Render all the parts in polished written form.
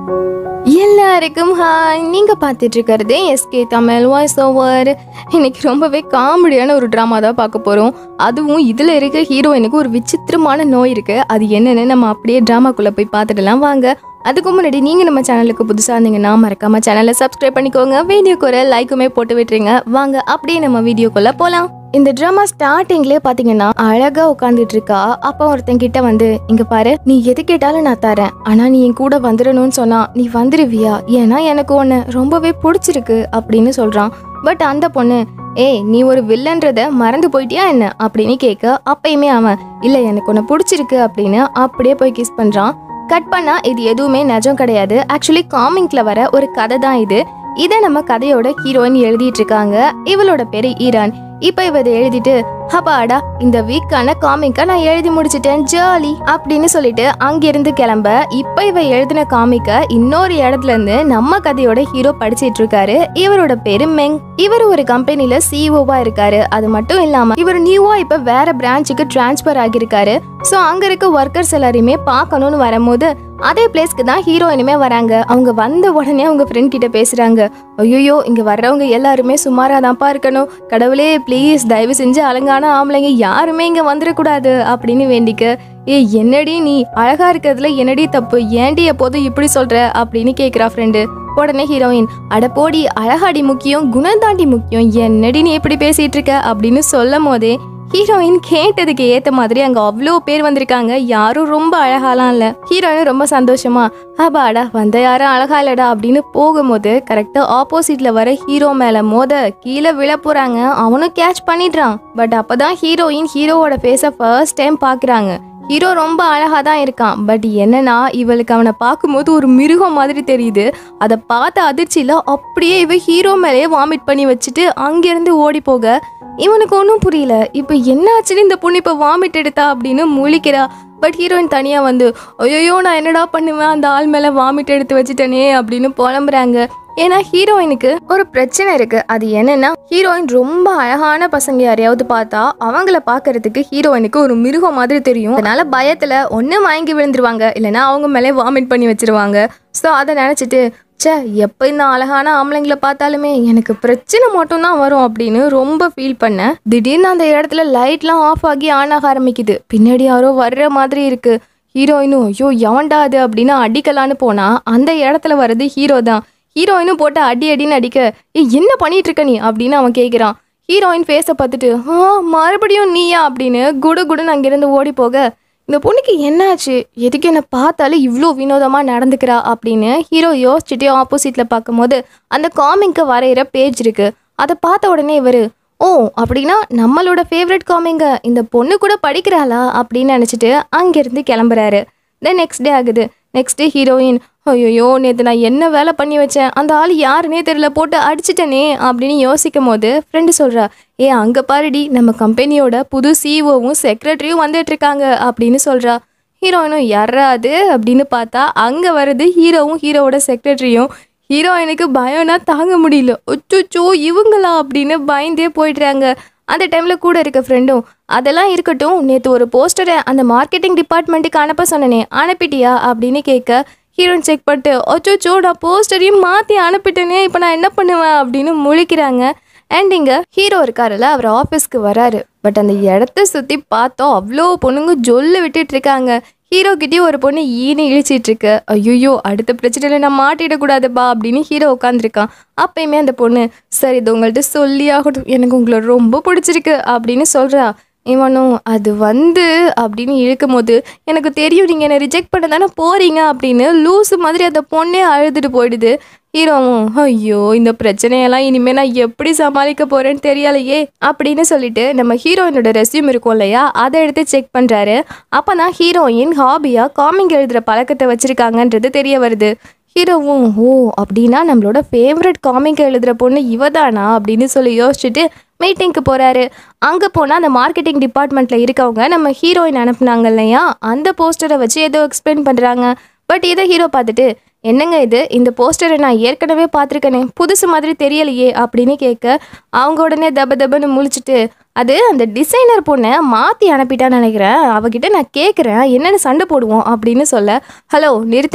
எல்லாருக்கும் ஹாய். நீங்கள் பார்த்துட்டு இருக்கிறது எஸ்கே தமிழ் வாய்ஸ் ஓவர். இன்னைக்கு ரொம்பவே காமெடியான ஒரு ட்ராமா தான் பார்க்க போகிறோம். அதுவும் இதில் இருக்க ஹீரோயினுக்கு ஒரு விசித்திரமான நோய் இருக்குது. அது என்னென்னு நம்ம அப்படியே ட்ராமாக்குள்ளே போய் பார்த்துடலாம் வாங்க. அதுக்கு முன்னாடி நீங்கள் நம்ம சேனலுக்கு புதுசாக இருந்தீங்கன்னா மறக்காம சேனலை சப்ஸ்கிரைப் பண்ணிக்கோங்க. வீடியோக்கு ஒரு லைக்குமே போட்டு விட்டுருங்க. வாங்க அப்படியே நம்ம வீடியோக்குள்ளே போகலாம். இந்த ட்ராமா ஸ்டார்டிங்லேயே பார்த்தீங்கன்னா அழகா உட்காந்துட்டு இருக்கா. அப்போ ஒருத்தங்கிட்ட வந்து, இங்க பாரு, நீ எது கேட்டாலும் நான் தரேன், ஆனா நீ என் கூட வந்துடணும்னு சொன்னா நீ வந்துருவியா? ஏன்னா எனக்கு ஒன்று ரொம்பவே பிடிச்சிருக்கு அப்படின்னு சொல்றான். பட் அந்த பொண்ணு, ஏய் நீ ஒரு வில்லன்றத மறந்து போயிட்டியா என்ன அப்படின்னு கேட்க, அப்பயுமே அவன் இல்லை எனக்கு ஒன்று பிடிச்சிருக்கு அப்படின்னு அப்படியே போய் கிஸ் பண்றான். கட் பண்ணா இது எதுவுமே நிஜம் கிடையாது. ஆக்சுவலி காமிக்ல வர ஒரு கதை தான் இது. இதை நம்ம கதையோட ஹீரோயின் எழுதிட்டு இருக்காங்க. இவளோட பேரு ஈரான். இப்ப இவ இதை எழுதிட்டு, அப்பாடா இந்த வீக்கான காமிக்கை நான் எழுதி முடிச்சிட்டேன், ஜாலி அப்படின்னு சொல்லிட்டு அங்கிருந்து கிளம்ப, இப்ப இவ எழுதின காமிக்க இன்னொரு இடத்துல இருந்து நம்ம கதையோட ஹீரோ படிச்சிட்டு இருக்காரு. இவரோட பேரு மெங். இவர் ஒரு கம்பெனில சிஇஓவா இருக்காரு. அது மட்டும் இல்லாம இவர் நியூவா இப்ப வேற பிரான்ச்சுக்கு டிரான்ஸ்பர் ஆகியிருக்காரு. ஸோ அங்க இருக்க ஒர்க்கர்ஸ் எல்லாரையுமே பார்க்கணும்னு வரும்போது அதே பிளேஸ்க்கு தான் ஹீரோயினுமே வராங்க. அவங்க வந்த உடனே அவங்க ஃப்ரெண்ட் கிட்ட பேசுறாங்க, ஐயோ இங்க வர்றவங்க எல்லாருமே சுமாரா தான்ப்பா இருக்கணும், கடவுளே ப்ளீஸ் தயவு செஞ்சு அலங்கான ஆம்பளைங்க யாருமே இங்க வந்துடக்கூடாது அப்படின்னு வேண்டிக்க, என்னடி நீ அழகா இருக்கிறதுல என்னடி தப்பு, ஏன்டி எப்போதும் இப்படி சொல்ற அப்படின்னு கேக்குறா ஃப்ரெண்டு. உடனே ஹீரோயின், அட போடி, அழகாடி முக்கியம், குணந்தாண்டி முக்கியம், என்னடி நீ எப்படி பேசிட்டு இருக்க அப்படின்னு சொல்லும் போதே ஹீரோயின் கேட்டதுக்கு ஏத்த மாதிரி அங்க அவ்வளோ பேர் வந்திருக்காங்க. யாரும் ரொம்ப அழகாலாம் இல்ல. ஹீரோயின் ரொம்ப சந்தோஷமா, அப்பாடா வந்த யாரும் அழகா இல்லடா அப்படின்னு போகும்போது கரெக்டா ஆப்போசிட்ல வர ஹீரோ மேல மோத கீழே விழ போறாங்க. அவனும் கேட்ச் பண்ணிடுறான். பட் அப்பதான் ஹீரோயின் ஹீரோவோட ஃபேஸை ஃபர்ஸ்ட் டைம் பாக்குறாங்க. ஹீரோ ரொம்ப அழகா தான் இருக்கான். பட் என்னன்னா இவளுக்கு அவனை பார்க்கும்போது ஒரு மிருகம் மாதிரி தெரியுது. அதை பார்த்த அதிர்ச்சியில அப்படியே இவ ஹீரோ மேலேயே வாமிட் பண்ணி வச்சுட்டு அங்கிருந்து ஓடி போக இவனுக்கு ஒன்றும் புரியல. இப்போ என்ன ஆச்சுன்னு இந்த பொண்ணு இப்போ வாமிட் எடுத்தா அப்படின்னு முழிக்கிறா. பட் ஹீரோயின் தனியா வந்து, ஐயோ நான் என்னடா பண்ணுவேன், அந்த ஆள் மேல வாமிட் எடுத்து வச்சுட்டனே அப்படின்னு புலம்புறாங்க. ஏன்னா ஹீரோயினுக்கு ஒரு பிரச்சனை இருக்கு. அது என்னன்னா ஹீரோயின் ரொம்ப அழகான பசங்க யாரையாவது பார்த்தா அவங்கள பாக்குறதுக்கு ஹீரோயினுக்கு ஒரு மிருகம் மாதிரி தெரியும். அதனால பயத்துல ஒண்ணு மயங்கி விழுந்துருவாங்க, இல்லைன்னா அவங்க மேலே வாமிட் பண்ணி வச்சிருவாங்க. ஸோ அதை நினைச்சிட்டு, சே எப்போ இந்த அழகான ஆம்பளைங்களை பார்த்தாலுமே எனக்கு பிரச்சனை மட்டும்தான் வரும் அப்படின்னு ரொம்ப ஃபீல் பண்ணேன். திடீர்னு அந்த இடத்துல லைட்லாம் ஆஃப் ஆகி ஆன் ஆக ஆரம்பிக்குது. பின்னாடி யாரோ வர்ற மாதிரி இருக்கு. ஹீரோயினும் ஐயோ எவன்டா அது அப்படின்னு அடிக்கலான்னு போனா அந்த இடத்துல வர்றது ஹீரோ தான். ஹீரோயினும் போட்டு அடி அடின்னு அடிக்க, என்ன பண்ணிட்டு இருக்க நீ அப்படின்னு அவன் கேட்குறான். ஹீரோயின் ஃபேஸை பார்த்துட்டு, மறுபடியும் நீயா அப்படின்னு குடு குடுன்னு அங்கிருந்து ஓடி போக, இந்த பொண்ணுக்கு என்னாச்சு, எதுக்கு என்னை பார்த்தாலும் இவ்வளோ வினோதமாக நடந்துக்கிறா அப்படின்னு ஹீரோ யோசிச்சுட்டே ஆப்போசிட்டில் பார்க்கும்போது அந்த காமிக்கு வரைகிற பேஜ் இருக்கு. அதை பார்த்த உடனே இவர், ஓ அப்படின்னா நம்மளோட ஃபேவரட் காமிங்க இந்த பொண்ணு கூட படிக்கிறாளா அப்படின்னு நினச்சிட்டு அங்கேருந்து கிளம்புறாரு. தென் நெக்ஸ்ட் டே ஆகுது. நெக்ஸ்ட் டே ஹீரோயின், ஐயோ நேற்று நான் என்ன வேலை பண்ணி வச்சேன், அந்த ஆள் யாருன்னே தெரியல, போட்டு அடிச்சிட்டனே அப்படின்னு யோசிக்கும் போது ஃப்ரெண்டு சொல்கிறா, அங்கே பாருடி நம்ம கம்பெனியோட புது சிஇஓவும் செக்ரட்டரியும் வந்துட்டு இருக்காங்க அப்படின்னு சொல்கிறா. ஹீரோயினும் யாராது அப்படின்னு பார்த்தா அங்கே வருது ஹீரோவும் ஹீரோவோட செக்ரட்டரியும். ஹீரோயினுக்கு பயம்னா தாங்க முடியல. ஒச்சோ இவங்களா அப்படின்னு பயந்தே போயிடுறாங்க. அந்த டைமில் கூட இருக்க ஃப்ரெண்டும், அதெல்லாம் இருக்கட்டும், நேற்று ஒரு போஸ்டரை அந்த மார்க்கெட்டிங் டிபார்ட்மெண்ட்டுக்கு அனுப்ப சொன்னனே அனுப்பிட்டியா அப்படின்னு கேட்க, ஹீரோயின் செக் பண்ணிட்டு, ஒச்சோ நான் போஸ்டரையும் மாற்றி அனுப்பிட்டேனே, இப்போ நான் என்ன பண்ணுவேன் அப்படின்னு முழிக்கிறாங்க. அண்ட் இங்கே ஹீரோ இருக்காருல்ல, அவர் ஆஃபீஸ்க்கு வராரு. பட் அந்த இடத்த சுற்றி பார்த்தோம் அவ்வளோ பொண்ணுங்க ஜொல்லு விட்டுட்டு இருக்காங்க. ஹீரோ கிட்டே ஒரு பொண்ணு ஈனு இழிச்சிட்டு இருக்கு. ஐயோ அடுத்த பிரச்சனையில நான் மாட்டிடக்கூடாதுப்பா அப்படின்னு ஹீரோ உட்காந்துருக்கான். அப்பயுமே அந்த பொண்ணு, சரி இது உங்கள்கிட்ட சொல்லி ஆகட்டும், எனக்கு உங்களை ரொம்ப பிடிச்சிருக்கு அப்படின்னு சொல்கிறா. இவனும் அது அப்படின்னு இழுக்கும் போது, எனக்கு தெரியும் நீங்கள் என்னை ரிஜெக்ட் பண்ண தானே போறீங்க அப்படின்னு லூஸு மாதிரி அந்த பொண்ணே அழுதுட்டு போயிடுது. ஹீரோவும், ஐயோ இந்த பிரச்சனையெல்லாம் இனிமேல் நான் எப்படி சமாளிக்க போறேன்னு தெரியலையே அப்படின்னு சொல்லிட்டு நம்ம ஹீரோயினோட ரெஸ்யூம் இருக்கும் இல்லையா, அதை எடுத்து செக் பண்ணுறாரு. அப்போ தான் ஹீரோயின் ஹாபியாக காமிக் எழுதுகிற பழக்கத்தை வச்சுருக்காங்கன்றது தெரிய வருது. ஹீரோவும், ஓ அப்படின்னா நம்மளோட ஃபேவரட் காமிக் எழுதுகிற பொண்ணு இவ தானா அப்படின்னு சொல்லி யோசிச்சுட்டு மீட்டிங்க்கு போகிறாரு. அங்கே போனால் அந்த மார்க்கெட்டிங் டிபார்ட்மெண்ட்டில் இருக்கவங்க நம்ம ஹீரோயின் அனுப்புனாங்க இல்லையா, அந்த போஸ்டரை வச்சு ஏதோ எக்ஸ்பிளைன் பண்ணுறாங்க. பட் இதை ஹீரோ பார்த்துட்டு, என்னங்க இது, இந்த போஸ்டரை நான் ஏற்கனவே பார்த்துருக்கேனே, புதுசு மாதிரி தெரியலையே அப்படின்னு கேட்க, அவங்க உடனே தபன்னு முழிச்சிட்டு, அது அந்த டிசைனர் பொண்ணை மாற்றி அனுப்பிட்டான்னு நினைக்கிறேன், அவகிட்ட நான் கேட்குறேன் என்னென்னு சண்டை போடுவோம் அப்படின்னு சொல்ல, ஹலோ நிறுத்துங்க,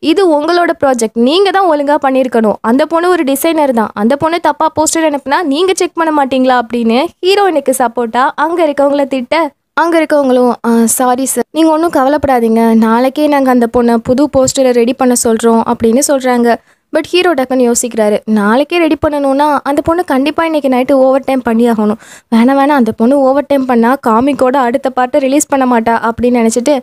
இது உங்களோட ப்ராஜெக்ட், நீங்க தான் ஒழுங்கா பண்ணியிருக்கணும். அந்த பொண்ணு ஒரு டிசைனர் தான், அந்த பொண்ணு தப்பா போஸ்டர் அனுப்புனா நீங்க செக் பண்ண மாட்டீங்களா அப்படின்னு ஹீரோயினுக்கு சப்போர்ட்டா அங்க இருக்கவங்கள திட்ட, அங்க இருக்கவங்களும் சாரி சார், நீங்க ஒன்றும் கவலைப்படாதீங்க, நாளைக்கே நாங்க அந்த பொண்ணை புது போஸ்டரை ரெடி பண்ண சொல்றோம் அப்படின்னு சொல்றாங்க. பட் ஹீரோ டக்குன்னு யோசிக்கிறாரு, நாளைக்கே ரெடி பண்ணணும்னா அந்த பொண்ணு கண்டிப்பாக இன்னைக்கு நைட்டு ஓவர் டைம் பண்ணி ஆகணும். வேணாம் அந்த பொண்ணு ஓவர் டைம் பண்ணால் காமிக்கோட அடுத்த பார்ட்டை ரிலீஸ் பண்ண மாட்டா அப்படின்னு நினச்சிட்டு,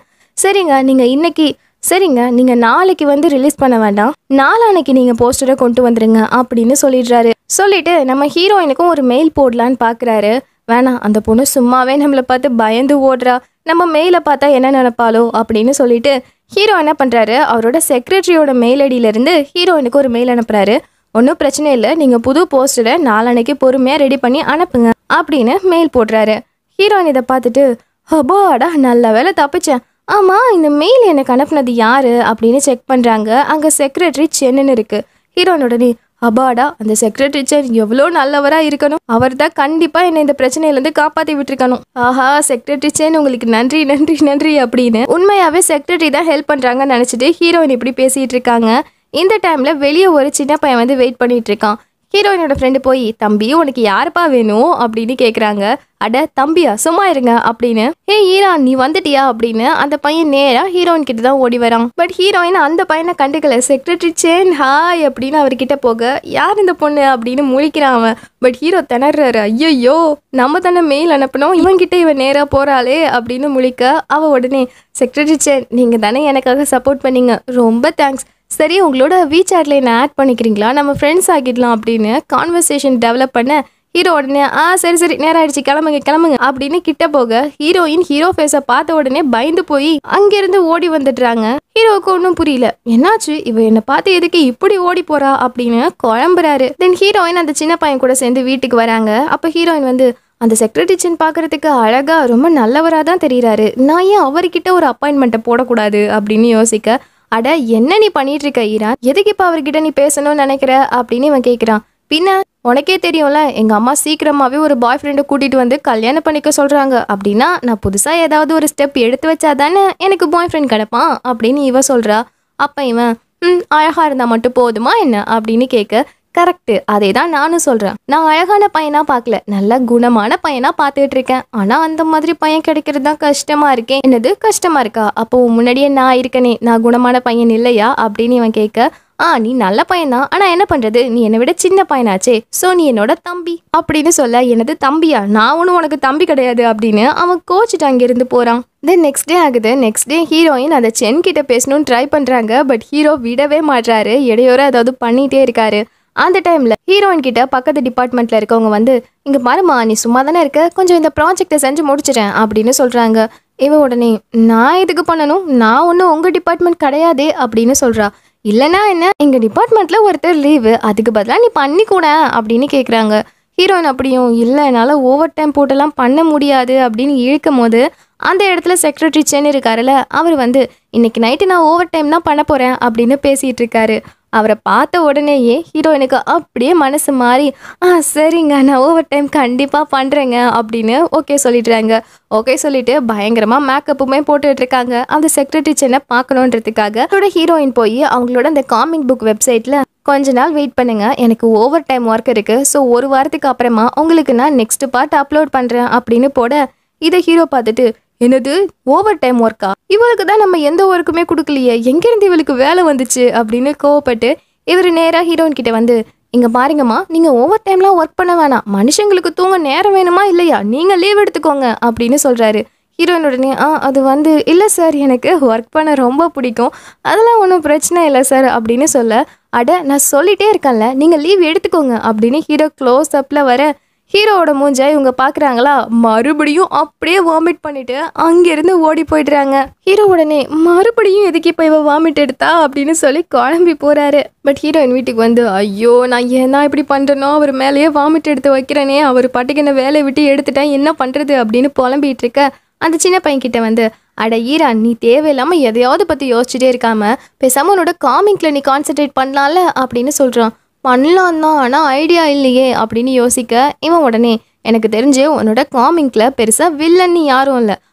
சரிங்க நீங்கள் நாளைக்கு வந்து ரிலீஸ் பண்ண வேண்டாம், நாளான்னைக்கு நீங்கள் போஸ்டரை கொண்டு வந்துடுங்க அப்படின்னு சொல்லிடுறாரு. சொல்லிட்டு நம்ம ஹீரோயினுக்கும் ஒரு மெயில் போடலான்னு பார்க்குறாரு. வேணாம், அந்த பொண்ணு சும்மாவே நம்மளை பார்த்து பயந்து ஓடுறா, நம்ம மெயிலை பார்த்தா என்ன நினைப்பாளோ அப்படின்னு சொல்லிட்டு ஹீரோ என்ன பண்ணுறாரு, அவரோட செக்ரட்டரியோட மெயில் ஐடியிலேருந்து ஹீரோயினுக்கு ஒரு மெயில் அனுப்புகிறாரு. ஒன்றும் பிரச்சனை இல்லை, நீங்கள் புது போஸ்டரை நாளான்னைக்கு பொறுமையாக ரெடி பண்ணி அனுப்புங்க அப்படின்னு மெயில் போடுறாரு. ஹீரோயின் இதை பார்த்துட்டு, அப்பாடா நல்ல வேலை தப்பிச்சேன். ஆமாம், இந்த மெயில் எனக்கு அனுப்புனது யார் அப்படின்னு செக் பண்ணுறாங்க. அங்கே செக்ரட்டரி சென்னு இருக்குது. ஹீரோயினோட நீ அபாடா, அந்த செக்ரட்டரி சென் எவ்வளோ நல்லவராக இருக்கணும், அவர் தான் கண்டிப்பாக என்னை இந்த பிரச்சனையிலேருந்து காப்பாற்றி விட்டுருக்கணும். ஆஹா செக்ரட்டரி சென் உங்களுக்கு நன்றி நன்றி நன்றி அப்படின்னு உண்மையாகவே செக்ரட்டரி தான் ஹெல்ப் பண்ணுறாங்கன்னு நினச்சிட்டு ஹீரோயின் இப்படி பேசிகிட்டு இருக்காங்க. இந்த டைமில் வெளியே ஒரு சின்ன பையன் வந்து வெயிட் பண்ணிட்டு இருக்கான். ஹீரோயினோட ஃப்ரெண்டு போய், தம்பி உனக்கு யாருப்பா வேணும் அப்படின்னு கேட்குறாங்க. அட தம்பியா, சும்மா இருங்க அப்படின்னு, ஹே ஈரா நீ வந்துட்டியா அப்படின்னு அந்த பையன் நேராக ஹீரோயின் கிட்ட தான் ஓடி வரான். பட் ஹீரோயின் அந்த பையனை கண்டுக்கல. செக்ரட்டரி சேன் ஹாய் அப்படின்னு அவர்கிட்ட போக, யார் இந்த பொண்ணு அப்படின்னு முழிக்கிறான் அவன். பட் ஹீரோ திணறாரு, ஐயோ நம்ம தானே மெயில் அனுப்பணும், இவன்கிட்ட இவன் நேராக போறாளே அப்படின்னு முழிக்க, அவ உடனே செக்ரட்டரி சேன் நீங்க தானே எனக்காக சப்போர்ட் பண்ணீங்க, ரொம்ப தேங்க்ஸ், சரி உங்களோட வீசாட்டில் என்ன ஆட் பண்ணிக்கிறீங்களா, நம்ம ஃப்ரெண்ட்ஸ் ஆகிடலாம் அப்படின்னு கான்வர்சேஷன் டெவலப் பண்ண ஹீரோ உடனே சரி நேரம் ஆயிடுச்சு கிளம்புங்க அப்படின்னு கிட்ட போக, ஹீரோயின் ஹீரோ ஃபேஸை பார்த்த உடனே பயந்து போய் அங்கிருந்து ஓடி வந்துடுறாங்க. ஹீரோவுக்கு ஒன்றும் புரியல, என்னாச்சு இவ என்னை பார்த்து எதுக்கு இப்படி ஓடி போறா அப்படின்னு குழம்புறாரு. தென் ஹீரோயின் அந்த சின்ன பையன் கூட சேர்ந்து வீட்டுக்கு வராங்க. அப்போ ஹீரோயின் வந்து, அந்த செக்ரட்டரி சென் பார்க்கறதுக்கு அழகா ரொம்ப நல்லவராக தான் தெரியுறாரு, நான் ஏன் அவர்கிட்ட ஒரு அப்பாயின்மெண்ட்டை போடக்கூடாது அப்படின்னு யோசிக்க, அட என்ன நீ பண்ணிட்டு இருக்க ஈரா, எதுக்கு இப்போ அவர்கிட்ட நீ பேசணும்னு நினைக்கிற அப்படின்னு இவன் கேட்குறான். பின்ன உனக்கே தெரியும்ல, எங்கள் அம்மா சீக்கிரமாகவே ஒரு பாய் ஃப்ரெண்டை கூட்டிகிட்டு வந்து கல்யாணம் பண்ணிக்க சொல்கிறாங்க, அப்படின்னா நான் புதுசாக ஏதாவது ஒரு ஸ்டெப் எடுத்து வச்சா தானே எனக்கு பாய் ஃப்ரெண்ட் கிடப்பான் அப்படின்னு இவன் சொல்கிறா. அப்போ இவன் அழகாக இருந்தால் மட்டும் போதுமா என்ன அப்படின்னு கேட்க, கரெக்டு, அதே தான் நானும் சொல்கிறேன், நான் அழகான பையனாக பார்க்கல, நல்ல குணமான பையனாக பார்த்துட்டு இருக்கேன், ஆனால் அந்த மாதிரி பையன் கிடைக்கிறது தான் கஷ்டமாக இருக்கேன். என்னது கஷ்டமாக இருக்கா, அப்போ முன்னாடியே நான் இருக்கனே, நான் குணமான பையன் இல்லையா அப்படின்னு இவன் கேட்க, நீ நல்ல பையன்தான், ஆனால் என்ன பண்ணுறது, நீ என்னை விட சின்ன பையனாச்சே, ஸோ நீ என்னோட தம்பி அப்படின்னு சொல்ல, என்னது தம்பியா, நான் ஒன்றும் உனக்கு தம்பி கிடையாது அப்படின்னு அவன் கோச்சிட்டு அங்கேருந்து போகிறான். தென் நெக்ஸ்ட் டே ஆகுது. நெக்ஸ்ட் டே ஹீரோயின் அதை சென் கிட்ட பேசணும்னு ட்ரை பண்ணுறாங்க. பட் ஹீரோ விடவே மாட்றாரு, இடையோர ஏதாவது பண்ணிகிட்டே இருக்காரு. அந்த டைமில் ஹீரோயின் கிட்ட பக்கத்து டிபார்ட்மெண்ட்டில் இருக்கவங்க வந்து, இங்கே பாருமா நீ சும்மா தானே இருக்க, கொஞ்சம் இந்த ப்ராஜெக்டை செஞ்சு முடிச்சிட்டேன் அப்படின்னு சொல்கிறாங்க. இவன் உடனே, நான் இதுக்கு பண்ணணும், நான் ஒன்றும் உங்கள் டிபார்ட்மெண்ட் கிடையாதே அப்படின்னு சொல்கிறா. இல்லைனா என்ன, எங்கள் டிபார்ட்மெண்ட்டில் ஒருத்தர் லீவு, அதுக்கு பதிலாக நீ பண்ணி கூட அப்படின்னு கேட்குறாங்க. ஹீரோயின் அப்படியும், இல்லை என்னால் ஓவர் டைம் போட்டெல்லாம் பண்ண முடியாது அப்படின்னு இழுக்கும் போது அந்த இடத்துல செக்ரட்டரி சென் இருக்காருல்ல, அவர் வந்து இன்னைக்கு நைட்டு நான் ஓவர் டைம் தான் பண்ண போகிறேன் அப்படின்னு பேசிகிட்டு இருக்காரு. அவரை பார்த்த உடனேயே ஹீரோயினுக்கு அப்படியே மனசு மாறி, சரிங்க நான் ஓவர் டைம் கண்டிப்பாக பண்ணுறேங்க அப்படின்னு ஓகே சொல்லிடுறாங்க. ஓகே சொல்லிட்டு பயங்கரமாக மேக்கப்புமே போட்டுட்டு இருக்காங்க அந்த செக்ரட்டரி சென்னை பார்க்கணுன்றதுக்காக. அதோட ஹீரோயின் போய் அவங்களோட அந்த காமிக் புக் வெப்சைட்டில், கொஞ்ச நாள் வெயிட் பண்ணுங்க, எனக்கு ஓவர் டைம் ஒர்க் இருக்குது, ஸோ ஒரு வாரத்துக்கு அப்புறமா உங்களுக்கு நான் நெக்ஸ்ட் பார்ட் அப்லோட் பண்ணுறேன் அப்படின்னு போட, இதை ஹீரோ பார்த்துட்டு, என்னது ஓவர் டைம் ஒர்க்கா, இவளுக்கு தான் நம்ம எந்த ஒர்க்குமே கொடுக்கலையே, எங்கேருந்து இவளுக்கு வேலை வந்துச்சு அப்படின்னு கோவப்பட்டு இவர் நேராக ஹீரோயின் கிட்ட வந்து, இங்கே பாருங்கம்மா, நீங்கள் ஓவர் டைம்லாம் ஒர்க் பண்ண வேணாம், மனுஷங்களுக்கு தூங்க நேரம் வேணுமா இல்லையா, நீங்கள் லீவ் எடுத்துக்கோங்க அப்படின்னு சொல்கிறாரு. ஹீரோயின் உடனே, அது வந்து இல்லை சார், எனக்கு ஒர்க் பண்ண ரொம்ப பிடிக்கும், அதெல்லாம் ஒன்றும் பிரச்சனை இல்லை சார் அப்படின்னு சொல்ல, அட நான் சொல்லிட்டே இருக்கேன்ல நீங்கள் லீவ் எடுத்துக்கோங்க அப்படின்னு ஹீரோ க்ளோஸ் அப்பில் வர, ஹீரோவோட மூஞ்ச இவங்க பார்க்குறாங்களா, மறுபடியும் அப்படியே வாமிட் பண்ணிட்டு அங்கேருந்து ஓடி போயிடுறாங்க. ஹீரோ உடனே, மறுபடியும் எதுக்கு இப்போ இவ வாமிட் எடுத்தா அப்படின்னு சொல்லி குழம்பி போகிறாரு. பட் ஹீரோயின் வீட்டுக்கு வந்து, ஐயோ நான் ஏன்னா இப்படி பண்ணுறனோ, அவர் மேலேயே வாமிட் எடுத்து வைக்கிறேனே, அவர் பாட்டுக்கு என்ன வேலையை விட்டு எடுத்துட்டேன், என்ன பண்ணுறது அப்படின்னு புலம்பிகிட்டு இருக்க, அந்த சின்ன பையன்கிட்ட வந்து, அட ஈரா நீ தேவையில்லாமல் எதையாவது பற்றி யோசிச்சுட்டே இருக்காம பேசாமல் உன்னோட காமிங்கில் நீ கான்சென்ட்ரேட் பண்ணலாம்ல அப்படின்னு சொல்கிறான். பண்ணலாம் தான், ஆனால் ஐடியா இல்லையே அப்படின்னு யோசிக்க, இவன் உடனே, எனக்கு தெரிஞ்சு உன்னோட காமிங்கில் பெருசாக வில்லன்னு யாரும் இல்லை,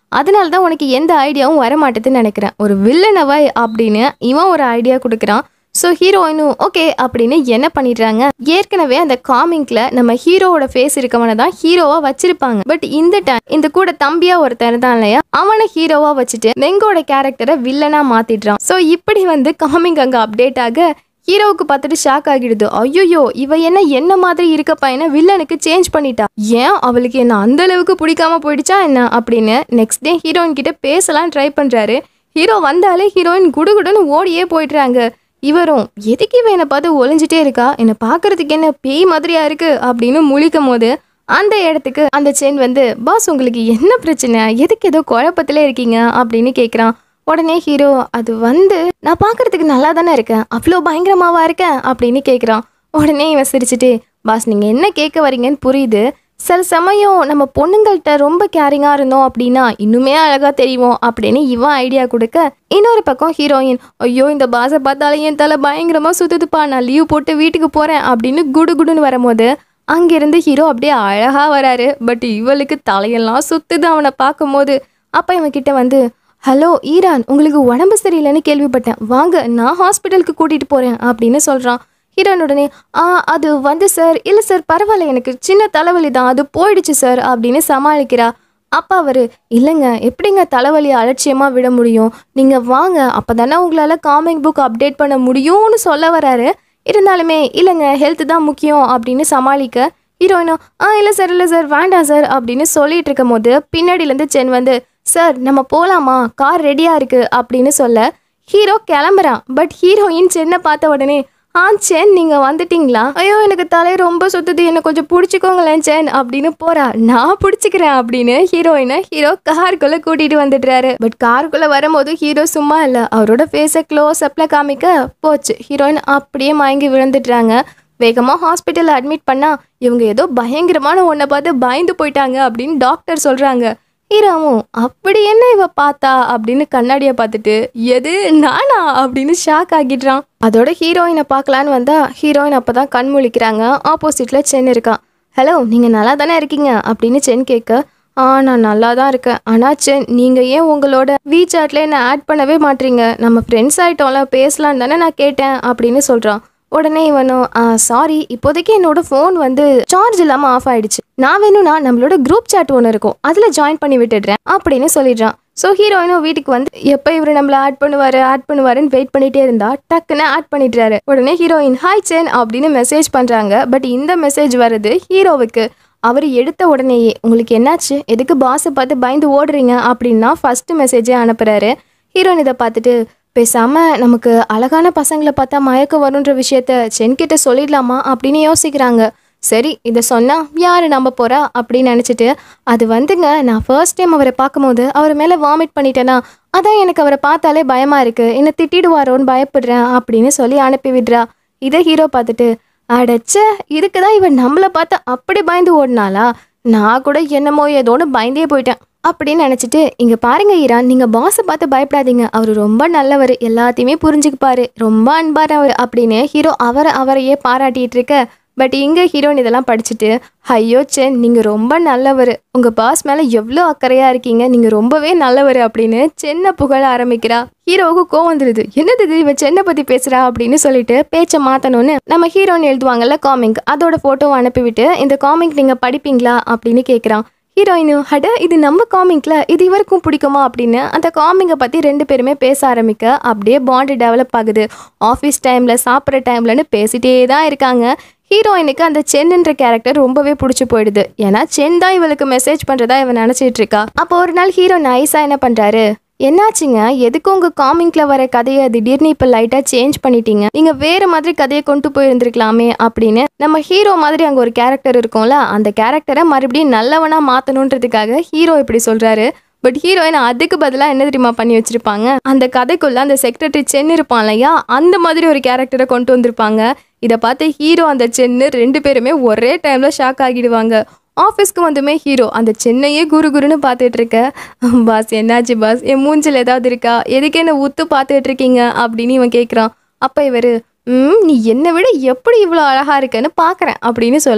அதனால தான் உனக்கு எந்த ஐடியாவும் வர மாட்டேதுன்னு நினைக்கிறேன். ஒரு வில்லனவை அப்படின்னு இவன் ஒரு ஐடியா கொடுக்குறான். ஸோ ஹீரோயினும் ஓகே அப்படின்னு என்ன பண்ணிடுறாங்க, ஏற்கனவே அந்த காமிக்ல நம்ம ஹீரோவோட ஃபேஸ் இருக்கவனை தான் ஹீரோவா வச்சிருப்பாங்க. பட் இந்த டைம் இந்த கூட தம்பியா ஒருத்தர் தான் இல்லையா, அவனை ஹீரோவா வச்சுட்டு வெங்கோட கேரக்டரை வில்லனா மாத்திடுறான். ஸோ இப்படி வந்து காமிக் அங்க அப்டேட் ஆக ஹீரோவுக்கு பார்த்துட்டு ஷாக் ஆகிடுது. ஐயோ இவ என்ன மாதிரி இருக்க பையனை வில்லனுக்கு சேஞ்ச் பண்ணிட்டா, ஏன் அவளுக்கு என்ன அந்த அளவுக்கு பிடிக்காம போயிடுச்சா என்ன அப்படின்னு நெக்ஸ்ட் டே ஹீரோயின் கிட்ட பேசலாம் ட்ரை பண்றாரு. ஹீரோ வந்தாலே ஹீரோயின் குடுகுடுன்னு ஓடியே போயிடுறாங்க. இவரும் எதுக்கு இவ என்னை பார்த்து ஒளிஞ்சிட்டே இருக்கா, என்னை பார்க்கறதுக்கு என்ன பேய் மாதிரியா இருக்கு அப்படின்னு முழிக்கும் போது அந்த இடத்துக்கு அந்த சென் வந்து பாஸ் உங்களுக்கு என்ன பிரச்சனை, எதுக்கு ஏதோ குழப்பத்திலே இருக்கீங்க அப்படின்னு கேட்குறான். உடனே ஹீரோ அது வந்து நான் பார்க்கறதுக்கு நல்லா தானே இருக்கேன், அவ்வளோ பயங்கரமாவா இருக்கேன் அப்படின்னு கேட்குறான். உடனே இவன் சிரிச்சுட்டு பாஸ் நீங்கள் என்ன கேட்க வரீங்கன்னு புரியுது, சில சமயம் நம்ம பொண்ணுங்கள்கிட்ட ரொம்ப கேரிங்காக இருந்தோம் அப்படின்னா இன்னுமே அழகாக தெரியும் அப்படின்னு இவன் ஐடியா கொடுக்க, இன்னொரு பக்கம் ஹீரோயின் ஐயோ இந்த பாஸை பார்த்தாலே என் தலை பயங்கரமாக சுற்றுதுப்பா, நான் லீவ் போட்டு வீட்டுக்கு போகிறேன் அப்படின்னு குடு குடுன்னு வரும்போது அங்கேருந்து ஹீரோ அப்படியே அழகாக வராரு. பட் இவளுக்கு தலையெல்லாம் சுற்றுது அவனை பார்க்கும் போது. அப்போ இவன் கிட்ட வந்து ஹலோ ஈரான், உங்களுக்கு உடம்பு சரியில்லைன்னு கேள்விப்பட்டேன், வாங்க நான் ஹாஸ்பிட்டலுக்கு கூட்டிகிட்டு போகிறேன் அப்படின்னு சொல்கிறான். ஹீரோயின் உடனே அது வந்து சார் இல்லை சார் பரவாயில்ல, எனக்கு சின்ன தலைவலி தான், அது போயிடுச்சு சார் அப்படின்னு சமாளிக்கிறா. அப்பா அவர் இல்லைங்க எப்படிங்க தலைவலியை அலட்சியமாக விட முடியும், நீங்கள் வாங்க அப்போ தானே உங்களால் காமிக் புக் அப்டேட் பண்ண முடியும்னு சொல்ல வராரு. இருந்தாலுமே இல்லைங்க ஹெல்த் தான் முக்கியம் அப்படின்னு சமாளிக்க ஹீரோயினும் இல்லை சார் வேண்டாம் சார் அப்படின்னு சொல்லிட்டு இருக்கும் போது பின்னாடியிலேருந்து சென் வந்து சார் நம்ம போகலாமா, கார் ரெடியாக இருக்குது அப்படின்னு சொல்ல ஹீரோ கிளம்புறான். பட் ஹீரோயின் சென்னை பார்த்த உடனே சென் நீங்கள் வந்துட்டீங்களா, ஐயோ எனக்கு தலை ரொம்ப சுத்துது, என்னை கொஞ்சம் பிடிச்சிக்கோங்களேன் சென் அப்படின்னு போறா. நான் பிடிச்சிக்கிறேன் அப்படின்னு ஹீரோயினை ஹீரோ காருக்குள்ளே கூட்டிகிட்டு வந்துடுறாரு. பட் காருக்குள்ளே வரும்போது ஹீரோ சும்மா இல்லை, அவரோட ஃபேஸை க்ளோஸ் அப்பில் காமிக்க போச்சு. ஹீரோயின் அப்படியே மயங்கி விழுந்துடுறாங்க. வேகமாக ஹாஸ்பிட்டலில் அட்மிட் பண்ணால் இவங்க ஏதோ பயங்கரமான ஒன்றை பார்த்து பயந்து போயிட்டாங்க அப்படின்னு டாக்டர் சொல்கிறாங்க. ஹீரோவும் அப்படி என்ன இவ பார்த்தா அப்படின்னு கண்ணாடியை பார்த்துட்டு எது நானா அப்படின்னு ஷாக் ஆகிடுறான். அதோட ஹீரோயினை பார்க்கலான்னு வந்தா ஹீரோயின் அப்போ தான் கண் முழிக்கிறாங்க. ஆப்போசிட்டில் சென் இருக்கான். ஹலோ நீங்கள் நல்லா தானே இருக்கீங்க அப்படின்னு சென் கேட்க நான் நல்லா தான் இருக்கேன், ஆனால் சென் நீங்கள் ஏன் உங்களோட வீசாட்டில் என்னை ஆட் பண்ணவே மாட்டீங்க, நம்ம ஃப்ரெண்ட்ஸ் ஆகிட்டோம்ல பேசலான்னு தானே நான் கேட்டேன் அப்படின்னு சொல்கிறான். உடனே இவனும் சாரி இப்போதைக்கு என்னோட ஃபோன் வந்து சார்ஜ் இல்லாமல் ஆஃப் ஆயிடுச்சு, நான் வேணும்னா நம்மளோட குரூப் சாட் ஒன்று இருக்கும் அதில் ஜாயின் பண்ணி விட்டுடுறேன் அப்படின்னு சொல்லிடுறான். ஸோ ஹீரோயினும் வீட்டுக்கு வந்து எப்போ இவர் நம்மளை ஆட் பண்ணுவாருன்னு வெயிட் பண்ணிகிட்டே இருந்தா டக்குன்னு ஆட் பண்ணிடுறாரு. உடனே ஹீரோயின் ஹாய் சென் அப்படின்னு மெசேஜ் பண்ணுறாங்க. பட் இந்த மெசேஜ் வருது ஹீரோவுக்கு. அவர் எடுத்த உடனேயே உங்களுக்கு என்னாச்சு, எதுக்கு பாஸை பார்த்து பயந்து ஓடுறீங்க அப்படின்னா ஃபஸ்ட்டு மெசேஜே அனுப்புகிறாரு. ஹீரோயின் இதை பார்த்துட்டு பேசாமல் நமக்கு அழகான பசங்களை பார்த்தா மயக்கம் வருன்ற விஷயத்த சென்கிட்ட சொல்லிடலாமா அப்படின்னு யோசிக்கிறாங்க. சரி இதை சொன்னால் யார் நம்ப போகிறா அப்படின்னு நினச்சிட்டு அது வந்துங்க நான் ஃபர்ஸ்ட் டைம் அவரை பார்க்கும்போது அவர் மேலே வாமிட் பண்ணிட்டேன்னா அதான் எனக்கு அவரை பார்த்தாலே பயமாக இருக்குது, என்னை திட்டிடுவாரோன்னு பயப்படுறேன் அப்படின்னு சொல்லி அனுப்பி விடுறா. இதை ஹீரோ பார்த்துட்டு அடைச்ச இதுக்கு தான் இவன் நம்மளை பார்த்து அப்படி பயந்து ஓடினாளா, நான் கூட என்னமோ ஏதோன்னு பயந்தே போயிட்டேன் அப்படின்னு நினச்சிட்டு இங்கே பாருங்க ஈரான், நீங்கள் பாஸை பார்த்து பயப்படாதீங்க, அவர் ரொம்ப நல்லவர், எல்லாத்தையுமே புரிஞ்சுக்குப்பாரு, ரொம்ப அன்பானவர் அப்படின்னு ஹீரோ அவரையே பாராட்டிகிட்டு இருக்க. பட் இங்கே ஹீரோயின் இதெல்லாம் படிச்சுட்டு ஐயோ சென் நீங்கள் ரொம்ப நல்லவர், உங்கள் பாஸ் மேலே எவ்வளோ அக்கறையாக இருக்கீங்க, நீங்கள் ரொம்பவே நல்லவர் அப்படின்னு சென்னை புகழ ஆரம்பிக்கிறா. ஹீரோவுக்கு கோவம் வந்துடுது, என்னது இது இவன் சென்னை பற்றி பேசுகிறா அப்படின்னு சொல்லிட்டு பேச்சை மாற்றணும்னு நம்ம ஹீரோயின் எழுதுவாங்கல்ல காமிக், அதோட ஃபோட்டோவை அனுப்பிவிட்டு இந்த காமிக் நீங்கள் படிப்பீங்களா அப்படின்னு கேட்குறான். ஹீரோயினும் ஹட இது நம்ம காமிக்ல இது இவருக்கும் பிடிக்குமா அப்படின்னு அந்த காமிங்கை பற்றி ரெண்டு பேருமே பேச ஆரம்பிக்க அப்படியே பாண்டு டெவலப் ஆகுது. ஆஃபீஸ் டைமில் சாப்பிட்ற டைம்லன்னு பேசிட்டே தான் இருக்காங்க. ஹீரோயினுக்கு அந்த சென்னுன்ற கேரக்டர் ரொம்பவே பிடிச்சி போயிடுது. ஏன்னா சென் தான் இவளுக்கு மெசேஜ் பண்ணுறதா இவன் நினச்சிட்டு இருக்கா. அப்போ ஒரு நாள் ஹீரோ நைஸாக என்ன பண்ணுறாரு, என்னாச்சுங்க எதுக்கு உங்கள் காமிங்கில் வர கதையை திடீர்னு இப்போ லைட்டாக சேஞ்ச் பண்ணிட்டீங்க, நீங்கள் வேறு மாதிரி கதையை கொண்டு போயிருந்துருக்கலாமே அப்படின்னு நம்ம ஹீரோ மாதிரி அங்கே ஒரு கேரக்டர் இருக்கும்ல அந்த கேரக்டரை மறுபடியும் நல்லவனாக மாற்றணுன்றதுக்காக ஹீரோ இப்படி சொல்கிறாரு. பட் ஹீரோயின் அதுக்கு பதிலாக என்ன தெரியுமா பண்ணி வச்சுருப்பாங்க, அந்த கதைக்குள்ளே அந்த செக்ரட்டரி சென் இருப்பான் இல்லையா அந்த மாதிரி ஒரு கேரக்டரை கொண்டு வந்திருப்பாங்க. இதை பார்த்து ஹீரோ அந்த சென்னு ரெண்டு பேருமே ஒரே டைமில் ஷாக் ஆகிடுவாங்க. ஆஃபீஸ்க்கு வந்துமே ஹீரோ அந்த சென்னையே குருன்னு பார்த்துட்டு இருக்க, பாஸ் என்னாச்சு பாஸ், என் மூஞ்சில் ஏதாவது இருக்கா, எதுக்கு என்ன உத்து பார்த்துட்டு இருக்கீங்க அப்படின்னு இவன் கேட்குறான். அப்போ இவர் நீ என்னை விட எப்படி இவ்வளோ அழகாக இருக்கன்னு பார்க்குறேன் அப்படின்னு சொல்ல,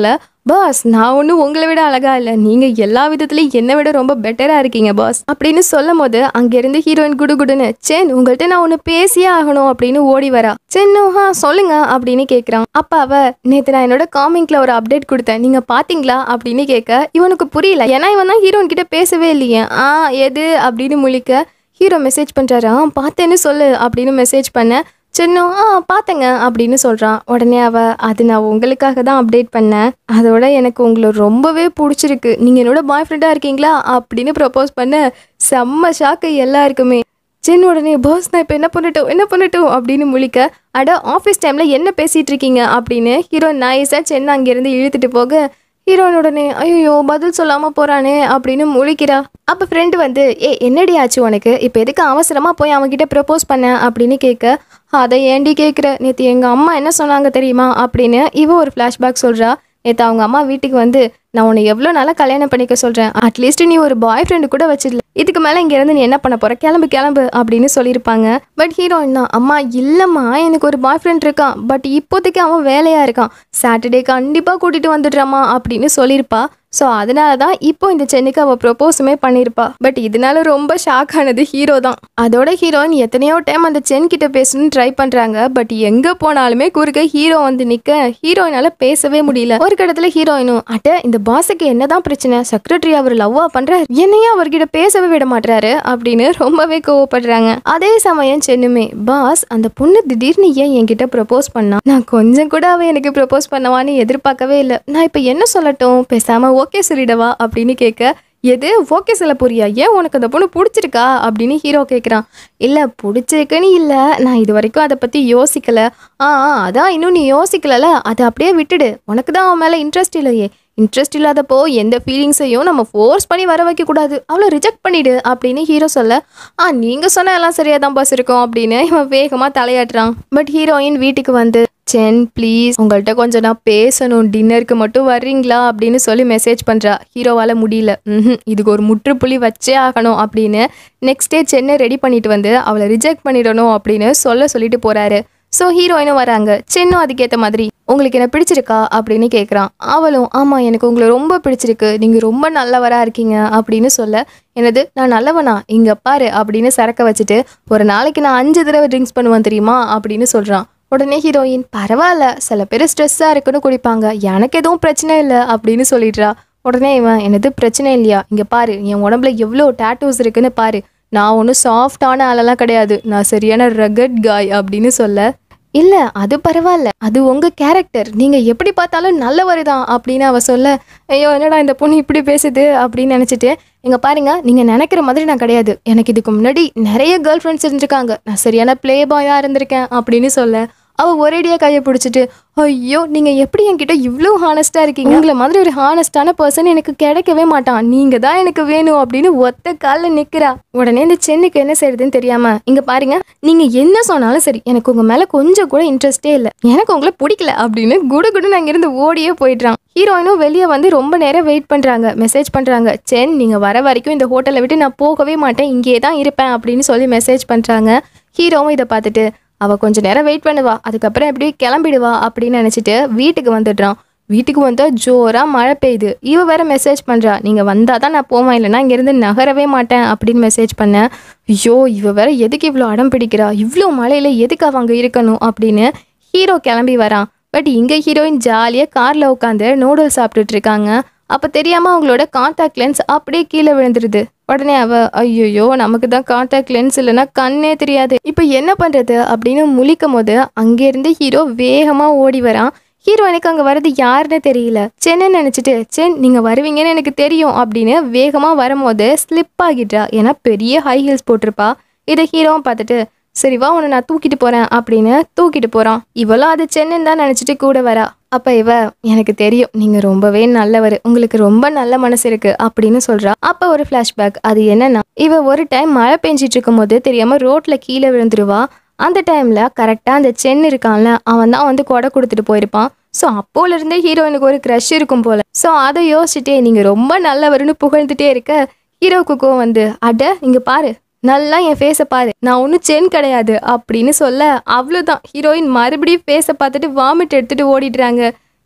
பாஸ் நான் ஒன்றும் உங்களை விட அழகா இல்லை, நீங்க எல்லா விதத்துலயும் என்னை விட ரொம்ப பெட்டரா இருக்கீங்க பாஸ் அப்படின்னு சொல்லும் போது அங்கிருந்து ஹீரோயின் குடுகுடுன்னு சென் உங்கள்கிட்ட நான் ஒன்று பேசியே ஆகணும் அப்படின்னு ஓடி வரா. சென்னுஹா சொல்லுங்க அப்படின்னு கேட்குறான். அப்ப அவ நேற்று நான் என்னோட காமிங்ல ஒரு அப்டேட் கொடுத்தேன், நீங்க பாத்தீங்களா அப்படின்னு கேட்க இவனுக்கு புரியல. ஏன்னா இவன் தான் ஹீரோயின் கிட்ட பேசவே இல்லையே. எது அப்படின்னு முழிக்க ஹீரோ மெசேஜ் பண்றாரு. பார்த்தேன்னு சொல்லு அப்படின்னு மெசேஜ் பண்ண சின்ன பார்த்தேங்க அப்படின்னு சொல்கிறான். உடனே அது நான் உங்களுக்காக தான் அப்டேட் பண்ணேன், அதோட எனக்கு உங்களை ரொம்பவே பிடிச்சிருக்கு, நீங்கள் என்னோட பாய் ஃப்ரெண்டாக இருக்கீங்களா அப்படின்னு ப்ரப்போஸ் பண்ண செம்ம ஷாக்கு எல்லாருக்குமே. சின்ன உடனே பாஸ் நான் இப்போ என்ன பண்ணட்டும் அப்படின்னு முழிக்க அட ஆஃபீஸ் டைமில் என்ன பேசிகிட்டு இருக்கீங்க அப்படின்னு ஹீரோ நைஸாக சென்னை அங்கேருந்து இழுத்துட்டு போக ஹீரோயின் உடனே ஐயோ பதில் சொல்லாமல் போகிறானே அப்படின்னு முழிக்கிறா. அப்போ ஃப்ரெண்டு வந்து என்னடி ஆச்சு உனக்கு, இப்போ எதுக்கு அவசரமாக போய் அவன்கிட்ட ப்ரப்போஸ் பண்ண அப்படின்னு கேட்க அதை ஏண்டி கேட்குற, நேற்று எங்கள் அம்மா என்ன சொன்னாங்க தெரியுமா அப்படின்னு இவ ஒரு ஃப்ளாஷ்பேக் சொல்கிறா. நேற்று அவங்க அம்மா வீட்டுக்கு வந்து நான் உன்னை எவ்வளோ நாளாக கல்யாணம் பண்ணிக்க சொல்கிறேன், அட்லீஸ்ட் நீ ஒரு பாய் ஃப்ரெண்டு கூட வச்சிடல, இதுக்கு மேலே இங்கேருந்து நீ என்ன பண்ண போகிற, கிளம்பு அப்படின்னு சொல்லியிருப்பாங்க. பட் ஹீரோயின் தான் அம்மா இல்லைம்மா எனக்கு ஒரு பாய் ஃப்ரெண்ட் இருக்கான், பட் இப்போதைக்கு அவன் வேலையாக இருக்கான், சாட்டர்டே கண்டிப்பாக கூட்டிகிட்டு வந்துடுறாம்மா அப்படின்னு சொல்லியிருப்பா. ஸோ அதனால தான் இப்போ இந்த சென்னுக்கு அவள் ப்ரொப்போஸுமே பண்ணியிருப்பா. பட் இதனால ரொம்ப ஷாக் ஆனது ஹீரோ தான். அதோட ஹீரோயின் எத்தனையோ டைம் அந்த சென் கிட்ட பேசணும்னு ட்ரை பண்ணுறாங்க. பட் எங்கே போனாலுமே குறுக்க ஹீரோ வந்து நிற்க ஹீரோயினால பேசவே முடியல. ஒரு கடத்துல ஹீரோயினும் இந்த பாஸுக்கு என்னதான் பிரச்சனை, செக்ரட்டரி அவர் லவ்வா பண்றாரு, என்னையும் அவர்கிட்ட பேசவே விட மாட்டாரு அப்படின்னு ரொம்பவே கோவப்படுறாங்க. அதே சமயம் சென்னுமே பாஸ் அந்த பொண்ணு திடீர்னு ஏன் என்கிட்ட ப்ரப்போஸ் பண்ணா, நான் கொஞ்சம் கூட அவ எனக்கு ப்ரப்போஸ் பண்ணவான்னு எதிர்பார்க்கவே இல்லை, நான் இப்போ என்ன சொல்லட்டும், பேசாம ஓகே சொல்லிடவா அப்படின்னு கேட்க எது ஓகே சொல்ல போறியா, ஏன் உனக்கு அந்த பொண்ணு பிடிச்சிருக்கா அப்படின்னு ஹீரோ கேட்குறான். இல்லை பிடிச்சிருக்குன்னு இல்லை, நான் இது வரைக்கும் அதை பற்றி யோசிக்கலை. அதான் இன்னும் நீ யோசிக்கலல, அதை அப்படியே விட்டுடு, உனக்கு தான் அவன் மேலே இன்ட்ரெஸ்ட் இல்லையே, இன்ட்ரெஸ்ட் இல்லாதப்போ எந்த ஃபீலிங்ஸையும் நம்ம ஃபோர்ஸ் பண்ணி வர வைக்கக்கூடாது, அவளை ரிஜெக்ட் பண்ணிடு அப்படின்னு ஹீரோ சொல்ல நீங்கள் சொன்ன எல்லாம் சரியாக தான் பாஸ் இருக்கும் அப்படின்னு இவன் வேகமாக தலையாட்டுறான். பட் ஹீரோயின் வீட்டுக்கு வந்து சென் ப்ளீஸ் உங்கள்கிட்ட கொஞ்சம் நான் பேசணும், டின்னருக்கு மட்டும் வர்றீங்களா அப்படின்னு சொல்லி மெசேஜ் பண்ணுறா. ஹீரோவால் முடியல, இதுக்கு ஒரு முற்றுப்புள்ளி வச்சே ஆகணும் அப்படின்னு நெக்ஸ்ட் டே சென்னை ரெடி பண்ணிட்டு வந்து அவளை ரிஜெக்ட் பண்ணிடணும் அப்படின்னு சொல்லிட்டு போகிறாரு. ஸோ ஹீரோயினும் வராங்க. சென்னும் அதுக்கேற்ற மாதிரி உங்களுக்கு என்ன பிடிச்சிருக்கா அப்படின்னு கேட்குறான். அவளும் ஆமாம் எனக்கு உங்களை ரொம்ப பிடிச்சிருக்கு, நீங்கள் ரொம்ப நல்லவராக இருக்கீங்க அப்படின்னு சொல்ல என்னது நான் நல்லவனா இங்கே பாரு அப்படின்னு சரக்க வச்சுட்டு ஒரு நாளைக்கு நான் 5 தடவை ட்ரிங்க்ஸ் பண்ணுவேன் தெரியுமா அப்படின்னு சொல்கிறான். உடனே ஹீரோயின் பரவாயில்ல சில பேர் ஸ்ட்ரெஸ்ஸாக இருக்குன்னு குடிப்பாங்க, எனக்கு எதுவும் பிரச்சனை இல்லை அப்படின்னு சொல்லிடுறா. உடனே இவன் என்னது பிரச்சனை இல்லையா, இங்கே பாரு என் உடம்புல எவ்வளோ டேட்டூஸ் இருக்குன்னு பாரு, நான் ஒன்றும் சாஃப்டான ஆளெல்லாம் கிடையாது, நான் சரியான ரகட் காய் அப்படின்னு சொல்ல இல்லை அது பரவாயில்ல, அது உங்கள் கேரக்டர், நீங்கள் எப்படி பார்த்தாலும் நல்லவர் தான் அப்படின்னு அவ சொல்ல ஐயோ என்னடா இந்த பொண்ணு இப்படி பேசுது அப்படின்னு நினச்சிட்டு இங்கே பாருங்க நீங்கள் நினைக்கிற மாதிரி நான் கிடையாது, எனக்கு இதுக்கு முன்னாடி நிறைய கேர்ள் ஃப்ரெண்ட்ஸ் இருந்திருக்காங்க, நான் சரியான ப்ளே பாயாக இருந்திருக்கேன் அப்படின்னு சொல்ல அவள் ஒரேடியாக கையை பிடிச்சிட்டு ஐயோ நீங்கள் எப்படி என்கிட்ட இவ்வளோ ஹானஸ்ட்டாக இருக்கீங்க, உங்களை மாதிரி ஒரு ஹானஸ்டான பர்சன் எனக்கு கிடைக்கவே மாட்டான், நீங்கள் தான் எனக்கு வேணும் அப்படின்னு ஒத்த காலில் நிற்கிறா. உடனே இந்த சென்னுக்கு என்ன செய்யறதுன்னு தெரியாம இங்கே பாருங்க நீங்கள் என்ன சொன்னாலும் சரி எனக்கு உங்கள் மேலே கொஞ்சம் கூட இன்ட்ரெஸ்டே இல்லை, எனக்கு உங்களை பிடிக்கல அப்படின்னு குடுகுடுன்னு அங்கேருந்து ஓடியே போயிடுறான். ஹீரோயினும் வெளியே வந்து ரொம்ப நேரம் வெயிட் பண்ணுறாங்க, மெசேஜ் பண்ணுறாங்க சென் நீங்கள் வர வரைக்கும் இந்த ஹோட்டலை விட்டு நான் போகவே மாட்டேன், இங்கே தான் இருப்பேன் அப்படின்னு சொல்லி மெசேஜ் பண்ணுறாங்க. ஹீரோவும் இதை பார்த்துட்டு அவள் கொஞ்சம் நேரம் வெயிட் பண்ணுவா, அதுக்கப்புறம் எப்படி கிளம்பிடுவா அப்படின்னு நினச்சிட்டு வீட்டுக்கு வந்துடுறான். வீட்டுக்கு வந்தால் ஜோராக மழை பெய்யுது. இவ வேற மெசேஜ் பண்ணுறா நீங்கள் வந்தால் தான் நான் போவேன், இல்லைனா இங்கேருந்து நகரவே மாட்டேன் அப்படின்னு மெசேஜ் பண்ணேன். ஐயோ இவ வேற எதுக்கு இவ்வளோ அடம் பிடிக்கிறா, இவ்வளோ மழையில் எதுக்கு அவங்க இருக்கணும் அப்படின்னு ஹீரோ கிளம்பி வரான். பட் இங்கே ஹீரோயின் ஜாலியாக காரில் உட்காந்து நூடுல்ஸ் சாப்பிட்டுட்டு இருக்காங்க. அப்போ தெரியாமல் அவங்களோட கான்டாக்ட் லென்ஸ் அப்படியே கீழே விழுந்துருது. உடனே ஐயோ நமக்கு தான் கான்டாக்ட் லென்ஸ் இல்லைன்னா கண்ணே தெரியாது, இப்போ என்ன பண்ணுறது அப்படின்னு முழிக்கும் போது அங்கேருந்து ஹீரோ வேகமாக ஓடி வரான். ஹீரோ எனக்கு அங்கே வர்றது யாருன்னு தெரியல, சென்னு நினச்சிட்டு சென் நீங்கள் வருவீங்கன்னு எனக்கு தெரியும் அப்படின்னு வேகமாக வரும்போது ஸ்லிப் ஆகிடுறா. ஏன்னா பெரிய ஹை ஹீல்ஸ் போட்டிருப்பா. இதை ஹீரோவும் பார்த்துட்டு சரிவா உன்னை நான் தூக்கிட்டு போகிறேன் அப்படின்னு தூக்கிட்டு போகிறான். இவளும் அது சென்னுன்னு தான் நினச்சிட்டு கூட வரா. அப்போ இவ எனக்கு தெரியும் நீங்கள் ரொம்பவே நல்லவர், உங்களுக்கு ரொம்ப நல்ல மனசு இருக்குது அப்படின்னு சொல்கிறா. அப்போ ஒரு ஃப்ளாஷ்பேக், அது என்னன்னா இவ ஒரு டைம் மழை பெஞ்சிட்டு இருக்கும் போது தெரியாமல் ரோட்டில் கீழே விழுந்துருவா. அந்த டைமில் கரெக்டாக அந்த சென் இருக்கான்ல அவன் தான் வந்து கொடை கொடுத்துட்டு போயிருப்பான். ஸோ அப்போலேருந்தே ஹீரோயினுக்கு ஒரு க்ரஷ் இருக்கும் போல். ஸோ அதை யோசிச்சுட்டே நீங்கள் ரொம்ப நல்லவர்னு புகழ்ந்துட்டே இருக்க ஹீரோவுக்கு கோவம் வந்து இங்கே பாரு நல்லா என் ஃபேஸை பாரு, நான் ஒன்றும் சென் கிடையாது அப்படின்னு சொல்ல அவ்வளோதான் ஹீரோயின் மறுபடியும் ஃபேஸை பார்த்துட்டு வாமிட் எடுத்துகிட்டு ஓடிடுறாங்க.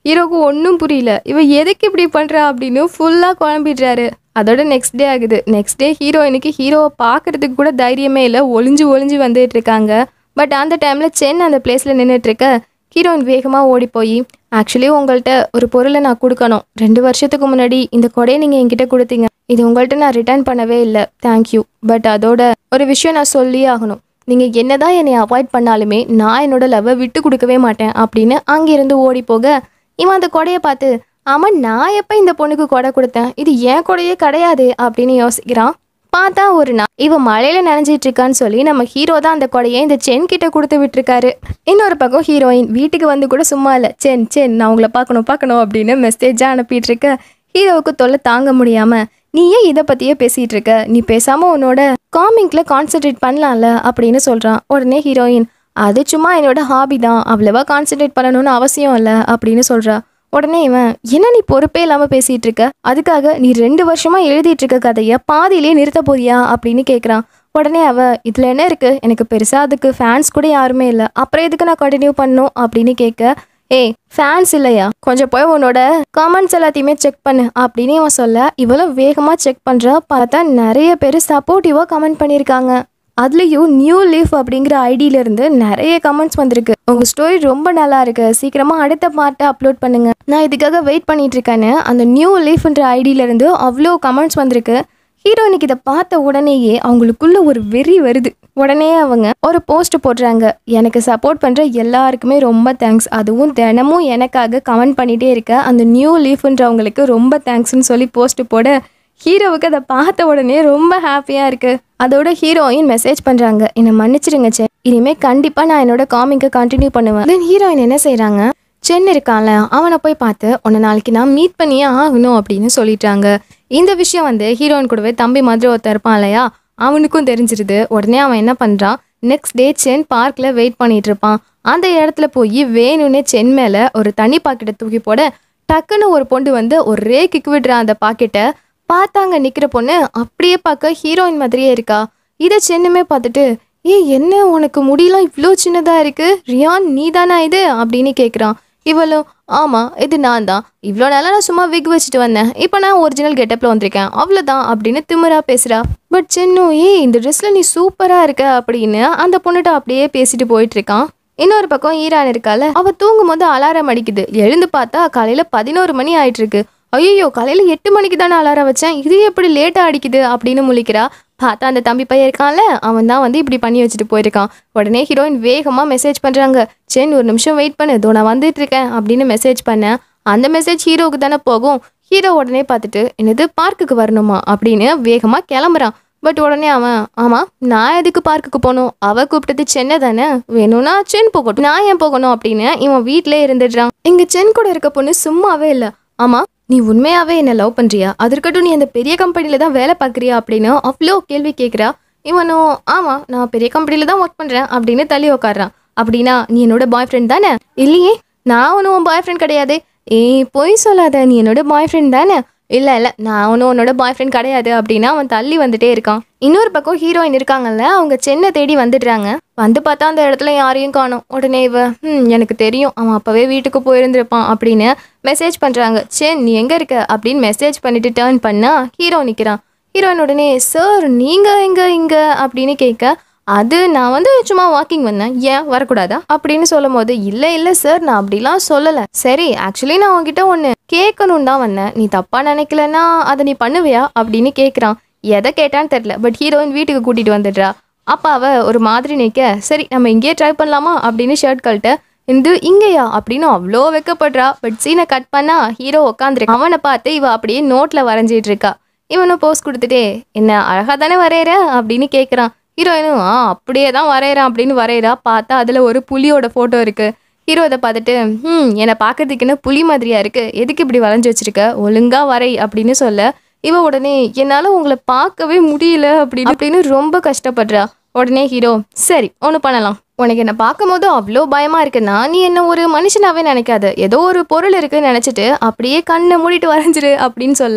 ஹீரோக்கு ஒன்றும் புரியல, இவ எதுக்கு இப்படி பண்றா அப்படின்னு ஃபுல்லாக குழம்பிடுறாரு. அதோட நெக்ஸ்ட் டே ஆகுது. நெக்ஸ்ட் டே ஹீரோயினுக்கு ஹீரோவை பார்க்கறதுக்கு கூட தைரியமே இல்லை, ஒளிஞ்சு ஒளிஞ்சு வந்துட்டு இருக்காங்க. பட் அந்த டைம்ல சென் அந்த பிளேஸ்ல நின்றுட்டு இருக்க ஹீரோயின் வேகமாக ஓடி போய், ஆக்சுவலி உங்கள்கிட்ட ஒரு பொருளை நான் கொடுக்கணும். 2 வருஷத்துக்கு முன்னாடி இந்த கொடையை நீங்கள் என்கிட்ட கொடுத்தீங்க, இது உங்கள்கிட்ட நான் ரிட்டர்ன் பண்ணவே இல்லை, தேங்க்யூ. பட் அதோட ஒரு விஷயம் நான் சொல்லியே ஆகணும், நீங்கள் என்னதான் என்னை அவாய்ட் பண்ணாலுமே நான் என்னோட லவ்வை விட்டு கொடுக்கவே மாட்டேன் அப்படின்னு அங்கிருந்து ஓடி போக, இவன் அந்த கொடையை பார்த்து, ஆமாம் நான் எப்போ இந்த பொண்ணுக்கு கொடை கொடுத்தேன், இது ஏன் கொடையே கிடையாது அப்படின்னு யோசிக்கிறான். பார்த்தா ஒரு நாள் இவன் மழையில நனைஞ்சிட்டு இருக்கான்னு சொல்லி நம்ம ஹீரோ தான் அந்த கொடையை இந்த சென் கிட்ட கொடுத்து விட்டுருக்காரு. இன்னொரு பக்கம் ஹீரோயின் வீட்டுக்கு வந்து கூட சும்மா இல்லை, சென் சென் நான் உங்களை பார்க்கணும் அப்படின்னு மெசேஜாக அனுப்பிட்டு இருக்க. ஹீரோவுக்கு தொல்லை தாங்க முடியாம, நீ ஏன் இதை பற்றியே பேசிகிட்டு இருக்க, நீ பேசாமல் உன்னோட காமிங்கில் கான்சென்ட்ரேட் பண்ணலாம்ல அப்படின்னு சொல்கிறான். உடனே ஹீரோயின், அது சும்மா என்னோட ஹாபி தான், அவ்வளவா கான்சென்ட்ரேட் பண்ணணும்னு அவசியம் இல்லை அப்படின்னு சொல்கிறா. உடனே இவன், என்ன நீ பொறுப்பே இல்லாமல் பேசிகிட்டு இருக்க, அதுக்காக நீ 2 வருஷமா எழுதிட்டு இருக்க கதையை பாதியிலே நிறுத்த போறியா அப்படின்னு கேட்குறான். உடனே அவ, இதில் என்ன இருக்குது, எனக்கு பெருசாக அதுக்கு ஃபேன்ஸ் கூட யாருமே இல்லை, அப்புறம் எதுக்கு நான் கண்டினியூ பண்ணணும் அப்படின்னு கேட்க, ஏய் ஃபேன்ஸ் இல்லையா, கொஞ்சம் போய் உன்னோட கமெண்ட்ஸ் எல்லாத்தையுமே செக் பண்ணு அப்படின்னு இவன் சொல்ல, இவளும் வேகமாக செக் பண்ணுறா. பார்த்தா நிறைய பேர் சப்போர்ட்டிவாக கமெண்ட் பண்ணியிருக்காங்க. அதுலேயும் நியூ லீஃப் அப்படிங்கிற ஐடியிலேருந்து நிறைய கமெண்ட்ஸ் வந்திருக்கு. உங்கள் ஸ்டோரி ரொம்ப நல்லா இருக்கு, சீக்கிரமாக அடுத்த பார்ட்டை அப்லோட் பண்ணுங்க, நான் இதுக்காக வெயிட் பண்ணிட்டு இருக்கேன்னு அந்த நியூ லீஃப்ன்ற ஐடியிலேருந்து அவ்வளோ கமெண்ட்ஸ் வந்திருக்கு. ஹீரோயினுக்கு இதை பார்த்த உடனேயே அவங்களுக்குள்ள ஒரு வெறி வருது. உடனே அவங்க ஒரு போஸ்ட் போடுறாங்க, எனக்கு சப்போர்ட் பண்ணுற எல்லாருக்குமே ரொம்ப தேங்க்ஸ், அதுவும் தினமும் எனக்காக கமெண்ட் பண்ணிகிட்டே இருக்க அந்த நியூ லீஃப்ன்றவங்களுக்கு ரொம்ப தேங்க்ஸ்ன்னு சொல்லி போஸ்ட் போட, ஹீரோவுக்கு அதை பார்த்த உடனே ரொம்ப ஹாப்பியாக இருக்குது. அதோட ஹீரோயின் மெசேஜ் பண்ணுறாங்க, என்னை மன்னிச்சிடுங்க சென், இனிமேல் கண்டிப்பாக நான் என்னோட காமிங்கை கண்டினியூ பண்ணுவேன். தென் ஹீரோயின் என்ன செய்கிறாங்க, சென் இருக்கான்ல அவனை போய் பார்த்து, உன்னை நாளைக்கு நான் மீட் பண்ணியே ஆகணும் அப்படின்னு சொல்லிட்டாங்க. இந்த விஷயம் வந்து ஹீரோயின் கூடவே தம்பி மாதிரி ஒருத்தர் இருப்பான் இல்லையா, அவனுக்கும் தெரிஞ்சிருது. உடனே அவன் என்ன பண்ணுறான், நெக்ஸ்ட் டே சென் பார்க்கில் வெயிட் பண்ணிட்டு இருப்பான். அந்த இடத்துல போய் வேணும்னே சென் மேலே ஒரு தண்ணி பாக்கெட்டை தூக்கி போட, டக்குன்னு ஒரு பொண்ணு வந்து ஒரே கிக் விடுறான் அந்த பாக்கெட்டை. பார்த்தாங்க நிற்கிற பொண்ணு அப்படியே பார்க்க ஹீரோயின் மாதிரியே இருக்கா. இதை சென்னுமே பார்த்துட்டு, என்ன உனக்கு முடியலாம் இவ்வளோ சின்னதாக இருக்கு, ரியான் நீ தானா இது அப்படின்னு கேட்குறான். இவளும், ஆமாம் இது நான் தான், இவ்வளோ நாளாக நான் சும்மா விக் வச்சுட்டு வந்தேன், இப்போ நான் ஒரிஜினல் கெட்டப்பில் வந்திருக்கேன் அவ்வளோதான் அப்படின்னு திமிரா பேசுகிறா. பட் சென்னு, இந்த ட்ரெஸ்ஸில் நீ சூப்பராக இருக்க அப்படின்னு அந்த பொண்ணுகிட்ட அப்படியே பேசிட்டு போயிட்டு இருக்கான். இன்னொரு பக்கம் ஈரான் இருக்கால, அவள் தூங்கும் போது அலாரம் அடிக்குது. எழுந்து பார்த்தா காலையில் 11 மணி ஆயிட்டு இருக்கு. ஐயோ காலையில் 8 மணிக்கு தானே அலாரம் வச்சேன், இது எப்படி லேட்டாக அடிக்குது அப்படின்னு முழிக்கிறா. பார்த்தா அந்த தம்பி பையன் இருக்கான்ல, அவன் தான் வந்து இப்படி பண்ணி வச்சுட்டு போயிருக்கான். உடனே ஹீரோயின் வேகமாக மெசேஜ் பண்ணுறாங்க, சென் ஒரு நிமிஷம் வெயிட் பண்ணு, இதோ நான் வந்துட்டு இருக்கேன் அப்படின்னு மெசேஜ் பண்ணேன். அந்த மெசேஜ் ஹீரோவுக்கு தானே போகும். ஹீரோ உடனே பார்த்துட்டு, என்னது பார்க்குக்கு வரணுமா அப்படின்னு வேகமாக கிளம்புறான். பட் உடனே அவன், ஆமாம் நான் எதுக்கு பார்க்குக்கு போகணும், அவள் கூப்பிட்டது சென்னை தானே, வேணும்னா சென் போகட்டும், நான் ஏன் போகணும் அப்படின்னு இவன் வீட்டிலே இருந்துடுறான். இங்கே சென் கூட இருக்க பொண்ணு சும்மாவே இல்லை, ஆமாம் நீ உண்மையாகவே என்னை லவ் பண்ணுறியா, அது இருக்கட்டும் நீ அந்த பெரிய கம்பெனியில் தான் வேலை பார்க்குறியா அப்படின்னு அவ்வளோ கேள்வி கேட்குறா. இவனும், ஆமாம் நான் பெரிய கம்பெனியில் தான் ஒர்க் பண்ணுறேன் அப்படின்னு தள்ளி உட்காடுறான். அப்படின்னா நீ என்னோட பாய் ஃப்ரெண்ட் தானே, இல்லையே நான் ஒன்றும் உன் பாய் ஃப்ரெண்ட் கிடையாது, பொய் சொல்லாத நீ என்னோட பாய் ஃப்ரெண்ட் தானே, இல்லை நான் ஒன்றும் உன்னோட பாய் ஃப்ரெண்ட் கிடையாது அப்படின்னா அவன் தள்ளி வந்துட்டே இருக்கான். இன்னொரு பக்கம் ஹீரோயின் இருக்காங்கல்ல, அவங்க சென்னை தேடி வந்துடுறாங்க. வந்து பார்த்தா அந்த இடத்துல யாரையும் காணும். உடனே எனக்கு தெரியும் அவன் அப்போவே வீட்டுக்கு போயிருந்திருப்பான் அப்படின்னு மெசேஜ் பண்ணுறாங்க. சென் நீ எங்கே இருக்க அப்படின்னு மெசேஜ் பண்ணிட்டு டேர்ன் பண்ணால் ஹீரோ நிற்கிறான். ஹீரோயின் உடனே, சார் நீங்கள் எங்கே இங்கே அப்படின்னு கேட்க, அது நான் வந்து சும்மா வாக்கிங் வந்தேன், ஏன் வரக்கூடாதா அப்படின்னு சொல்லும் போது, இல்லை சார் நான் அப்படிலாம் சொல்லலை, சரி ஆக்சுவலி நான் உங்ககிட்ட ஒன்று கேட்கணுன்னு தான் வந்தேன், நீ தப்பாக நினைக்கலன்னா அதை நீ பண்ணுவியா அப்படின்னு கேட்குறான். எதை கேட்டான்னு தெரில. பட் ஹீரோயின் வீட்டுக்கு கூட்டிகிட்டு வந்துடுறா. அப்போ அவள் ஒரு மாதிரி நிற்க, சரி நம்ம இங்கேயே ட்ரை பண்ணலாமா அப்படின்னு ஷர்ட் கழட்ட, இங்கேயா அப்படின்னு அவ்வளோ வெக்கப்படுறா. பட் சீனை கட் பண்ணா ஹீரோ உட்காந்துருக்க. அவனை பார்த்து இவ அப்படியே நோட்டில் வரைஞ்சிட்டு இருக்கா. இவனும் போஸ் கொடுத்துட்டே, என்ன அழகாக தானே வரைகிற அப்படின்னு கேட்குறான். ஹீரோயினும் அப்படியே தான் வரைகிறான் அப்படின்னு வரைகிறா. பார்த்தா அதில் ஒரு புலியோட ஃபோட்டோ இருக்குது. ஹீரோ இதை பார்த்துட்டு, என்னை பார்க்கறதுக்குன்னு புலி மாதிரியா இருக்குது, எதுக்கு இப்படி வரைஞ்சி வச்சிருக்க, ஒழுங்காக வரை அப்படின்னு சொல்ல, இவ உடனே என்னால் உங்களை பார்க்கவே முடியல அப்படின்னு ரொம்ப கஷ்டப்படுறா. உடனே ஹீரோ, சரி ஒன்று பண்ணலாம், உனக்கு என்னை பார்க்கும் போது அவ்வளோ பயமாக இருக்குன்னா நீ என்ன ஒரு மனுஷனாவே நினைக்காத, ஏதோ ஒரு பொருள் இருக்குன்னு நினச்சிட்டு அப்படியே கண்ணை மூடிட்டு வரைஞ்சிரு அப்படின்னு சொல்ல,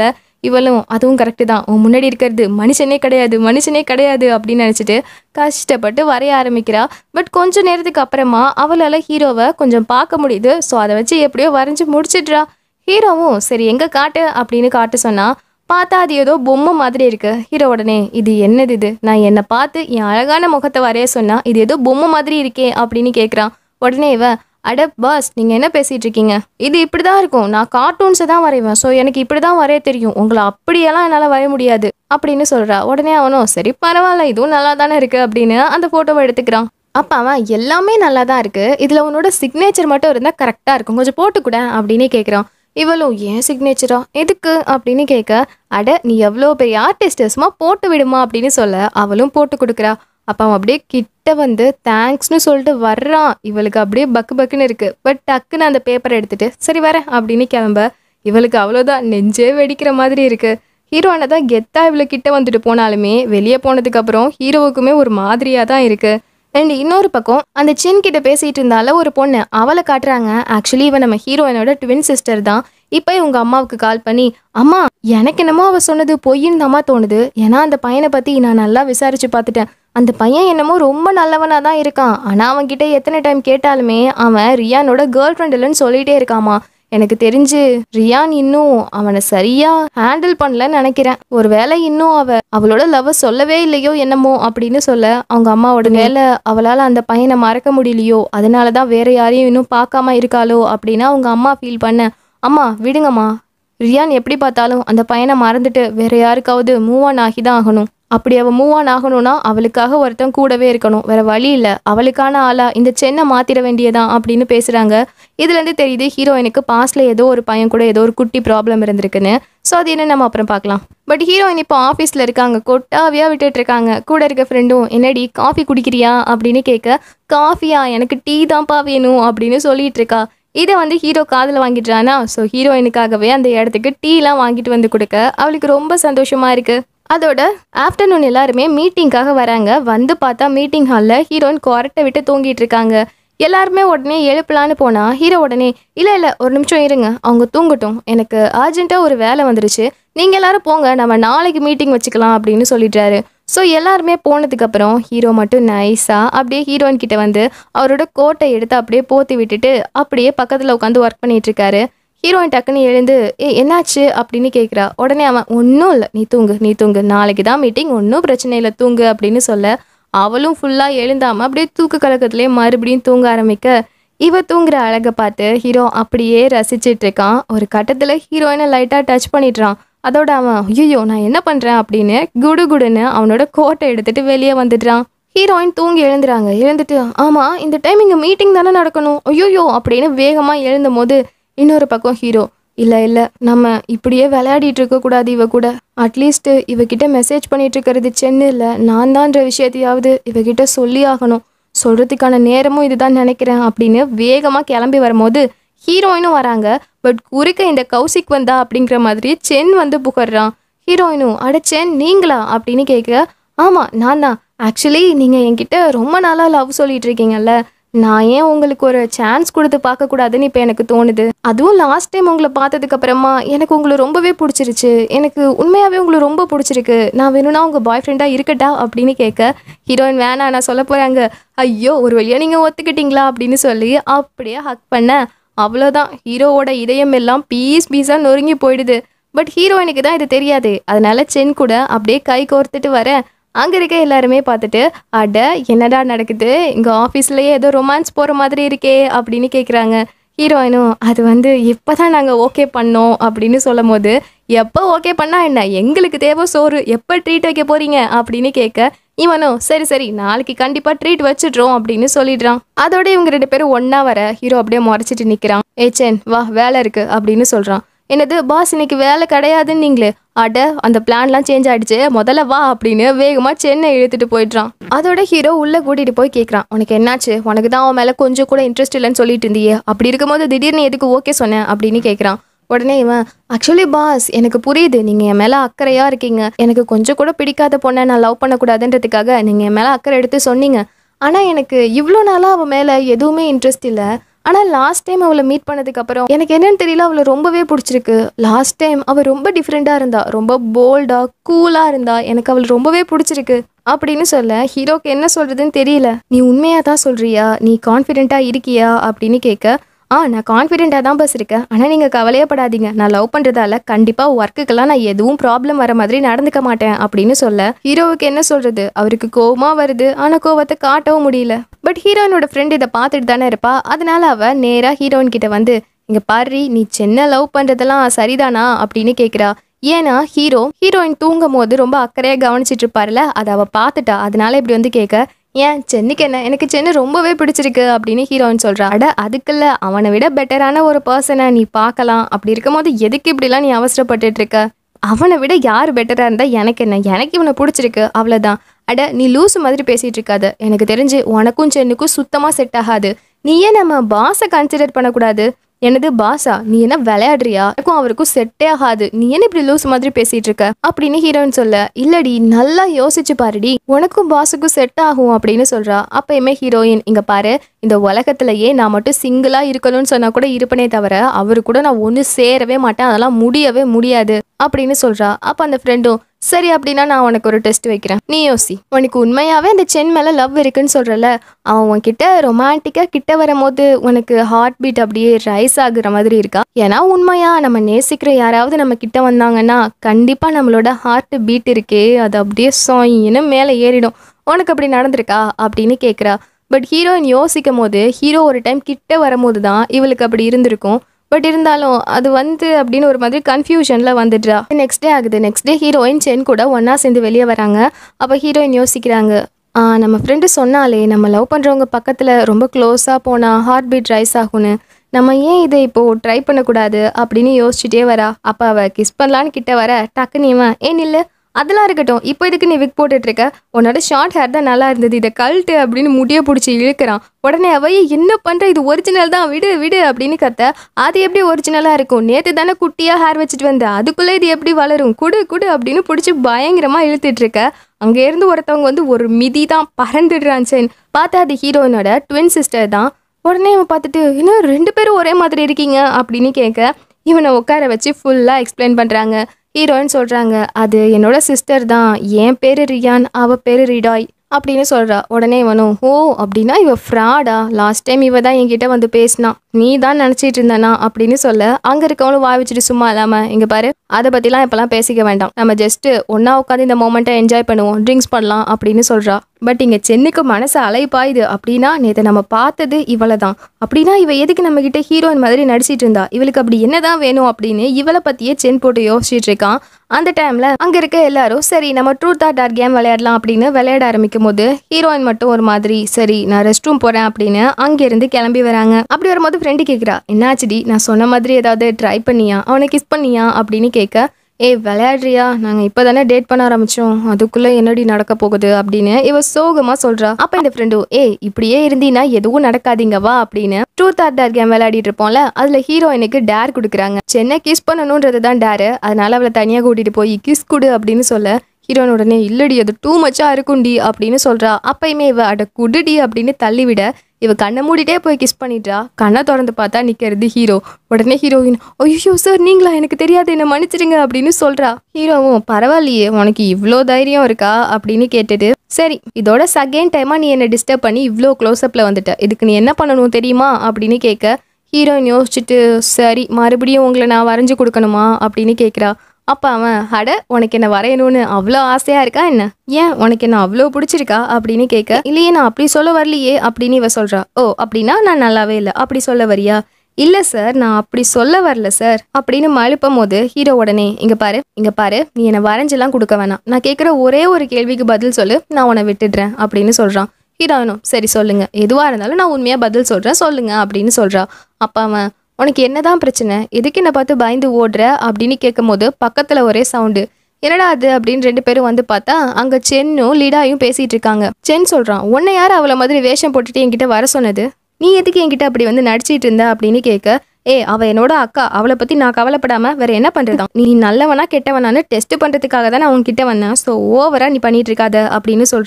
இவளும் அதுவும் கரெக்டு தான், உன் முன்னாடி இருக்கிறது மனுஷனே கிடையாது மனுஷனே கிடையாது அப்படின்னு நினச்சிட்டு கஷ்டப்பட்டு வரைய ஆரம்பிக்கிறா. பட் கொஞ்ச நேரத்துக்கு அப்புறமா அவளால் ஹீரோவை கொஞ்சம் பார்க்க முடியுது. ஸோ அதை வச்சு எப்படியோ வரைஞ்சி முடிச்சிட்றா. ஹீரோவும் சரி எங்கே காட்டு அப்படின்னு காட்ட சொன்னா பார்த்தா அது ஏதோ பொம்மை மாதிரி இருக்கு. ஹீரோ உடனே இது என்னது இது, நான் என்னை பார்த்து என் அழகான முகத்தை வரைய சொன்னா இது ஏதோ பொம்மை மாதிரி இருக்கே அப்படின்னு கேட்குறான். உடனே இவன் அட பாஸ் நீங்கள் என்ன பேசிகிட்டு இருக்கீங்க, இது இப்படி தான் இருக்கும், நான் கார்ட்டூன்ஸை தான் வரைவேன், ஸோ எனக்கு இப்படி தான் வரைய தெரியும், உங்களை அப்படியெல்லாம் என்னால் வரைய முடியாது அப்படின்னு சொல்கிறா. உடனே அவனும் சரி பரவாயில்ல இதுவும் நல்லா தானே இருக்குது அப்படின்னு அந்த ஃபோட்டோவை எடுத்துக்கிறான். அப்போ அவன் எல்லாமே நல்லா தான் இருக்குது, இதில் உன்னோட சிக்னேச்சர் மட்டும் இருந்தால் கரெக்டாக இருக்கும், கொஞ்சம் போட்டுக்கூட அப்படின்னு கேட்குறான். இவளும் ஏன் சிக்னேச்சரா எதுக்கு அப்படின்னு கேட்க அட நீ எவ்வளோ பெரிய ஆர்டிஸ்டர்ஸ்மா போட்டு விடுமா அப்படின்னு சொல்ல அவளும் போட்டு கொடுக்குறா. அப்போ அவன் அப்படியே கிட்ட வந்து தேங்க்ஸ்னு சொல்லிட்டு வர்றான். இவளுக்கு அப்படியே பக்கு பக்குன்னு இருக்குது. பட் டக்குன்னு அந்த பேப்பரை எடுத்துகிட்டு சரி வரேன் அப்படின்னு கிளம்ப இவளுக்கு அவ்வளோதான் நெஞ்சே வெடிக்கிற மாதிரி இருக்குது. ஹீரோனை தான் கெத்தா இவ்வளோ கிட்ட வந்துட்டு போனாலுமே வெளியே போனதுக்கப்புறம் ஹீரோவுக்குமே ஒரு மாதிரியாக தான் இருக்குது. அண்ட் இன்னொரு பக்கம் அந்த சின் கிட்ட பேசிகிட்டு இருந்தால ஒரு பொண்ணு அவளை காட்டுறாங்க. ஆக்சுவலி இவன் நம்ம ஹீரோயினோட ட்வின் சிஸ்டர் தான். இப்போ இவங்க அம்மாவுக்கு கால் பண்ணி அம்மா எனக்கு என்னமோ அவள் சொன்னது பொய்ன்னு தாம்மா தோணுது, ஏன்னா அந்த பையனை பற்றி நான் நல்லா விசாரிச்சு பார்த்துட்டேன், அந்த பையன் என்னமோ ரொம்ப நல்லவனாக தான் இருக்கான், ஆனால் அவன்கிட்ட எத்தனை டைம் கேட்டாலுமே அவன் ரியானோட கேர்ள் ஃப்ரெண்ட் இல்லைன்னு சொல்லிகிட்டே இருக்காமா. எனக்கு தெரிஞ்சு ரியான் இன்னும் அவனை சரியா ஹேண்டில் பண்ணலன்னு நினைக்கிறேன், ஒரு வேளை இன்னும் அவளோட லவ் சொல்லவே இல்லையோ என்னமோ அப்படின்னு சொல்ல அவங்க அம்மாவோட வேலை அவளால் அந்த பையனை மறக்க முடியலையோ அதனால தான் வேற யாரையும் இன்னும் பார்க்காம இருக்காளோ அப்படின்னு அவங்க அம்மா ஃபீல் பண்ண அம்மா விடுங்கம்மா, ரியான் எப்படி பார்த்தாலும் அந்த பையனை மறந்துட்டு வேற யாருக்காவது மூவ் ஆன் ஆகி தான் ஆகணும், அப்படி அவள் மூவ் ஆன் ஆகணும்னா அவளுக்காக ஒருத்தன் கூடவே இருக்கணும், வேற வழி இல்லை, அவளுக்கான ஆளா இந்த சென்னை மாத்திர வேண்டியதான் அப்படின்னு பேசுறாங்க. இதுலேருந்து தெரியுது ஹீரோயினுக்கு பாஸ்ட்ல ஏதோ ஒரு பையன் கூட ஏதோ ஒரு குட்டி ப்ராப்ளம் இருந்திருக்குன்னு. ஸோ அது என்ன நம்ம அப்புறம் பார்க்கலாம். பட் ஹீரோயின் இப்போ ஆஃபீஸில் இருக்காங்க, கொட்டாவியாக விட்டுட்டு இருக்காங்க. கூட இருக்க ஃப்ரெண்டும் என்னடி காஃபி குடிக்கிறியா அப்படின்னு கேட்க காஃபியா எனக்கு டீ தான்ப்பா வேணும் அப்படின்னு சொல்லிட்டு இருக்கா. இதை வந்து ஹீரோ காதில் வாங்கிடுறானா. ஸோ ஹீரோயினுக்காகவே அந்த இடத்துக்கு டீலாம் வாங்கிட்டு வந்து கொடுக்க அவளுக்கு ரொம்ப சந்தோஷமா இருக்கு. அதோட ஆஃப்டர்நூன் எல்லாருமே மீட்டிங்காக வராங்க. வந்து பார்த்தா மீட்டிங் ஹாலில் ஹீரோயின் கொரட்டை விட்டு தூங்கிட்டு இருக்காங்க. எல்லாருமே உடனே எழுப்பலான்னு போனா ஹீரோ உடனே இல்லை ஒரு நிமிஷம் இருங்க, அவங்க தூங்கட்டும், எனக்கு அர்ஜென்ட்டாக ஒரு வேலை வந்துருச்சு, நீங்கள் எல்லாரும் போங்க, நம்ம நாளைக்கு மீட்டிங் வச்சுக்கலாம் அப்படின்னு சொல்லிடுறாரு. ஸோ எல்லாருமே போனதுக்கப்புறம் ஹீரோ மட்டும் நைஸாக அப்படியே ஹீரோயின் கிட்ட வந்து அவரோட கோட்டை எடுத்து அப்படியே போத்தி விட்டுட்டு அப்படியே பக்கத்தில் உட்காந்து ஒர்க் பண்ணிட்டு இருக்காரு. ஹீரோயின் டக்குன்னு எழுந்து என்னாச்சு அப்படின்னு கேட்குறா. உடனே அவன் ஒன்றும் இல்லை, நீ தூங்கு, நாளைக்கு தான் மீட்டிங், ஒன்றும் பிரச்சனை இல்லை தூங்கு அப்படின்னு சொல்ல அவளும் ஃபுல்லாக எழுந்தாமல் அப்படியே தூக்கு கலக்கத்துலேயே மறுபடியும் தூங்க ஆரம்பிக்க இவ தூங்குற அழகை பார்த்து ஹீரோ அப்படியே ரசிச்சிட்டு இருக்கான். ஒரு கட்டத்தில் ஹீரோயினை லைட்டாக டச் பண்ணிடுறான். அதோட அவன் ஐயோ நான் என்ன பண்ணுறேன் அப்படின்னு குடுன்னு அவனோட கோட்டை எடுத்துட்டு வெளியே வந்துடுறான். ஹீரோயின் தூங்கி எழுந்துட்டு ஆமாம் இந்த டைம் இங்கே மீட்டிங் தானே நடக்கணும், ஐயோயோ அப்படின்னு வேகமாக எழுந்தும் போது இன்னொரு பக்கம் ஹீரோ இல்லை நம்ம இப்படியே விளையாடிட்டு இருக்கக்கூடாது, இவ கூட அட்லீஸ்ட் இவகிட்ட மெசேஜ் பண்ணிட்டு இருக்கிறது சென்னு இல்லை நான் தான்ற விஷயத்தையாவது இவகிட்ட சொல்லி ஆகணும், சொல்கிறதுக்கான நேரமும் இதுதான் நினைக்கிறேன் அப்படின்னு வேகமாக கிளம்பி வரும்போது ஹீரோயினும் வராங்க. பட் குறுக்க இந்த கௌசிக் வந்தா அப்படிங்கிற மாதிரி சென் வந்து புகழ்றான். ஹீரோயினும் அட சென் நீங்களா அப்படின்னு கேட்க ஆமாம் நான் தான், ஆக்சுவலி நீங்கள் என்கிட்ட ரொம்ப நாளாக லவ் சொல்லிட்டு இருக்கீங்கல்ல, நான் ஏன் உங்களுக்கு ஒரு சான்ஸ் கொடுத்து பார்க்கக்கூடாதுன்னு இப்போ எனக்கு தோணுது, அதுவும் லாஸ்ட் டைம் உங்களை பார்த்ததுக்கு அப்புறமா எனக்கு உங்களை ரொம்பவே பிடிச்சிருச்சு, எனக்கு உண்மையாகவே உங்களை ரொம்ப பிடிச்சிருக்கு, நான் வேணும்னா உங்கள் பாய் ஃப்ரெண்டாக இருக்கட்டா அப்படின்னு கேட்க ஹீரோயின் வேணா நான் சொல்ல போகிறாங்க, ஐயோ ஒரு வழியாக நீங்கள் ஒத்துக்கிட்டீங்களா அப்படின்னு சொல்லி அப்படியே ஹக் பண்ண அவ்வளோதான் ஹீரோவோட இதயம் எல்லாம் பீஸாக நொறுங்கி போயிடுது. பட் ஹீரோயினுக்கு தான் இது தெரியாது. அதனால சென் கூட அப்படியே கை கோர்த்துட்டு வர அங்கே இருக்க எல்லாருமே பார்த்துட்டு அட என்னடா நடக்குது, இங்கே ஆஃபீஸ்லேயே ஏதோ ரொமான்ஸ் போகிற மாதிரி இருக்கே அப்படின்னு கேட்குறாங்க. ஹீரோயினும் அது வந்து இப்போ தான் நாங்கள் ஓகே பண்ணோம் அப்படின்னு சொல்லும் போது எப்போ ஓகே பண்ணா என்ன, எங்களுக்கு தேவை சோறு, எப்போ ட்ரீட் வைக்க போகிறீங்க அப்படின்னு கேட்க இவனும் சரி நாளைக்கு கண்டிப்பாக ட்ரீட் வச்சிடுறோம் அப்படின்னு சொல்லிடுறான். அதோட இவங்க 2 பேரும் ஒன்றா வர ஹீரோ அப்படியே முறைச்சிட்டு நிற்கிறான். சென் வா வேலை இருக்குது அப்படின்னு சொல்கிறான். என்னது பாஸ் இன்னைக்கு வேலை கிடையாதுன்னு நீங்களே, அட அந்த பிளான்லாம் சேஞ்ச் ஆகிடுச்சு, முதல்ல வா அப்படின்னு வேகமாக சென்னை இழுத்துட்டு போயிடுறான். அதோட ஹீரோ உள்ளே கூட்டிகிட்டு போய் கேட்குறான், உனக்கு என்னாச்சு, உனக்கு தான் அவன் மேலே கொஞ்சம் கூட இன்ட்ரெஸ்ட் இல்லைன்னு சொல்லிட்டு இருந்தியே, அப்படி இருக்கும்போது திடீர்னு எதுக்கு ஓகே சொன்னேன் அப்படின்னு கேட்குறான். உடனே இவன் ஆக்சுவலி பாஸ் எனக்கு புரியுது நீங்கள் என் மேலே அக்கறையாக இருக்கீங்க, எனக்கு கொஞ்சம் கூட பிடிக்காத பொண்ணை நான் லவ் பண்ணக்கூடாதுன்றதுக்காக நீங்கள் என் மேலே அக்கறை எடுத்து சொன்னீங்க, ஆனால் எனக்கு இவ்வளோ நாளாக அவன் மேலே எதுவுமே இன்ட்ரெஸ்ட் இல்லை, ஆனா லாஸ்ட் டைம் அவளை மீட் பண்ணதுக்கு அப்புறம் எனக்கு என்னன்னு தெரியல, அவளை ரொம்பவே பிடிச்சிருக்கு. லாஸ்ட் டைம் அவ ரொம்ப டிஃப்ரெண்டா இருந்தா, ரொம்ப போல்டா கூலா இருந்தா, எனக்கு அவள் ரொம்பவே பிடிச்சிருக்கு அப்படின்னு சொல்ல ஹீரோக்கு என்ன சொல்றதுன்னு தெரியல. நீ உண்மையா தான் சொல்றியா, நீ கான்ஃபிடென்ட்டா இருக்கியா அப்படின்னு கேட்க, நான் கான்ஃபிடென்ட்டாக தான் பஸ் இருக்கேன். ஆனால் நீங்கள் கவலையே படாதீங்க, நான் லவ் பண்ணுறதால கண்டிப்பாக ஒர்க்குக்கெல்லாம் நான் எதுவும் ப்ராப்ளம் வர மாதிரி நடந்துக்க மாட்டேன் அப்படின்னு சொல்ல ஹீரோவுக்கு என்ன சொல்கிறது, அவருக்கு கோவமாக வருது. ஆனால் கோவத்தை காட்டவும் முடியல. பட் ஹீரோயினோட ஃப்ரெண்ட் இதை பார்த்துட்டு தானே இருப்பா. அதனால அவள் நேராக ஹீரோயின் கிட்ட வந்து, இங்கே பாரு, நீ சின்ன லவ் பண்ணுறதெல்லாம் சரிதானா அப்படின்னு கேட்குறா. ஏன்னா ஹீரோயின் தூங்கும் போது ரொம்ப அக்கறையாக கவனிச்சிட்டு இருப்பார்ல, அதை அவள் பார்த்துட்டா. அதனால இப்படி வந்து கேட்க, ஏன் சென்னுக்கு என்ன, எனக்கு சென்னு ரொம்பவே பிடிச்சிருக்கு அப்படின்னு ஹீரோயின் சொல்கிறா. அட அதுக்குல்ல, அவனை விட பெட்டரான ஒரு பர்சனை நீ பார்க்கலாம். அப்படி இருக்கும் போது எதுக்கு இப்படிலாம் நீ அவசரப்பட்டுட்டு இருக்க? அவனை விட யார் பெட்டராக இருந்தால் எனக்கு என்ன, எனக்கு இவனை பிடிச்சிருக்கு அவ்வளோதான். அட நீ லூசு மாதிரி பேசிகிட்டு இருக்காது. எனக்கு தெரிஞ்சு உனக்கும் சென்னுக்கும் சுத்தமாக செட் ஆகாது. நீ ஏன் நம்ம பாஸை கன்சிடர் பண்ணக்கூடாது? எனது பாஸா, நீ என்ன விளையாடுறியா? எனக்கும் அவருக்கும் செட்டே ஆகாது. நீ என்ன இப்படி லூஸ் மாதிரி பேசிட்டு இருக்க அப்படின்னு ஹீரோயின் சொல்ல, இல்லடி நல்லா யோசிச்சு பாருடி, உனக்கும் பாஸுக்கும் செட் ஆகும் அப்படின்னு சொல்றா. அப்பயுமே ஹீரோயின், இங்க பாரு, இந்த உலகத்திலேயே நான் மட்டும் சிங்கிளா இருக்கணும்னு சொன்னா கூட இருப்பனே தவிர அவரு கூட நான் ஒன்று சேரவே மாட்டேன், அதெல்லாம் முடியவே முடியாது அப்படின்னு சொல்றா. அப்ப அந்த ஃப்ரெண்டும், சரி அப்படின்னா நான் உனக்கு ஒரு டெஸ்ட் வைக்கிறேன், நீ யோசி. உனக்கு உண்மையாவே அந்த சென் மேல லவ் இருக்குன்னு சொல்றல, அவன் உன்கிட்ட ரொமான்டிக்கா கிட்ட வரும்போது உனக்கு ஹார்ட் பீட் அப்படியே ரைஸ் ஆகுற மாதிரி இருக்கா? ஏன்னா உண்மையா நம்ம நேசிக்கிற யாராவது நம்ம கிட்ட வந்தாங்கன்னா கண்டிப்பா நம்மளோட ஹார்ட் பீட் இருக்கே அது அப்படியே சாயின்னு மேலே ஏறிடும். உனக்கு அப்படி நடந்திருக்கா அப்படின்னு கேட்குறா. பட் ஹீரோயின் யோசிக்கும் போது ஹீரோ ஒரு டைம் கிட்ட வரும்போது தான் இவளுக்கு அப்படி இருந்திருக்கும். பட் இருந்தாலும் அது வந்து அப்படின்னு ஒரு மாதிரி கன்ஃபியூஷனில் வந்துடுறா. நெக்ஸ்ட் டே ஆகுது. நெக்ஸ்ட் டே ஹீரோயின் சென் கூட ஒன்றா சேர்ந்து வெளியே வராங்க. அப்போ ஹீரோயின் யோசிக்கிறாங்க, நம்ம ஃப்ரெண்டு சொன்னாலே நம்ம லவ் பண்ணுறவங்க பக்கத்தில் ரொம்ப க்ளோஸாக போனால் ஹார்ட் பீட் ரைஸ் ஆகும்னு, நம்ம ஏன் இதை இப்போது ட்ரை பண்ணக்கூடாது அப்படின்னு யோசிச்சுட்டே வரா. அப்போ அவள் கிஸ் பண்ணலான்னு கிட்ட வர, டக்குன்னு இவன், ஏன் இல்லை அதெல்லாம் இருக்கட்டும், இப்போ இதுக்கு நீ விக் போட்டுட்டு இருக்க, உன்னோட ஷார்ட் ஹேர் தான் நல்லா இருந்தது, இதை கழட்டு அப்படின்னு முடிய பிடிச்சி இழுக்கிறான். உடனே அவையே என்ன பண்ற, இது ஒரிஜினல் தான், விடு விடு அப்படின்னு கத்த. அது எப்படி ஒரிஜினலா இருக்கும், நேற்று தானே குட்டியா ஹேர் வச்சுட்டு வந்த, அதுக்குள்ளே இது எப்படி வளரும், குடு குடு அப்படின்னு பிடிச்சி பயங்கரமா இழுத்துட்டு இருக்க. அங்கே இருந்து ஒருத்தவங்க வந்து ஒரு மிதி தான் பறந்துடுறான் சென். பார்த்தா அது ஹீரோயினோட ட்வின் சிஸ்டர் தான். உடனே இவன் பார்த்துட்டு, இன்னும் 2 பேரும் ஒரே மாதிரி இருக்கீங்க அப்படின்னு கேட்க, இவனை உட்கார வச்சு ஃபுல்லாக எக்ஸ்பிளைன் பண்ணுறாங்க. ஹீரோயின் சொல்கிறாங்க, அது என்னோட சிஸ்டர் தான், என் பேர் ரியான், அவள் பேர் ரிடாய் அப்படின்னு சொல்கிறா. உடனே இவனும், ஓ அப்படின்னா இவ ஃப்ராடா, லாஸ்ட் டைம் இவ தான் என்கிட்ட வந்து பேசினா, நீ தான் நினச்சிட்டு இருந்தானா அப்படின்னு சொல்ல, அங்கே இருக்கவனும் வாய் வச்சுட்டு சும்மா இல்லாமல், இங்கே பாரு அதை பற்றிலாம் இப்போலாம் பேசிக்க வேண்டாம், நம்ம ஜஸ்ட்டு ஒன்றா உட்காந்து இந்த மோமெண்ட்டை என்ஜாய் பண்ணுவோம், ட்ரிங்க்ஸ் பண்ணலாம் அப்படின்னு சொல்கிறா. பட் இங்கே சென்னுக்கு மனசு அலைப்பாயுது. அப்படின்னா நேற்று நம்ம பார்த்தது இவளை தான், அப்படின்னா இவ எதுக்கு நம்மக்கிட்ட ஹீரோயின் மாதிரி நடிச்சிட்டு இருந்தா, இவளுக்கு அப்படி என்னதான் வேணும் அப்படின்னு இவளை பற்றியே சென் போட்டு யோசிச்சுட்டு இருக்கான். அந்த டைமில் அங்கே இருக்க எல்லாரும், சரி நம்ம ட்ரூத் ஆர் டேர் கேம் விளையாடலாம் அப்படின்னு விளையாட ஆரம்பிக்கும் போது ஹீரோயின் மட்டும் ஒரு மாதிரி, சரி நான் ரெஸ்ட் ரூம் போகிறேன் அப்படின்னு அங்கேருந்து கிளம்பி வராங்க. அப்படி வரும்போது ஃப்ரெண்டு கேட்குறா, என்னாச்சுடி, நான் சொன்ன மாதிரி ஏதாவது ட்ரை பண்ணியா, அவனை கிஸ் பண்ணியா அப்படின்னு கேட்க, ஏய் விளையாடுறியா, நாங்கள் இப்போ தானே டேட் பண்ண ஆரம்பித்தோம், அதுக்குள்ளே என்னடி நடக்க போகுது அப்படின்னு இவ சோகமாக சொல்கிறா. அப்போ இந்த ஃப்ரெண்டும், ஏய் இப்படியே இருந்தீங்கன்னா எதுவும் நடக்காதீங்க வா அப்படின்னு ட்ரூத் ஆர் டேர் கேம் விளையாடிட்டு இருப்போம்ல, அதில் ஹீரோயினுக்கு டேர் கொடுக்குறாங்க. சென்னை கிஸ் பண்ணணுன்றது தான் டேரு, அதனால அவளை தனியாக கூட்டிகிட்டு போய் கிஸ் கொடு அப்படின்னு சொல்ல, ஹீரோயின் உடனே, இல்லடி அது டூ மச்சா இருக்கும்டி அப்படின்னு சொல்கிறா. அப்பயுமே இவ அட குடுடி அப்படின்னு தள்ளிவிட, இவ கண்ணை மூடிட்டே போய் கிஸ் பண்ணிட்டா. கண்ணை திறந்து பார்த்தா நிற்கிறது ஹீரோ. உடனே ஹீரோயின், ஐயோ சார் நீங்களா, எனக்கு தெரியாது, என்ன மன்னிச்சிடுங்க அப்படின்னு சொல்கிறா. ஹீரோவும், பரவாயில்லையே உனக்கு இவ்வளோ தைரியம் இருக்கா அப்படின்னு கேட்டுட்டு, சரி இதோட செகண்ட் டைமாக நீ என்னை டிஸ்டர்ப் பண்ணி இவ்வளோ க்ளோஸ்அப்பில் வந்துட்ட, இதுக்கு நீ என்ன பண்ணணும் தெரியுமா அப்படின்னு கேட்க, ஹீரோயின் யோசிச்சுட்டு, சரி மறுபடியும் உங்களை நான் வரைஞ்சி கொடுக்கணுமா அப்படின்னு கேட்குறா. அப்போ அவன், அட உனக்கு என்ன வரையணும்னு அவ்வளோ ஆசையாக இருக்கா என்ன, ஏன் உனக்கு என்ன அவ்வளோ பிடிச்சிருக்கா அப்படின்னு கேட்க, இல்லையே நான் அப்படி சொல்ல வரலையே அப்படின்னு இவ சொல்கிறா. ஓ அப்படின்னா நான் நல்லாவே இல்லை அப்படி சொல்ல வரியா? இல்லை சார் நான் அப்படி சொல்ல வரல சார் அப்படின்னு மழுப்பும் போது ஹீரோ உடனே, இங்கே பாரு நீ என்னை வரைஞ்செல்லாம் கொடுக்க வேணாம், நான் கேட்குற ஒரே ஒரு கேள்விக்கு பதில் சொல்லு, நான் உன்னை விட்டுடுறேன் அப்படின்னு சொல்கிறான். ஹீரோயினும், சரி சொல்லுங்க, எதுவாக இருந்தாலும் நான் உண்மையாக பதில் சொல்கிறேன் சொல்லுங்க அப்படின்னு சொல்கிறா. அப்போ அவன், உனக்கு என்னதான் பிரச்சனை, எதுக்கு என்னை பார்த்து பயந்து ஓடுற அப்படின்னு கேட்கும் போது பக்கத்தில் ஒரே சவுண்டு, என்னடா அது அப்படின்னு 2 பேரும் வந்து பார்த்தா அங்கே சென்னும் லிடாயும் பேசிகிட்டு இருக்காங்க. சென் சொல்கிறான், உன்னை யார் அவளை மாதிரி வேஷம் போட்டுட்டு என்கிட்ட வர சொன்னது, நீ எதுக்கு என்கிட்ட அப்படி வந்து நடிச்சிட்டு இருந்த அப்படின்னு கேட்க, அவள் என்னோட அக்கா, அவளை பற்றி நான் கவலைப்படாமல் வேற என்ன பண்ணுறதான், நீ நல்லவனா கெட்டவனான்னு டெஸ்ட் பண்ணுறதுக்காக தான் நான் உன்கிட்ட வந்தேன், ஸோ ஓவராக நீ பண்ணிட்டு இருக்காத அப்படின்னு சொல்கிறா.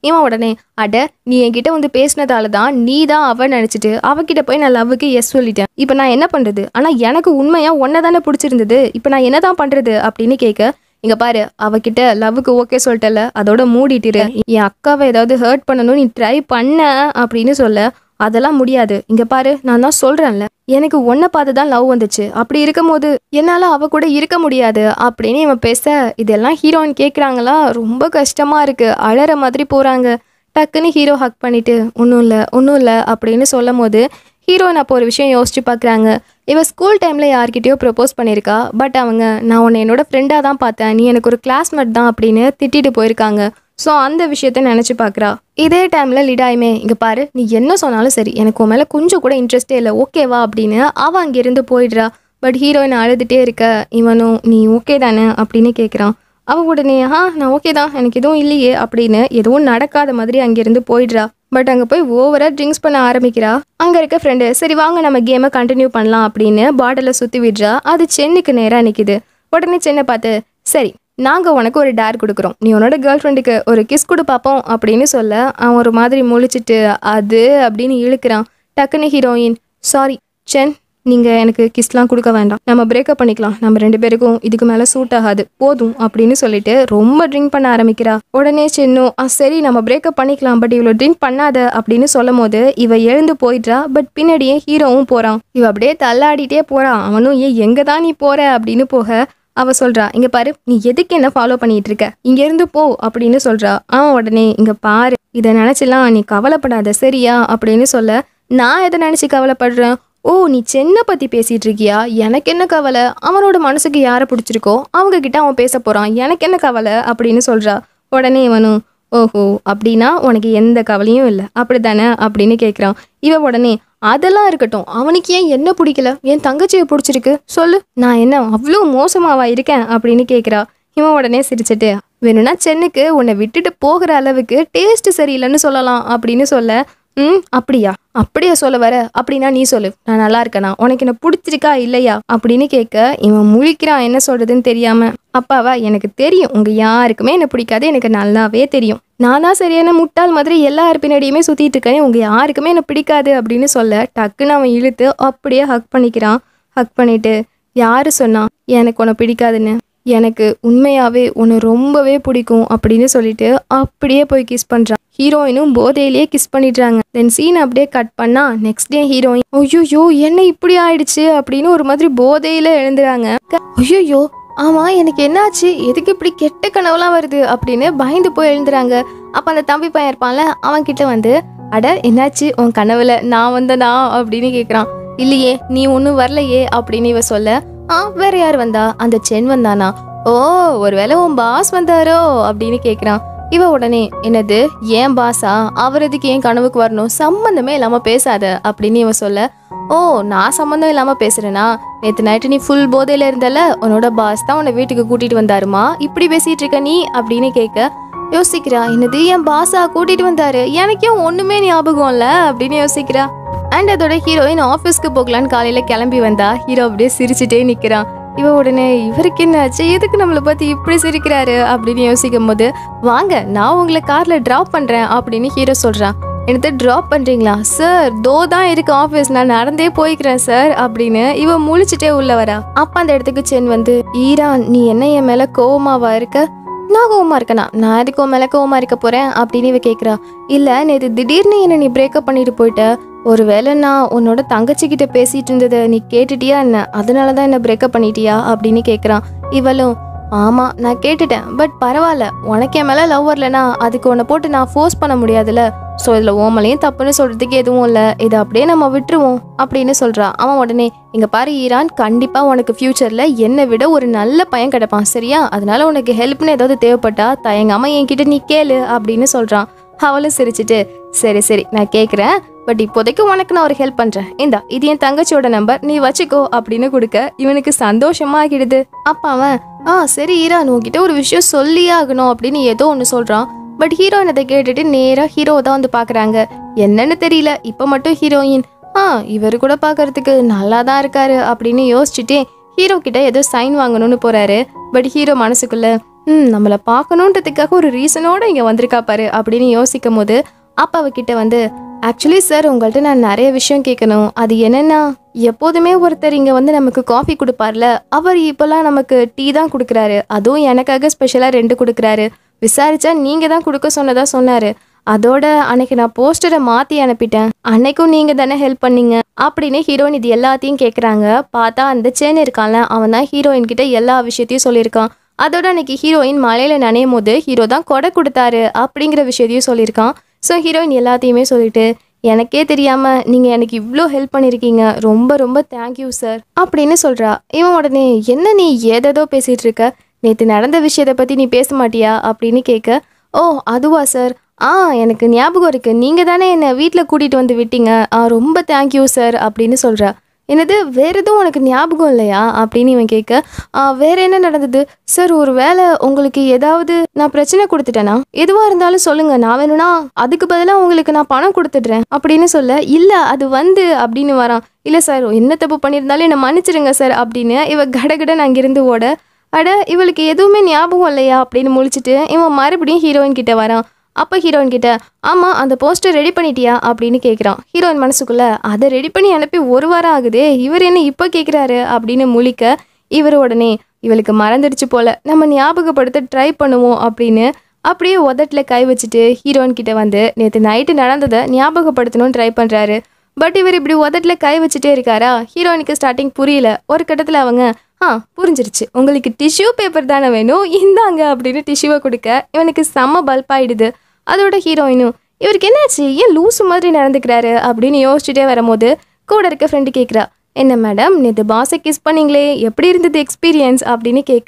இவன் உடனே அட நீ என்கிட்ட வந்து பேசினதால தான் நீ தான் அவ நினைச்சிட்டு அவகிட்ட போய் நான் லவ்வுக்கு எஸ் சொல்லிட்டேன். இப்போ நான் என்ன பண்றது? ஆனா எனக்கு உண்மையா ஒன்ன தானே பிடிச்சிருந்தது. இப்போ நான் என்னதான் பண்றது அப்படின்னு கேட்க, இங்க பாரு அவகிட்ட லவ்வுக்கு ஓகே சொல்லிட்டல, அதோட மூடிட்டிரு. என் அக்காவை ஏதாவது ஹர்ட் பண்ணணும் நீ ட்ரை பண்ண அப்படின்னு சொல்ல, அதெல்லாம் முடியாது. இங்க பாரு நான் தான் சொல்றேன்ல, எனக்கு ஒன்ன பார்த்துதான் லவ் வந்துச்சு. அப்படி இருக்கும் போது என்னால அவ கூட இருக்க முடியாது அப்படின்னு இவன் பேச, இதெல்லாம் ஹீரோயின் கேட்குறாங்களா? ரொம்ப கஷ்டமா இருக்கு. அழற மாதிரி போறாங்க. டக்குன்னு ஹீரோ ஹக் பண்ணிட்டு ஒன்றும் இல்லை அப்படின்னு சொல்லும் போது ஹீரோயின் அப்போ ஒரு விஷயம் யோசிச்சு பார்க்குறாங்க. இவ ஸ்கூல் டைமில் யார்கிட்டயோ ப்ரப்போஸ் பண்ணியிருக்கா. பட் அவங்க நான் உன்னை என்னோட ஃப்ரெண்டாக தான் பார்த்தேன், நீ எனக்கு ஒரு கிளாஸ்மேட் தான் அப்படின்னு திட்டிட்டு போயிருக்காங்க. ஸோ அந்த விஷயத்த நினச்சி பார்க்குறா. இதே டைமில் லிடாயுமே இங்கே பாரு நீ என்ன சொன்னாலும் சரி எனக்கு உன் மேலே கொஞ்சம் கூட இன்ட்ரெஸ்டே இல்லை, ஓகேவா அப்படின்னு அவள் அங்கேருந்து போயிடுறா. பட் ஹீரோயின் அழுதுகிட்டே இருக்க இவனும் நீ ஓகே தானே அப்படின்னு கேட்குறான். அவள் உடனே நான் ஓகே தான், எனக்கு எதுவும் இல்லையே அப்படின்னு எதுவும் நடக்காத மாதிரி அங்கேருந்து போயிடுறா. பட் அங்கே போய் ஓவராக ட்ரிங்க்ஸ் பண்ண ஆரம்பிக்கிறா. அங்கே இருக்க ஃப்ரெண்டு சரி வாங்க நம்ம கேமை கண்டினியூ பண்ணலாம் அப்படின்னு பாட்டிலை சுற்றி விடுறா. அது சென்னுக்கு நேராக நிற்கிது. உடனே சென்னை பார்த்து சரி நாங்கள் உனக்கு ஒரு டேர் கொடுக்குறோம், நீ உன்னோட கேர்ள் ஃப்ரெண்டுக்கு ஒரு கிஸ் கொடு பார்ப்போம் அப்படின்னு சொல்ல அவன் ஒரு மாதிரி முழிச்சிட்டு அது அப்படின்னு இழுக்கிறான். டக்குன்னு ஹீரோயின் சாரி சென் நீங்கள் எனக்கு கிஸ்லாம் கொடுக்க வேண்டாம், நம்ம பிரேக்கப் பண்ணிக்கலாம், நம்ம 2 பேருக்கும் இதுக்கு மேலே சூட் ஆகாது போதும் அப்படின்னு சொல்லிட்டு ரொம்ப ட்ரிங்க் பண்ண ஆரம்பிக்கிறா. உடனே சென்னும் சரி நம்ம பிரேக்கப் பண்ணிக்கலாம், பட் இவ்வளோ ட்ரிங்க் பண்ணாத அப்படின்னு சொல்லும் போது இவ எழுந்து போயிடுறா. பட் பின்னாடியே ஹீரோவும் போகிறான். இவ அப்படியே தள்ளாடிட்டே போகிறான். அவனும் எங்கே தான் நீ போகிற அப்படின்னு போக அவ சொல்றா இங்க பாரு நீ எதுக்கு என்ன ஃபாலோ பண்ணிட்டு இருக்க, இங்க இருந்து போ அப்படின்னு சொல்றா. அவன் உடனே இங்க பாரு இதை நினைச்சலாம் நீ கவலைப்படாத சரியா அப்படின்னு சொல்ல, நான் எதை நினைச்சு கவலைப்படுறேன், ஓ நீ சென்னை பத்தி பேசிட்டு இருக்கியா, எனக்கு என்ன கவலை, அவனோட மனசுக்கு யாரை பிடிச்சிருக்கோ அவங்க கிட்ட அவன் பேச போறான், எனக்கு என்ன கவலை அப்படின்னு சொல்றா. உடனே இவனும் ஓஹோ அப்படின்னா உனக்கு எந்த கவலையும் இல்லை அப்படித்தானே அப்படின்னு கேட்குறான். இவ உடனே அதெல்லாம் இருக்கட்டும், அவனுக்கு ஏன் என்ன பிடிக்கல, என் தங்கச்சியை பிடிச்சிருக்கு சொல்லு, நான் என்ன அவ்வளோ மோசமாவா இருக்கேன் அப்படின்னு கேட்குறா. இவன் உடனே சிரிச்சிட்டு வேணும்னா சென்னுக்கு உன்னை விட்டுட்டு போகிற அளவுக்கு டேஸ்ட் சரியில்லைன்னு சொல்லலாம் அப்படின்னு சொல்ல, அப்படியா சொல்ல வர, அப்படின்னா நீ சொல்லு நான் நல்லா இருக்கேனா, உனக்கு என்ன பிடிச்சிருக்கா இல்லையா அப்படின்னு கேட்க இவன் முழிக்கிறான் என்ன சொல்றதுன்னு தெரியாம. அப்பாவா எனக்கு தெரியும் உங்க யாருக்குமே என்ன பிடிக்காது, எனக்கு நல்லாவே தெரியும், நான் தான் சரியான முட்டாள் மாதிரி எல்லார் பின்னாடியுமே சுத்திட்டு இருக்கேன், உங்க யாருக்குமே என்ன பிடிக்காது அப்படின்னு சொல்ல டக்குன்னு அவன் இழுத்து அப்படியே ஹக் பண்ணிக்கிறான். ஹக் பண்ணிட்டு யாரு சொன்னா எனக்கு உன்னை பிடிக்காதுன்னு, எனக்கு உண்மையாவே உன்னை ரொம்பவே பிடிக்கும் அப்படின்னு சொல்லிட்டு அப்படியே போய் கிஸ் பண்றான். ஹீரோயினும் போதையிலேயே கிஸ் பண்ணிடுறாங்க. தென் சீன் அப்படியே கட் பண்ணா நெக்ஸ்ட் டே ஹீரோயின் ஐயோ என்ன இப்படி ஆயிடுச்சு அப்படின்னு ஒரு மாதிரி போதையில எழுந்துறாங்க. ஐயோ ஆமா எனக்கு என்னாச்சு, எதுக்கு இப்படி கெட்ட கனவுலாம் வருது அப்படின்னு பயந்து போய் எழுந்துறாங்க. அப்ப அந்த தம்பி பையன் இருப்பான்ல அவன் கிட்ட வந்து அட என்னாச்சு உன் கனவுல நான் வந்தனா அப்படின்னு கேக்குறான். இல்லையே நீ ஒன்னும் வரலையே அப்படின்னு இவ சொல்ல, வேற யார் வந்தா, அந்த சென் வந்தானா, ஓ ஒருவேளை உன் பாஸ் வந்தாரோ அப்படின்னு கேக்குறான். இவ உடனே என்னது ஏன் பாஸா, அவர் எதுக்கு ஏன் கனவுக்கு வரணும், சம்பந்தமே இல்லாம பேசாத அப்படின்னு இவ சொல்ல, ஓ நான் சம்பந்தம் இல்லாம பேசுறேனா, நேற்று நைட்டு நீ ஃபுல் போதையில இருந்தல, உன்னோட பாஸ் தான் உன்னை வீட்டுக்கு கூட்டிட்டு வந்தாருமா, இப்படி பேசிட்டு இருக்க நீ அப்படின்னு கேட்க யோசிக்கிறா. என்னது என் பாஸா கூட்டிட்டு வந்தாரு, எனக்கே ஒண்ணுமே ஞாபகம் இல்ல அப்படின்னு யோசிக்கிறா. அண்ட் அதோட ஹீரோயின் ஆஃபீஸ்க்கு போகலான்னு காலையில கிளம்பி வந்தா. ஹீரோ அப்படியே சிரிச்சுட்டே நிக்கிறான். இவ உடனே இவருக்கு என்ன ஆச்சு, எதுக்கு நம்மளை பார்த்து இப்படி சிரிக்கிறாரு அப்படின்னு யோசிக்கும் போது வாங்க நான் உங்களை கார்ல டிராப் பண்றேன் அப்படின்னு ஹீரோ சொல்றான். எனக்கு டிராப் பண்றீங்களா சார், தோ தான் இருக்கு ஆஃபீஸ், நான் நடந்தே போய்க்கிறேன் சார் அப்படின்னு இவ முழிச்சுட்டே உள்ள வரா. அப்ப அந்த இடத்துக்கு சென் வந்து ஈரான் நீ என்ன என் மேல கோவமாவா இருக்க, நான் கோவமா இருக்கேனா, நான் எதுக்கு உன் மேல கோவமா இருக்க போறேன் அப்படின்னு இவ கேக்குறா. இல்ல நேற்று திடீர்னு என்ன நீ பிரேக்கப் பண்ணிட்டு போயிட்ட, ஒருவேளை நான் உன்னோட தங்கச்சி கிட்ட பேசிட்டு இருந்ததை நீ கேட்டுட்டியா என்ன, அதனாலதான் என்ன பிரேக்கப் பண்ணிட்டியா அப்படின்னு கேக்குறான். இவளும் ஆமா நான் கேட்டுட்டேன், பட் பரவாயில்ல, உனக்கு என் மேல லவ் வரலனா அதுக்கு உன்னை போட்டு நான் ஃபோர்ஸ் பண்ண முடியாதுல்ல, ஸோ இதுல ஓமலையும் தப்புன்னு சொல்றதுக்கு எதுவும் இல்லை, இதை அப்படியே நம்ம விட்டுருவோம் அப்படின்னு சொல்றா. அவன் உடனே இங்க பாரு ஈரான், கண்டிப்பா உனக்கு ஃபியூச்சர்ல என்னை விட ஒரு நல்ல பையன் கிடைப்பான் சரியா, அதனால உனக்கு ஹெல்ப்னு ஏதாவது தேவைப்பட்டா தயங்காம என்கிட்ட நீ கேளு அப்படின்னு சொல்றான். அவளும் சிரிச்சுட்டு சரி சரி நான் கேட்குறேன், பட் இப்போதைக்கு உனக்கு நான் ஒரு ஹெல்ப் பண்றேன், இந்தா இது என் தங்கச்சியோட நம்பர், நீ வச்சுக்கோ அப்படின்னு கொடுக்க இவனுக்கு சந்தோஷமா ஆகிடுது. அப்ப அவன் சரி ஈரான் உன்கிட்ட ஒரு விஷயம் சொல்லியே ஆகணும் அப்படின்னு ஏதோ ஒன்று சொல்றான். பட் ஹீரோயின் அதை கேட்டுட்டு நேரா ஹீரோ தான் வந்து பாக்குறாங்க. என்னன்னு தெரியல, இப்ப மட்டும் ஹீரோயின் இவரு கூட பாக்குறதுக்கு நல்லா தான் இருக்காரு அப்படின்னு யோசிச்சுட்டே ஹீரோ கிட்ட ஏதோ சைன் வாங்கணும்னு போறாரு. பட் ஹீரோ மனசுக்குள்ள நம்மளை பார்க்கணுன்றதுக்காக ஒரு ரீசனோட இங்கே வந்திருக்கா பாரு அப்படின்னு யோசிக்கும் போது அப்பா அவகிட்ட வந்து, ஆக்சுவலி சார் உங்கள்கிட்ட நான் நிறைய விஷயம் கேட்கணும். அது என்னன்னா, எப்போதுமே ஒருத்தர் இங்கே வந்து நமக்கு காஃபி கொடுப்பார்ல, அவர் இப்போல்லாம் நமக்கு டீ தான் கொடுக்குறாரு. அதுவும் எனக்காக ஸ்பெஷலாக 2 கொடுக்குறாரு. விசாரிச்சா நீங்கள் தான் கொடுக்க சொன்னதா சொன்னார். அதோட அன்னைக்கு நான் போஸ்டரை மாற்றி அனுப்பிட்டேன். அன்னைக்கும் நீங்கள் தானே ஹெல்ப் பண்ணீங்க அப்படின்னு ஹீரோயின் இது எல்லாத்தையும் கேட்குறாங்க. பார்த்தா அந்த சென் இருக்கான்ல, அவன் தான் ஹீரோயின் கிட்ட எல்லா விஷயத்தையும் சொல்லியிருக்கான். அதோட அன்னைக்கு ஹீரோயின் மலையில் நனையும் போது ஹீரோ தான் கொடை கொடுத்தாரு அப்படிங்கிற விஷயத்தையும் சொல்லியிருக்கான். ஸோ ஹீரோயின் எல்லாத்தையுமே சொல்லிட்டு, எனக்கே தெரியாமல் நீங்கள் எனக்கு இவ்வளோ ஹெல்ப் பண்ணியிருக்கீங்க, ரொம்ப ரொம்ப தேங்க்யூ சார் அப்படின்னு சொல்கிறா. இவன் உடனே, என்ன நீ ஏதேதோ பேசிகிட்டு இருக்க, நேற்று நடந்த விஷயத்தை பற்றி நீ பேச மாட்டியா அப்படின்னு கேட்க, ஓ அதுவா சார், எனக்கு ஞாபகம் இருக்குது, நீங்கள் தானே என்னை வீட்டில் கூட்டிகிட்டு வந்து விட்டீங்க, ரொம்ப தேங்க்யூ சார் அப்படின்னு சொல்கிறா. என்னது, வேறு எதுவும் உனக்கு ஞாபகம் இல்லையா அப்படின்னு இவன் கேட்க, வேற என்ன நடந்தது சார், ஒரு வேளை உங்களுக்கு ஏதாவது நான் பிரச்சனை கொடுத்துட்டேனா, எதுவாக இருந்தாலும் சொல்லுங்க, நான் வேணும்னா அதுக்கு பதிலாக உங்களுக்கு நான் பணம் கொடுத்துட்றேன் அப்படின்னு சொல்ல, இல்லை அது வந்து அப்படின்னு வரான். இல்லை சார், என்ன தப்பு பண்ணியிருந்தாலும் என்னை மன்னிச்சிடுங்க சார் அப்படின்னு இவ கடகடன் அங்கிருந்து ஓட, அட இவளுக்கு எதுவுமே ஞாபகம் இல்லையா அப்படின்னு முழிச்சிட்டு இவன் மறுபடியும் ஹீரோயின் கிட்ட வரான். அப்போ ஹீரோயின் கிட்ட, ஆமாம் அந்த போஸ்டர் ரெடி பண்ணிட்டியா அப்படின்னு கேட்குறான். ஹீரோயின் மனசுக்குள்ள, அதை ரெடி பண்ணி அனுப்பி 1 வாரம் ஆகுதே, இவர் என்ன இப்போ கேட்குறாரு அப்படின்னு முழிக்க, இவர் உடனே, இவளுக்கு மறந்துடுச்சு போல, நம்ம ஞாபகப்படுத்த ட்ரை பண்ணுவோம் அப்படின்னு அப்படியே உதட்டில் கை வச்சுட்டு ஹீரோயின் கிட்ட வந்து நேற்று நைட்டு நடந்ததை ஞாபகப்படுத்தணும்னு ட்ரை பண்ணுறாரு. பட் இவர் இப்படி உதட்டில் கை வச்சுட்டே இருக்காரா. ஹீரோயினுக்கு ஸ்டார்டிங் புரியல. ஒரு கட்டத்தில் அவங்க, புரிஞ்சிருச்சு, உங்களுக்கு டிஷ்யூ பேப்பர் தானே வேணும், இந்தாங்க அப்படின்னு டிஷ்யூவை கொடுக்க இவனுக்கு செம்ம பல்பாயிடுது. அதோட ஹீரோயினும், இவருக்கு என்னாச்சு, ஏன் லூசு மாதிரி நடந்துக்கிறாரு அப்படின்னு யோசிச்சுட்டே வரும்போது கூட இருக்க ஃப்ரெண்டு கேட்குறா, என்ன மேடம் நேற்று பாஸை கிஸ் பண்ணீங்களே, எப்படி இருந்தது எக்ஸ்பீரியன்ஸ் அப்படின்னு கேட்க,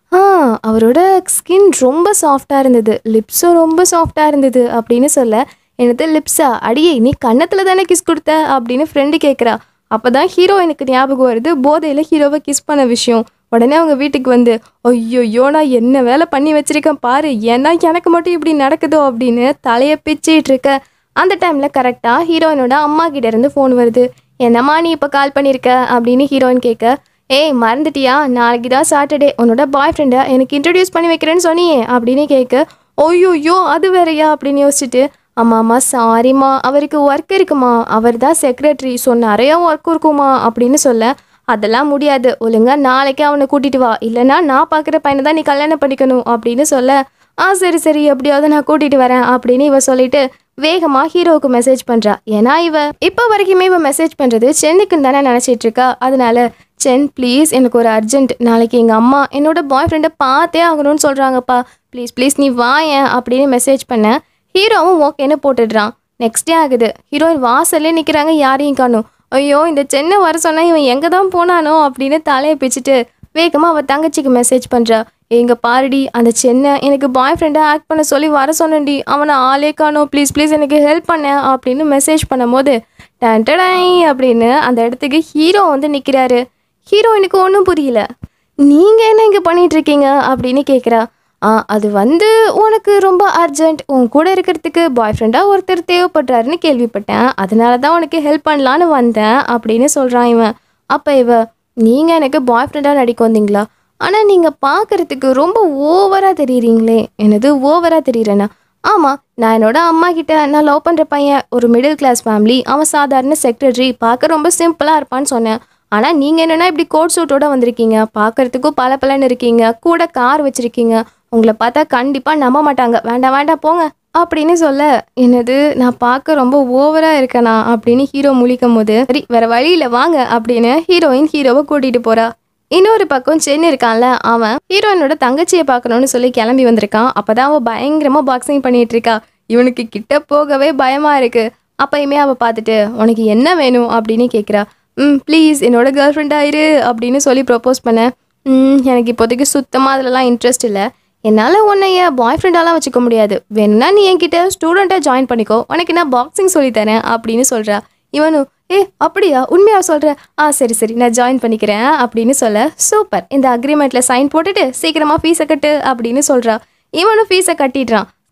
அவரோட ஸ்கின் ரொம்ப சாஃப்டாக இருந்தது, லிப்ஸும் ரொம்ப சாஃப்டாக இருந்தது அப்படின்னு சொல்ல, என்னது லிப்ஸா, அடியே நீ கன்னத்தில் தானே கிஸ் கொடுத்த அப்படின்னு ஃப்ரெண்டு கேட்குறா. அப்போ தான் ஹீரோயினுக்கு ஞாபகம் வருது போதையில் ஹீரோவை கிஸ் பண்ண விஷயம். உடனே அவங்க வீட்டுக்கு வந்து, ஐயோ நான் என்ன வேலை பண்ணி வச்சிருக்கேன் பாரு, ஏன்னா எனக்கு மட்டும் இப்படி நடக்குதோ அப்படின்னு தலையை பிச்சிட்டு இருக்க. அந்த டைமில் கரெக்டாக ஹீரோயினோட அம்மா கிட்ட இருந்து ஃபோன் வருது. என்னம்மா நீ இப்போ கால் பண்ணியிருக்க அப்படின்னு ஹீரோயின் கேட்க, ஏய் மறந்துட்டியா, நாளைக்கு தான் சாட்டர்டே, உன்னோட பாய் ஃப்ரெண்டை எனக்கு இன்ட்ரடியூஸ் பண்ணி வைக்கிறேன்னு சொன்னியே அப்படின்னு கேட்க, ஐயோ அது வேறையா அப்படின்னு யோசிச்சுட்டு, ஆமாம்மா சாரிம்மா, அவருக்கு ஒர்க் இருக்குமா, அவர் தான் செக்ரட்டரி, ஸோ நிறையா ஒர்க் இருக்குமா அப்படின்னு சொல்ல, அதெல்லாம் முடியாது, ஒழுங்கா நாளைக்கு அவனை கூட்டிகிட்டு வா, இல்லைனா நான் பார்க்குற பையனை தான் நீ கல்யாணம் பண்ணிக்கணும் அப்படின்னு சொல்ல, சரி சரி எப்படியாவது நான் கூட்டிகிட்டு வரேன் அப்படின்னு இவ சொல்லிட்டு வேகமாக ஹீரோவுக்கு மெசேஜ் பண்ணுறா. ஏன்னா இவ இப்போ வரைக்குமே இவ மெசேஜ் பண்ணுறது சென்னுக்குன்னு தானே நினச்சிட்டு இருக்கா. அதனால, சென் ப்ளீஸ் எனக்கு ஒரு அர்ஜென்ட், நாளைக்கு எங்கள் அம்மா என்னோட பாய் ஃப்ரெண்டை பார்த்தே ஆகணும்னு சொல்கிறாங்கப்பா, ப்ளீஸ் ப்ளீஸ் நீ வாயேன் அப்படின்னு மெசேஜ் பண்ண. ஹீரோவும் ஓகேன்னு போட்டுடுறான். நெக்ஸ்ட் டே ஆகுது. ஹீரோயின் வாசல்லே நிற்கிறாங்க, யாரையும் காணும். ஐயோ இந்த சென்னை வர சொன்னால் இவன் எங்கே தான் போனானோ அப்படின்னு தலையை பிச்சுட்டு வேகமாக அவள் தங்கச்சிக்கு மெசேஜ் பண்ணுறா. எங்கள் பாருடி, அந்த சென்னை எனக்கு பாய் ஃப்ரெண்டை ஆக்ட் பண்ண சொல்லி வர சொன்னேன்டி, அவனை ஆளே காணோம், ப்ளீஸ் ப்ளீஸ் எனக்கு ஹெல்ப் பண்ண அப்படின்னு மெசேஜ் பண்ணும்போது டன்டடை அப்படின்னு அந்த இடத்துக்கு ஹீரோ வந்து நிற்கிறாரு. ஹீரோயினுக்கு ஒன்றும் புரியல. நீங்கள் என்ன இங்கே பண்ணிகிட்ருக்கீங்க அப்படின்னு கேட்குறா. அது வந்து உனக்கு ரொம்ப அர்ஜென்ட், உன் கூட இருக்கிறதுக்கு பாய் ஃப்ரெண்டாக ஒருத்தர் தேவைப்படுறாருன்னு கேள்விப்பட்டேன், அதனால தான் உனக்கு ஹெல்ப் பண்ணலான்னு வந்தேன் அப்படின்னு சொல்கிறான் இவன். அப்போ இவ, நீங்கள் எனக்கு பாய் ஃப்ரெண்டாக நடிக்க வந்தீங்களா, ஆனால் நீங்கள் பார்க்குறதுக்கு ரொம்ப ஓவராக தெரியுறீங்களே. என்னது ஓவராக தெரியுறேன்னா, ஆமாம் நான் என்னோட அம்மா கிட்ட நான் லவ் பண்ணுற பையன் ஒரு மிடில் கிளாஸ் ஃபேமிலி, அவன் சாதாரண செக்ரட்டரி, பார்க்க ரொம்ப சிம்பிளாக இருப்பான்னு சொன்னேன். ஆனால் நீங்கள் என்னென்னா இப்படி கோட் சூட்டோடு வந்திருக்கீங்க, பார்க்குறதுக்கும் பல பலன்னு இருக்கீங்க, கூட கார் வச்சுருக்கீங்க, உங்களை பார்த்தா கண்டிப்பாக நம்ப மாட்டாங்க, வேண்டாம் வேண்டாம் போங்க அப்படின்னு சொல்ல, என்னது நான் பார்க்க ரொம்ப ஓவராக இருக்கேனா அப்படின்னு ஹீரோ முழிக்கும் போது, சரி வேறு வழியில் வாங்க அப்படின்னு ஹீரோயின் ஹீரோவை கூட்டிகிட்டு போகிறா. இன்னொரு பக்கம் சென் இருக்கான்ல, அவன் ஹீரோயினோட தங்கச்சியை பார்க்கணுன்னு சொல்லி கிளம்பி வந்திருக்கான். அப்போ தான் அவள் பயங்கரமாக பாக்ஸிங் பண்ணிகிட்டு இருக்கா. இவனுக்கு கிட்ட போகவே பயமாக இருக்குது. அப்பயுமே அவள் பார்த்துட்டு, உனக்கு என்ன வேணும் அப்படின்னு கேட்குறா. ப்ளீஸ் என்னோட கேர்ள் ஃப்ரெண்ட் ஆயிரு அப்படின்னு சொல்லி ப்ரப்போஸ் பண்ண. எனக்கு இப்போதைக்கு சுத்தமாக அதிலலாம் இன்ட்ரெஸ்ட் இல்லை, என்னால் உன்னைய பாய் ஃப்ரெண்டாலாம் வச்சுக்க முடியாது, வேணும்னா நீ என்கிட்ட ஸ்டூடெண்ட்டாக ஜாயின் பண்ணிக்கோ, உனக்கு நான் பாக்ஸிங் சொல்லித்தரேன் அப்படின்னு சொல்கிறா. இவனும், அப்படியா உண்மையாக சொல்கிறேன், சரி சரி நான் ஜாயின் பண்ணிக்கிறேன் அப்படின்னு சொல்ல, சூப்பர் இந்த அக்ரிமெண்ட்டில் சைன் போட்டுட்டு சீக்கிரமாக ஃபீஸை கட்டு அப்படின்னு சொல்கிறா. இவனும் ஃபீஸை கட்டிடுறான்.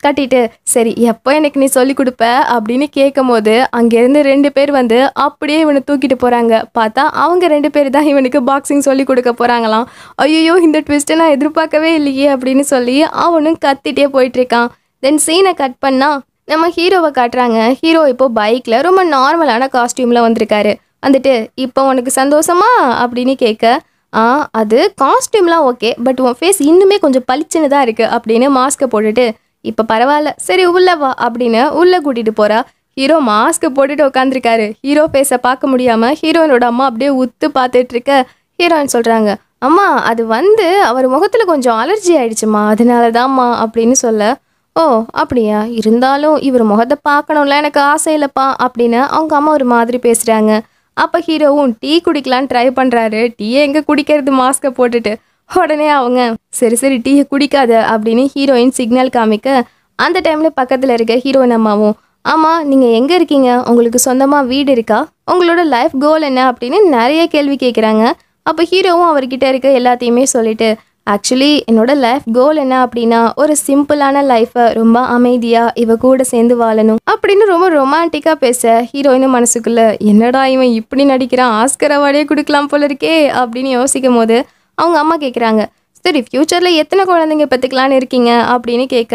கட்டிட்டு சரி எப்போ எனக்கு நீ சொல்லி கொடுப்ப அப்படின்னு கேட்கும் போது அங்கேருந்து 2 பேர் வந்து அப்படியே இவனை தூக்கிட்டு போகிறாங்க. பார்த்தா அவங்க 2 பேர் தான் இவனுக்கு பாக்ஸிங் சொல்லி கொடுக்க போகிறாங்களாம். ஐயோ இந்த ட்விஸ்ட்டை நான் எதிர்பார்க்கவே இல்லையே அப்படின்னு சொல்லி அவனும் கத்திட்டே போயிட்டுருக்கான். தென் சீனை கட் பண்ணால் நம்ம ஹீரோவை காட்டுறாங்க. ஹீரோ இப்போ பைக்கில் ரொம்ப நார்மலான காஸ்டியூமில் வந்திருக்காரு. வந்துட்டு இப்போ உனக்கு சந்தோஷமா அப்படின்னு கேட்க அது காஸ்டியூம்லாம் ஓகே, பட் உன் ஃபேஸ் இன்னுமே கொஞ்சம் பளிச்சுன்னு தான் இருக்குது அப்படின்னு மாஸ்க்கை போட்டுட்டு இப்போ பரவாயில்ல சரி உள்ள வா அப்படின்னு உள்ளே கூட்டிகிட்டு போகிறா. ஹீரோ மாஸ்க்கு போட்டுட்டு உட்காந்துருக்காரு. ஹீரோ ஃபேஸை பார்க்க முடியாமல் ஹீரோயினோட அம்மா அப்படியே உத்து பார்த்துட்டு இருக்க ஹீரோயின் சொல்கிறாங்க, அம்மா அது வந்து அவர் முகத்தில் கொஞ்சம் அலர்ஜி ஆயிடுச்சுமா, அதனால தான்மா அப்படின்னு சொல்ல, ஓ அப்படியா, இருந்தாலும் இவர் முகத்தை பார்க்கணும்ல எனக்கு ஆசை இல்லைப்பா அப்படின்னு அவங்க அம்மா ஒரு மாதிரி பேசுகிறாங்க. அப்போ ஹீரோவும் டீ குடிக்கலான்னு ட்ரை பண்ணுறாரு. டீயை எங்கே குடிக்கிறது மாஸ்க்கை போட்டுட்டு. உடனே அவங்க சரி சரி டீயை குடிக்காத அப்படின்னு ஹீரோயின் சிக்னல் காமிக்க அந்த டைமில் பக்கத்தில் இருக்க ஹீரோயின் அம்மாவும், ஆமாம் நீங்கள் எங்கே இருக்கீங்க, உங்களுக்கு சொந்தமாக வீடு இருக்கா, உங்களோட லைஃப் கோல் என்ன அப்படின்னு நிறைய கேள்வி கேட்குறாங்க. அப்போ ஹீரோவும் அவர்கிட்ட இருக்க எல்லாத்தையுமே சொல்லிட்டு ஆக்சுவலி என்னோட லைஃப் கோல் என்ன அப்படின்னா ஒரு சிம்பிளான லைஃப்பை ரொம்ப அமைதியாக இவ கூட சேர்ந்து வாழணும் அப்படின்னு ரொம்ப ரொமான்டிக்காக பேச ஹீரோயினும் மனசுக்குள்ள என்னடா இவன் இப்படி நடிக்கிறான், ஆஸ்கர் அவார்டே கொடுக்கலாம் போல இருக்கே அப்படின்னு யோசிக்கும் போது அவங்க அம்மா கேட்குறாங்க, சரி ஃப்யூச்சரில் எத்தனை குழந்தைங்க பெற்றுக்கலான்னு இருக்கீங்க அப்படின்னு கேட்க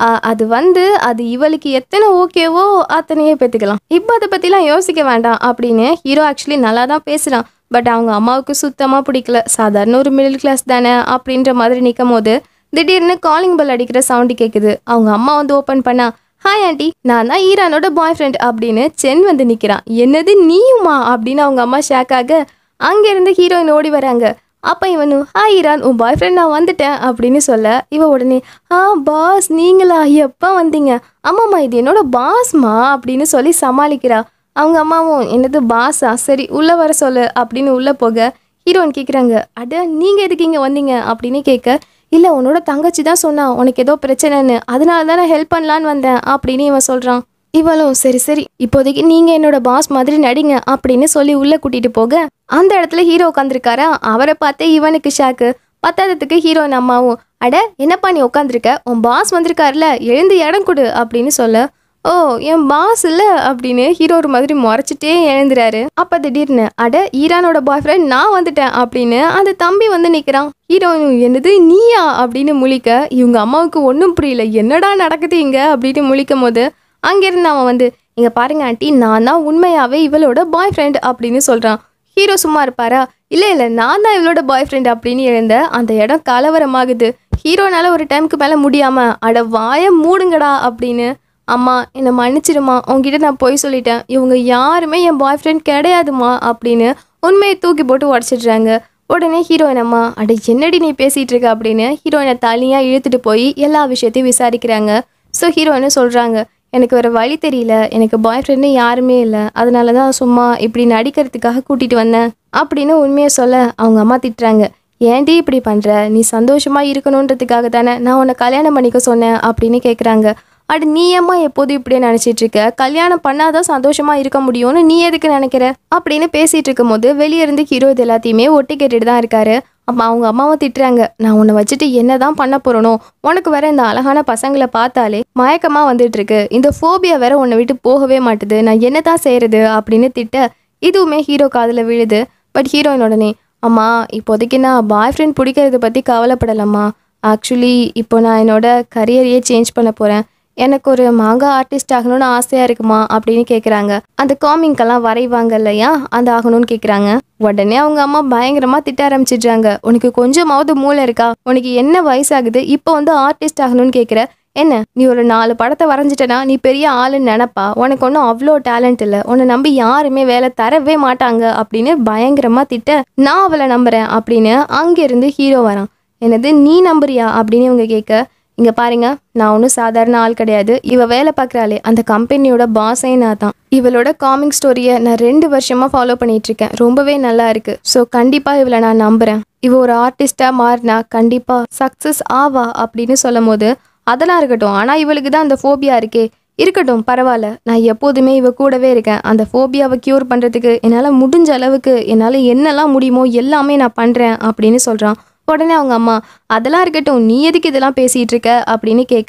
அது இவளுக்கு எத்தனை ஓகேவோ அத்தனையே பெற்றுக்கலாம், இப்போ அதை பற்றிலாம் யோசிக்க வேண்டாம் அப்படின்னு ஹீரோ ஆக்சுவலி நல்லா தான் பேசுகிறான். பட் அவங்க அம்மாவுக்கு சுத்தமாக பிடிக்கல. சாதாரண ஒரு மிடில் கிளாஸ் தானே அப்படின்ற மாதிரி நிற்கும் போது திடீர்னு காலிங் பெல் அடிக்கிற சவுண்டு கேட்குது. அவங்க அம்மா வந்து ஓப்பன் பண்ணா, ஹாய் ஆண்டி, நான் தான் ஈரானோட பாய் ஃப்ரெண்ட் அப்படின்னு சென் வந்து நிற்கிறான். என்னது நீயுமா அப்படின்னு அவங்க அம்மா ஷாக் ஆக அங்கேருந்து ஹீரோயின் ஓடி வராங்க. அப்போ இவனும் ஹாய் ஈரான், உன் பாய் ஃப்ரெண்ட் நான் வந்துட்டேன் அப்படின்னு சொல்ல இவ உடனே பாஸ் நீங்களா, எப்போ வந்தீங்க, ஆமாம்மா இது என்னோட பாஸ்மா அப்படின்னு சொல்லி சமாளிக்கிறா. அவங்க அம்மாவும் என்னது பாஸா, சரி உள்ளே வர சொல்லு அப்படின்னு உள்ளே போக ஹீரோயின் கேட்குறாங்க, அட நீங்கள் எதுக்கு இங்கே வந்தீங்க அப்படின்னு கேட்க, இல்லை உன்னோட தங்கச்சி தான் சொன்னா உனக்கு ஏதோ பிரச்சனைன்னு, அதனால தான் நான் ஹெல்ப் பண்ணலான்னு வந்தேன் அப்படின்னு இவன் சொல்கிறான். இவளும் சரி சரி இப்போதைக்கு நீங்கள் என்னோட பாஸ் மாதிரி நடிங்க அப்படின்னு சொல்லி உள்ளே கூட்டிகிட்டு போக அந்த இடத்துல ஹீரோ உட்காந்துருக்காரா. அவரை பார்த்தே இவனுக்கு ஷாக்கு. பத்தாததுக்கு ஹீரோயின் அம்மாவும் அட என்னப்பா நீ உட்காந்துருக்க, உன் பாஸ் வந்திருக்காருல எழுந்து இடம் கொடு அப்படின்னு சொல்ல, ஓ என் பாஸ் இல்லை அப்படின்னு ஹீரோ ஒரு மாதிரி முறைச்சிட்டே எழுந்துறாரு. அப்போ திடீர்னு அட ஈரானோட பாய் ஃப்ரெண்ட் நான் வந்துட்டேன் அப்படின்னு அந்த தம்பி வந்து நிற்கிறான். ஹீரோயின் என்னது நீயா அப்படின்னு முழிக்க இவங்க அம்மாவுக்கு ஒன்றும் புரியல, என்னடா நடக்குது இங்கே அப்படின்னு முழிக்கும் போது அங்கேருந்து அவன் வந்து இங்கே பாருங்க ஆண்டி, நான் தான் உண்மையாகவே இவளோட பாய் ஃப்ரெண்ட் அப்படின்னு சொல்கிறான். ஹீரோ சும்மா இருப்பாரா, இல்லை இல்லை நான் தான் இவளோட பாய் ஃப்ரெண்ட் அப்படின்னு எழுந்த அந்த இடம் கலவரமாகுது. ஹீரோனால ஒரு டைமுக்கு மேலே முடியாமல் அட வாயை மூடுங்கடா அப்படின்னு, அம்மா என்னை மன்னிச்சிடுமா, உங்ககிட்ட நான் போய் சொல்லிட்டேன், இவங்க யாருமே என் பாய் ஃப்ரெண்ட் கிடையாதுமா அப்படின்னு உண்மையை தூக்கி போட்டு உடச்சிடுறாங்க. உடனே ஹீரோயின் அம்மா அட என்னடி நீ பேசிகிட்டு இருக்க அப்படின்னு ஹீரோயினை தனியாக இழுத்துட்டு போய் எல்லா விஷயத்தையும் விசாரிக்கிறாங்க. ஸோ ஹீரோயினும் சொல்கிறாங்க, எனக்கு வேறு வழி தெரியல, எனக்கு பாய் ஃப்ரெண்டு யாருமே இல்லை, அதனால தான் சும்மா இப்படி நடிக்கிறதுக்காக கூட்டிகிட்டு வந்தேன் அப்படின்னு உண்மையை சொல்ல அவங்க அம்மா திட்டுறாங்க, ஏன்டி இப்படி பண்ணுற, நீ சந்தோஷமாக இருக்கணுன்றதுக்காக தானே நான் உன்னை கல்யாணம் பண்ணிக்க சொன்னேன் அப்படின்னு கேட்குறாங்க. அடு நீ அம்மா எப்போதும் இப்படியே நினச்சிட்டு இருக்க, கல்யாணம் பண்ணாதான் சந்தோஷமாக இருக்க முடியும்னு நீ எதுக்கு நினைக்கிற அப்படின்னு பேசிகிட்டு இருக்கும் போது வெளியே இருந்து ஹீரோ இது எல்லாத்தையுமே ஒட்டி கேட்டுட்டு தான் இருக்காரு. அப்போ அவங்க அம்மாவை திட்டுறாங்க, நான் உன்னை வச்சுட்டு என்ன தான் பண்ண போகிறனோ, உனக்கு வேற இந்த அழகான பசங்களை பார்த்தாலே மயக்கமாக வந்துட்டு இருக்கு, இந்த ஃபோபியா வேற உன்னை விட்டு போகவே மாட்டுது, நான் என்ன தான் செய்கிறது அப்படின்னு திட்ட இதுவுமே ஹீரோ காதில் விழுது. பட் ஹீரோயின் உடனே அம்மா இப்போதைக்கு நான் பாய் ஃப்ரெண்ட் பிடிக்கிறத பற்றி கவலைப்படலாமா, ஆக்சுவலி இப்போ நான் என்னோட கரியரையே சேஞ்ச் பண்ண போகிறேன், எனக்கு ஒரு மாங்கா ஆர்டிஸ்ட் ஆகணும்னு ஆசையாக இருக்குமா அப்படின்னு கேட்குறாங்க. அந்த காமிங்கெல்லாம் வரைவாங்க இல்லையா, அந்த ஆகணும்னு கேட்குறாங்க. உடனே அவங்க அம்மா பயங்கரமாக திட்ட ஆரம்பிச்சிடுறாங்க, உனக்கு கொஞ்சமாவது மூளை இருக்கா, உனக்கு என்ன வயசாகுது, இப்போ வந்து ஆர்டிஸ்ட் ஆகணும்னு கேட்குற, என்ன நீ ஒரு 4 படத்தை வரைஞ்சிட்டனா நீ பெரிய ஆளுன்னு நினப்பா, உனக்கு ஒன்றும் அவ்வளோ டேலண்ட் இல்லை, உன்னை நம்பி யாருமே வேலை தரவே மாட்டாங்க அப்படின்னு பயங்கரமாக திட்ட நான் அவளை நம்புகிறேன் அப்படின்னு அங்கேருந்து ஹீரோ வரான். என்னது நீ நம்புறியா அப்படின்னு இவங்க கேட்க, இங்கே பாருங்க நான் ஒன்றும் சாதாரண ஆள் கிடையாது, இவ வேலை பார்க்குறாளே அந்த கம்பெனியோட பாஸே நான் தான், இவளோட காமிக் ஸ்டோரியை நான் 2 வருஷமாக ஃபாலோ பண்ணிகிட்ருக்கேன், ரொம்பவே நல்லா இருக்குது, ஸோ கண்டிப்பாக இவளை நான் நம்புகிறேன், இவ ஒரு ஆர்டிஸ்டாக மாறினா கண்டிப்பாக சக்ஸஸ் ஆவா அப்படின்னு சொல்லும் போது அதெல்லாம் இருக்கட்டும், ஆனால் இவளுக்கு தான் அந்த ஃபோபியா இருக்கே, இருக்கட்டும் பரவாயில்ல, நான் எப்போதுமே இவ கூடவே இருக்கேன், அந்த ஃபோபியாவை க்யூர் பண்ணுறதுக்கு என்னால் முடிஞ்ச அளவுக்கு என்னால் என்னெல்லாம் முடியுமோ எல்லாமே நான் பண்ணுறேன் அப்படின்னு சொல்கிறான். உடனே அவங்க அம்மா அதெல்லாம் இருக்கட்டும், நீ எதுக்கு இதெல்லாம் பேசிகிட்டு இருக்க அப்படின்னு கேட்க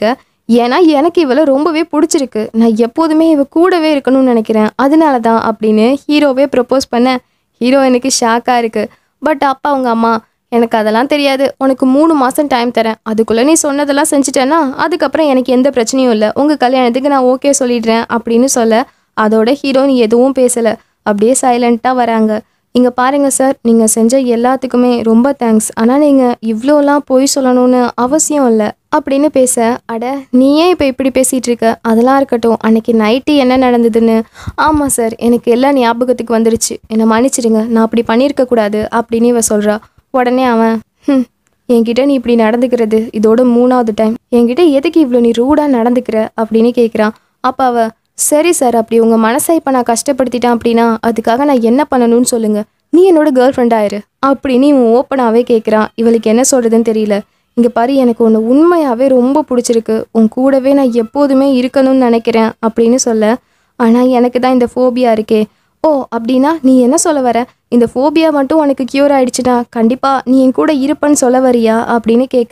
ஏன்னா எனக்கு இவளை ரொம்பவே பிடிச்சிருக்கு, நான் எப்போதுமே இவ கூடவே இருக்கணும்னு நினைக்கிறேன், அதனால தான் அப்படின்னு ஹீரோவே ப்ரப்போஸ் பண்ண ஹீரோயினுக்கு ஷாக்காக இருக்குது. பட் அப்பா அவங்க அம்மா, எனக்கு அதெல்லாம் தெரியாது, உனக்கு 3 மாதம் டைம் தரேன், அதுக்குள்ளே நீ சொன்னதெல்லாம் செஞ்சுட்டேன்னா அதுக்கப்புறம் எனக்கு எந்த பிரச்சனையும் இல்லை, உங்கள் கல்யாணத்துக்கு நான் ஓகே சொல்லிடுறேன் அப்படின்னு சொல்ல அதோட ஹீரோயின் எதுவும் பேசலை, அப்படியே சைலண்ட்டாக வராங்க. இங்கே பாருங்கள் சார், நீங்கள் செஞ்ச எல்லாத்துக்குமே ரொம்ப தேங்க்ஸ், ஆனால் நீங்கள் இவ்வளோலாம் பொய் சொல்லணும்னு அவசியம் இல்லை அப்படின்னு பேச, அட நீ ஏன் இப்போ இப்படி பேசிகிட்டு இருக்க, அதெல்லாம் இருக்கட்டும், அன்னைக்கு நைட்டு என்ன நடந்ததுன்னு. ஆமாம் சார், எனக்கு எல்லாம் ஞாபகத்துக்கு வந்துருச்சு, என்னை மன்னிச்சிடுங்க, நான் அப்படி பண்ணியிருக்கக்கூடாது அப்படின்னு இவ சொல்கிறா. உடனே அவன், என்கிட்ட நீ இப்படி நடந்துக்கிறது இதோட 3வது டைம், என்கிட்ட எதுக்கு இவ்வளோ நீ ரூடாக நடந்துக்கிற அப்படின்னு கேட்குறான். அப்போ அவ, சரி சார், அப்படி உங்கள் மனசை இப்போ நான் கஷ்டப்படுத்திட்டேன் அப்படின்னா அதுக்காக நான் என்ன பண்ணணும்னு சொல்லுங்கள், நீ என்னோட கேர்ள் ஃப்ரெண்ட் ஆயிரு அப்படின்னு இவன் ஓப்பனாகவே கேட்குறான். இவளுக்கு என்ன சொல்கிறதுன்னு தெரியல. இங்கே பாரு, எனக்கு ஒன்று உண்மையாகவே ரொம்ப பிடிச்சிருக்கு, உன் கூடவே நான் எப்போதுமே இருக்கணும்னு நினைக்கிறேன் அப்படின்னு சொல்ல, ஆனால் எனக்கு தான் இந்த ஃபோபியா இருக்கே. ஓ அப்படின்னா நீ என்ன சொல்ல வர, இந்த ஃபோபியா மட்டும் உனக்கு க்யூர் ஆகிடுச்சுன்னா கண்டிப்பாக நீ என் கூட இருப்பன்னு சொல்ல வரியா அப்படின்னு கேட்க,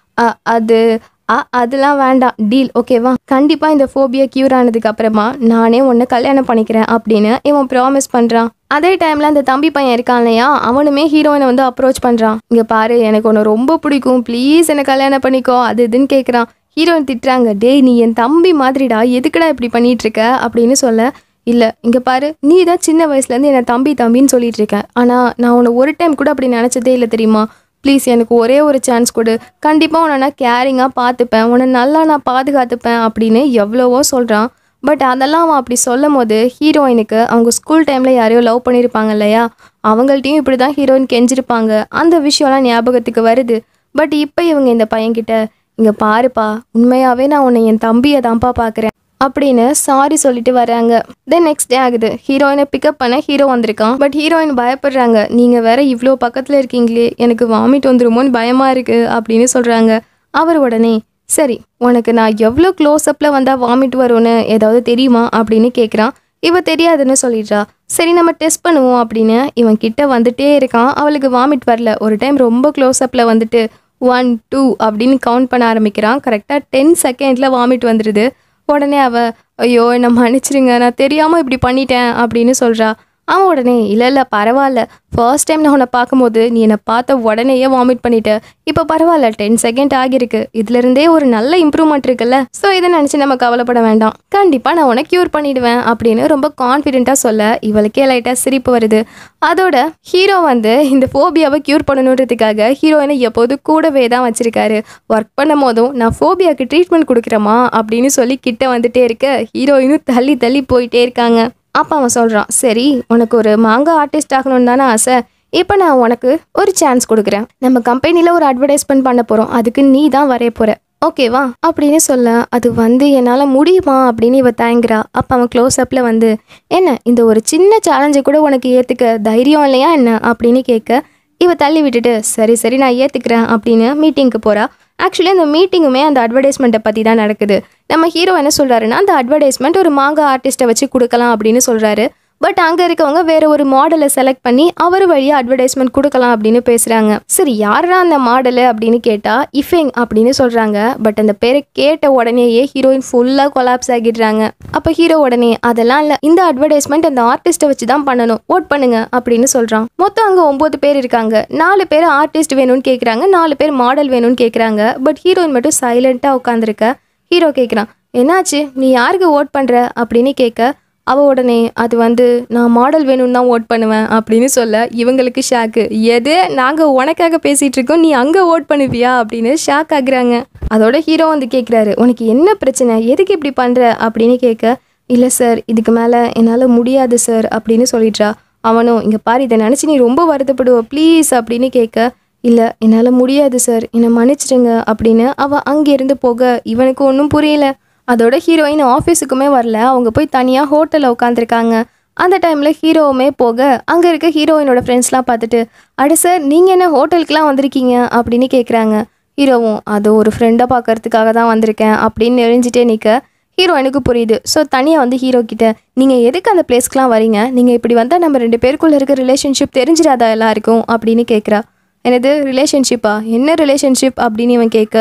அது அதெல்லாம் வேண்டாம், டீல் ஓகேவா, கண்டிப்பாக இந்த ஃபோபியா க்யூர் ஆனதுக்கு அப்புறமா நானே உன்னை கல்யாணம் பண்ணிக்கிறேன் அப்படின்னு இவன் ப்ராமிஸ் பண்ணுறான். அதே டைமில் அந்த தம்பி பையன் இருக்கான் இல்லையா, அவனுமே ஹீரோயினை வந்து அப்ரோச் பண்ணுறான். இங்கே பாரு, எனக்கு உன்னை ரொம்ப பிடிக்கும், ப்ளீஸ் என்னை கல்யாணம் பண்ணிக்கோ அது இதுன்னு கேட்குறான். ஹீரோயின் திட்டுறாங்க, டேய் நீ என் தம்பி மாதிரிடா, எதுக்குடா இப்படி பண்ணிகிட்ருக்க அப்படின்னு சொல்ல, இல்லை இங்கே பாரு, நீ தான் சின்ன வயசுலேருந்து என்னை தம்பி தம்பின்னு சொல்லிட்டு இருக்க, ஆனால் நான் உன்னை ஒரு டைம் கூட அப்படி நினச்சதே இல்லை தெரியுமா, ப்ளீஸ் எனக்கு ஒரே ஒரு சான்ஸ் கொடு, கண்டிப்பாக உன்னை நான் கேரிங்காக பார்த்துப்பேன், உன்னை நல்லா நான் பாதுகாத்துப்பேன் அப்படின்னு எவ்வளவோ சொல்கிறான். பட் அதெல்லாம் அவன் அப்படி சொல்லும் போது ஹீரோயினுக்கு அவங்க ஸ்கூல் டைமில் யாரையோ லவ் பண்ணியிருப்பாங்க இல்லையா, அவங்கள்ட்டையும் இப்படி தான் ஹீரோயின் கெஞ்சிருப்பாங்க, அந்த விஷயம்லாம் ஞாபகத்துக்கு வருது. பட் இப்போ இவங்க இந்த பையன்கிட்ட, இங்கே பாருப்பா, உண்மையாகவே நான் உன்னை என் தம்பியை தான்ப்பா பார்க்குறேன் அப்படின்னு சாரி சொல்லிட்டு வராங்க. தென் நெக்ஸ்ட் டே ஆகுது, ஹீரோயினை பிக்கப் பண்ண ஹீரோ வந்திருக்கான். பட் ஹீரோயின் பயப்படுறாங்க, நீங்கள் வேற இவ்வளோ பக்கத்தில் இருக்கீங்களே, எனக்கு வாமிட் வந்துருமோன்னு பயமாக இருக்குது அப்படின்னு சொல்கிறாங்க. அவர் உடனே, சரி உனக்கு நான் எவ்வளோ க்ளோஸ்அப்பில் வந்தால் வாமிட் வரும்னு ஏதாவது தெரியுமா அப்படின்னு கேட்குறான். இவ தெரியாதுன்னு சொல்லிடுறா. சரி நம்ம டெஸ்ட் பண்ணுவோம் அப்படின்னு இவன் கிட்ட வந்துட்டே இருக்கான். அவளுக்கு வாமிட் வரல. ஒரு டைம் ரொம்ப க்ளோஸ்அப்பில் வந்துட்டு 1 2 அப்படின்னு கவுண்ட் பண்ண ஆரம்பிக்கிறான். கரெக்டாக 10 செகண்டில் வாமிட் வந்துடுது. உடனே அவ, ஐயோ என்னை மன்னிச்சிருங்க, நான் தெரியாமல் இப்படி பண்ணிட்டேன் அப்படின்னு சொல்கிறா. அவன் உடனே, இல்லை பரவாயில்ல, ஃபர்ஸ்ட் டைம் நான் உன்னை பார்க்கும்போது நீ என்னை பார்த்த உடனேயே வாமிட் பண்ணிட்ட, இப்போ பரவாயில்ல 10 செகண்ட் ஆகியிருக்கு, இதுலேருந்தே ஒரு நல்ல இம்ப்ரூவ்மெண்ட் இருக்குல்ல, ஸோ இதை நினச்சி நம்ம கவலைப்பட வேண்டாம், கண்டிப்பாக நான் உன்னை க்யூர் பண்ணிடுவேன் அப்படின்னு ரொம்ப கான்ஃபிடென்ட்டாக சொல்ல இவளுக்கே லைட்டாக சிரிப்பு வருது. அதோட ஹீரோ வந்து இந்த ஃபோபியாவை க்யூர் பண்ணணுன்றதுக்காக ஹீரோயினை எப்போதும் கூடவே தான் வச்சிருக்காரு. ஒர்க் பண்ணும் போதும் நான் ஃபோபியாவுக்கு ட்ரீட்மெண்ட் கொடுக்குறேம்மா அப்படின்னு சொல்லி கிட்ட வந்துட்டே இருக்க ஹீரோயினும் தள்ளி தள்ளி போயிட்டே இருக்காங்க. அப்போ அவன் சொல்கிறான், சரி உனக்கு ஒரு மாங்கா ஆர்டிஸ்ட் ஆகணும்னு தானே ஆசை, இப்போ நான் உனக்கு ஒரு சான்ஸ் கொடுக்குறேன், நம்ம கம்பெனியில் ஒரு அட்வர்டைஸ்மெண்ட் பண்ண போகிறோம், அதுக்கு நீ தான் வரைய போகிற, ஓகேவா அப்படின்னு சொல்ல, அது வந்து என்னால் முடியுமா அப்படின்னு இவ தயங்குறா. அப்போ அவன் க்ளோஸ்அப்பில் வந்து, என்ன இந்த ஒரு சின்ன சேலஞ்சை கூட உனக்கு ஏற்றுக்க தைரியம் இல்லையா என்ன அப்படின்னு கேட்க, இவ தள்ளி விட்டுட்டு சரி சரி நான் ஏற்றுக்கிறேன் அப்படின்னு மீட்டிங்க்கு போகிறா. ஆக்சுவலி அந்த மீட்டிங்குமே அந்த அட்வர்டைஸ்மெண்ட்டை பற்றி தான் நடக்குது. நம்ம ஹீரோ என்ன சொல்கிறாருன்னா, அந்த அட்வர்டைஸ்மெண்ட் ஒரு மாங்கா ஆர்டிஸ்ட்டை வச்சு கொடுக்கலாம் அப்படின்னு சொல்கிறாரு. பட் அங்கே இருக்கவங்க வேற ஒரு மாடலை செலக்ட் பண்ணி அவர் வழியாக அட்வர்டைஸ்மெண்ட் கொடுக்கலாம் அப்படின்னு பேசுகிறாங்க. சரி யாரா அந்த மாடலு அப்படின்னு கேட்டால் இஃபெங் அப்படின்னு சொல்கிறாங்க. பட் அந்த பேரை கேட்ட உடனேயே ஹீரோயின் ஃபுல்லாக கொலாப்ஸ் ஆகிடுறாங்க. அப்போ ஹீரோ உடனே, அதெல்லாம் இல்லை, இந்த அட்வர்டைஸ்மெண்ட் அந்த ஆர்டிஸ்ட்டை வச்சு தான் பண்ணணும், ஓட் பண்ணுங்க அப்படின்னு சொல்கிறான். மொத்தம் அங்கே 9 பேர் இருக்காங்க. 4 பேர் ஆர்டிஸ்ட் வேணும்னு கேட்குறாங்க, 4 பேர் மாடல் வேணும்னு கேட்குறாங்க. பட் ஹீரோயின் மட்டும் சைலண்ட்டாக உட்காந்துருக்க. ஹீரோ கேட்குறான், என்னாச்சு நீ யாருக்கு ஓட் பண்ணுற அப்படின்னு கேட்க, அவள் உடனே, அது வந்து நான் மாடல் வேணும்னு தான் ஓட் பண்ணுவேன் அப்படின்னு சொல்ல இவங்களுக்கு ஷாக்கு. எது, நாங்கள் உனக்காக பேசிகிட்டு இருக்கோம், நீ அங்கே ஓட் பண்ணுவியா அப்படின்னு ஷாக் ஆகுறாங்க. அதோட ஹீரோ வந்து கேட்குறாரு, உனக்கு என்ன பிரச்சனை, எதுக்கு இப்படி பண்ணுற அப்படின்னு கேட்க, இல்லை சார் இதுக்கு மேலே என்னால் முடியாது சார் அப்படின்னு சொல்லிடுறா. அவனும், இங்கே பாரு இதை நினச்சி நீ ரொம்ப வருத்தப்படுவ ப்ளீஸ் அப்படின்னு கேட்க, இல்லை என்னால் முடியாது சார், என்னை மன்னிச்சிடுங்க அப்படின்னு அவள் அங்கேருந்து போக இவனுக்கு ஒன்றும் புரியல. அதோட ஹீரோயின் ஆஃபீஸுக்குமே வரல, அவங்க போய் தனியாக ஹோட்டலில் உட்காந்துருக்காங்க. அந்த டைமில் ஹீரோவுமே போக அங்கே இருக்க ஹீரோயினோட ஃப்ரெண்ட்ஸ்லாம் பார்த்துட்டு, அட சார் நீங்கள் என்ன ஹோட்டலுக்குலாம் வந்திருக்கீங்க அப்படின்னு கேட்குறாங்க. ஹீரோவும், அது ஒரு ஃப்ரெண்டை பார்க்கறதுக்காக தான் வந்திருக்கேன் அப்படின்னு நெறிஞ்சிட்டே நிற்க ஹீரோயினுக்கு புரியுது. ஸோ தனியாக வந்து ஹீரோ கிட்ட, நீங்கள் எதுக்கு அந்த பிளேஸ்க்குலாம் வரீங்க, நீங்கள் இப்படி வந்தால் நம்ம 2 பேருக்குள்ளே இருக்க ரிலேஷன்ஷிப் தெரிஞ்சிடாதா எல்லாருக்கும் அப்படின்னு கேட்குறா. என்னது ரிலேஷன்ஷிப்பா, என்ன ரிலேஷன்ஷிப் அப்படின்னு இவன் கேட்க,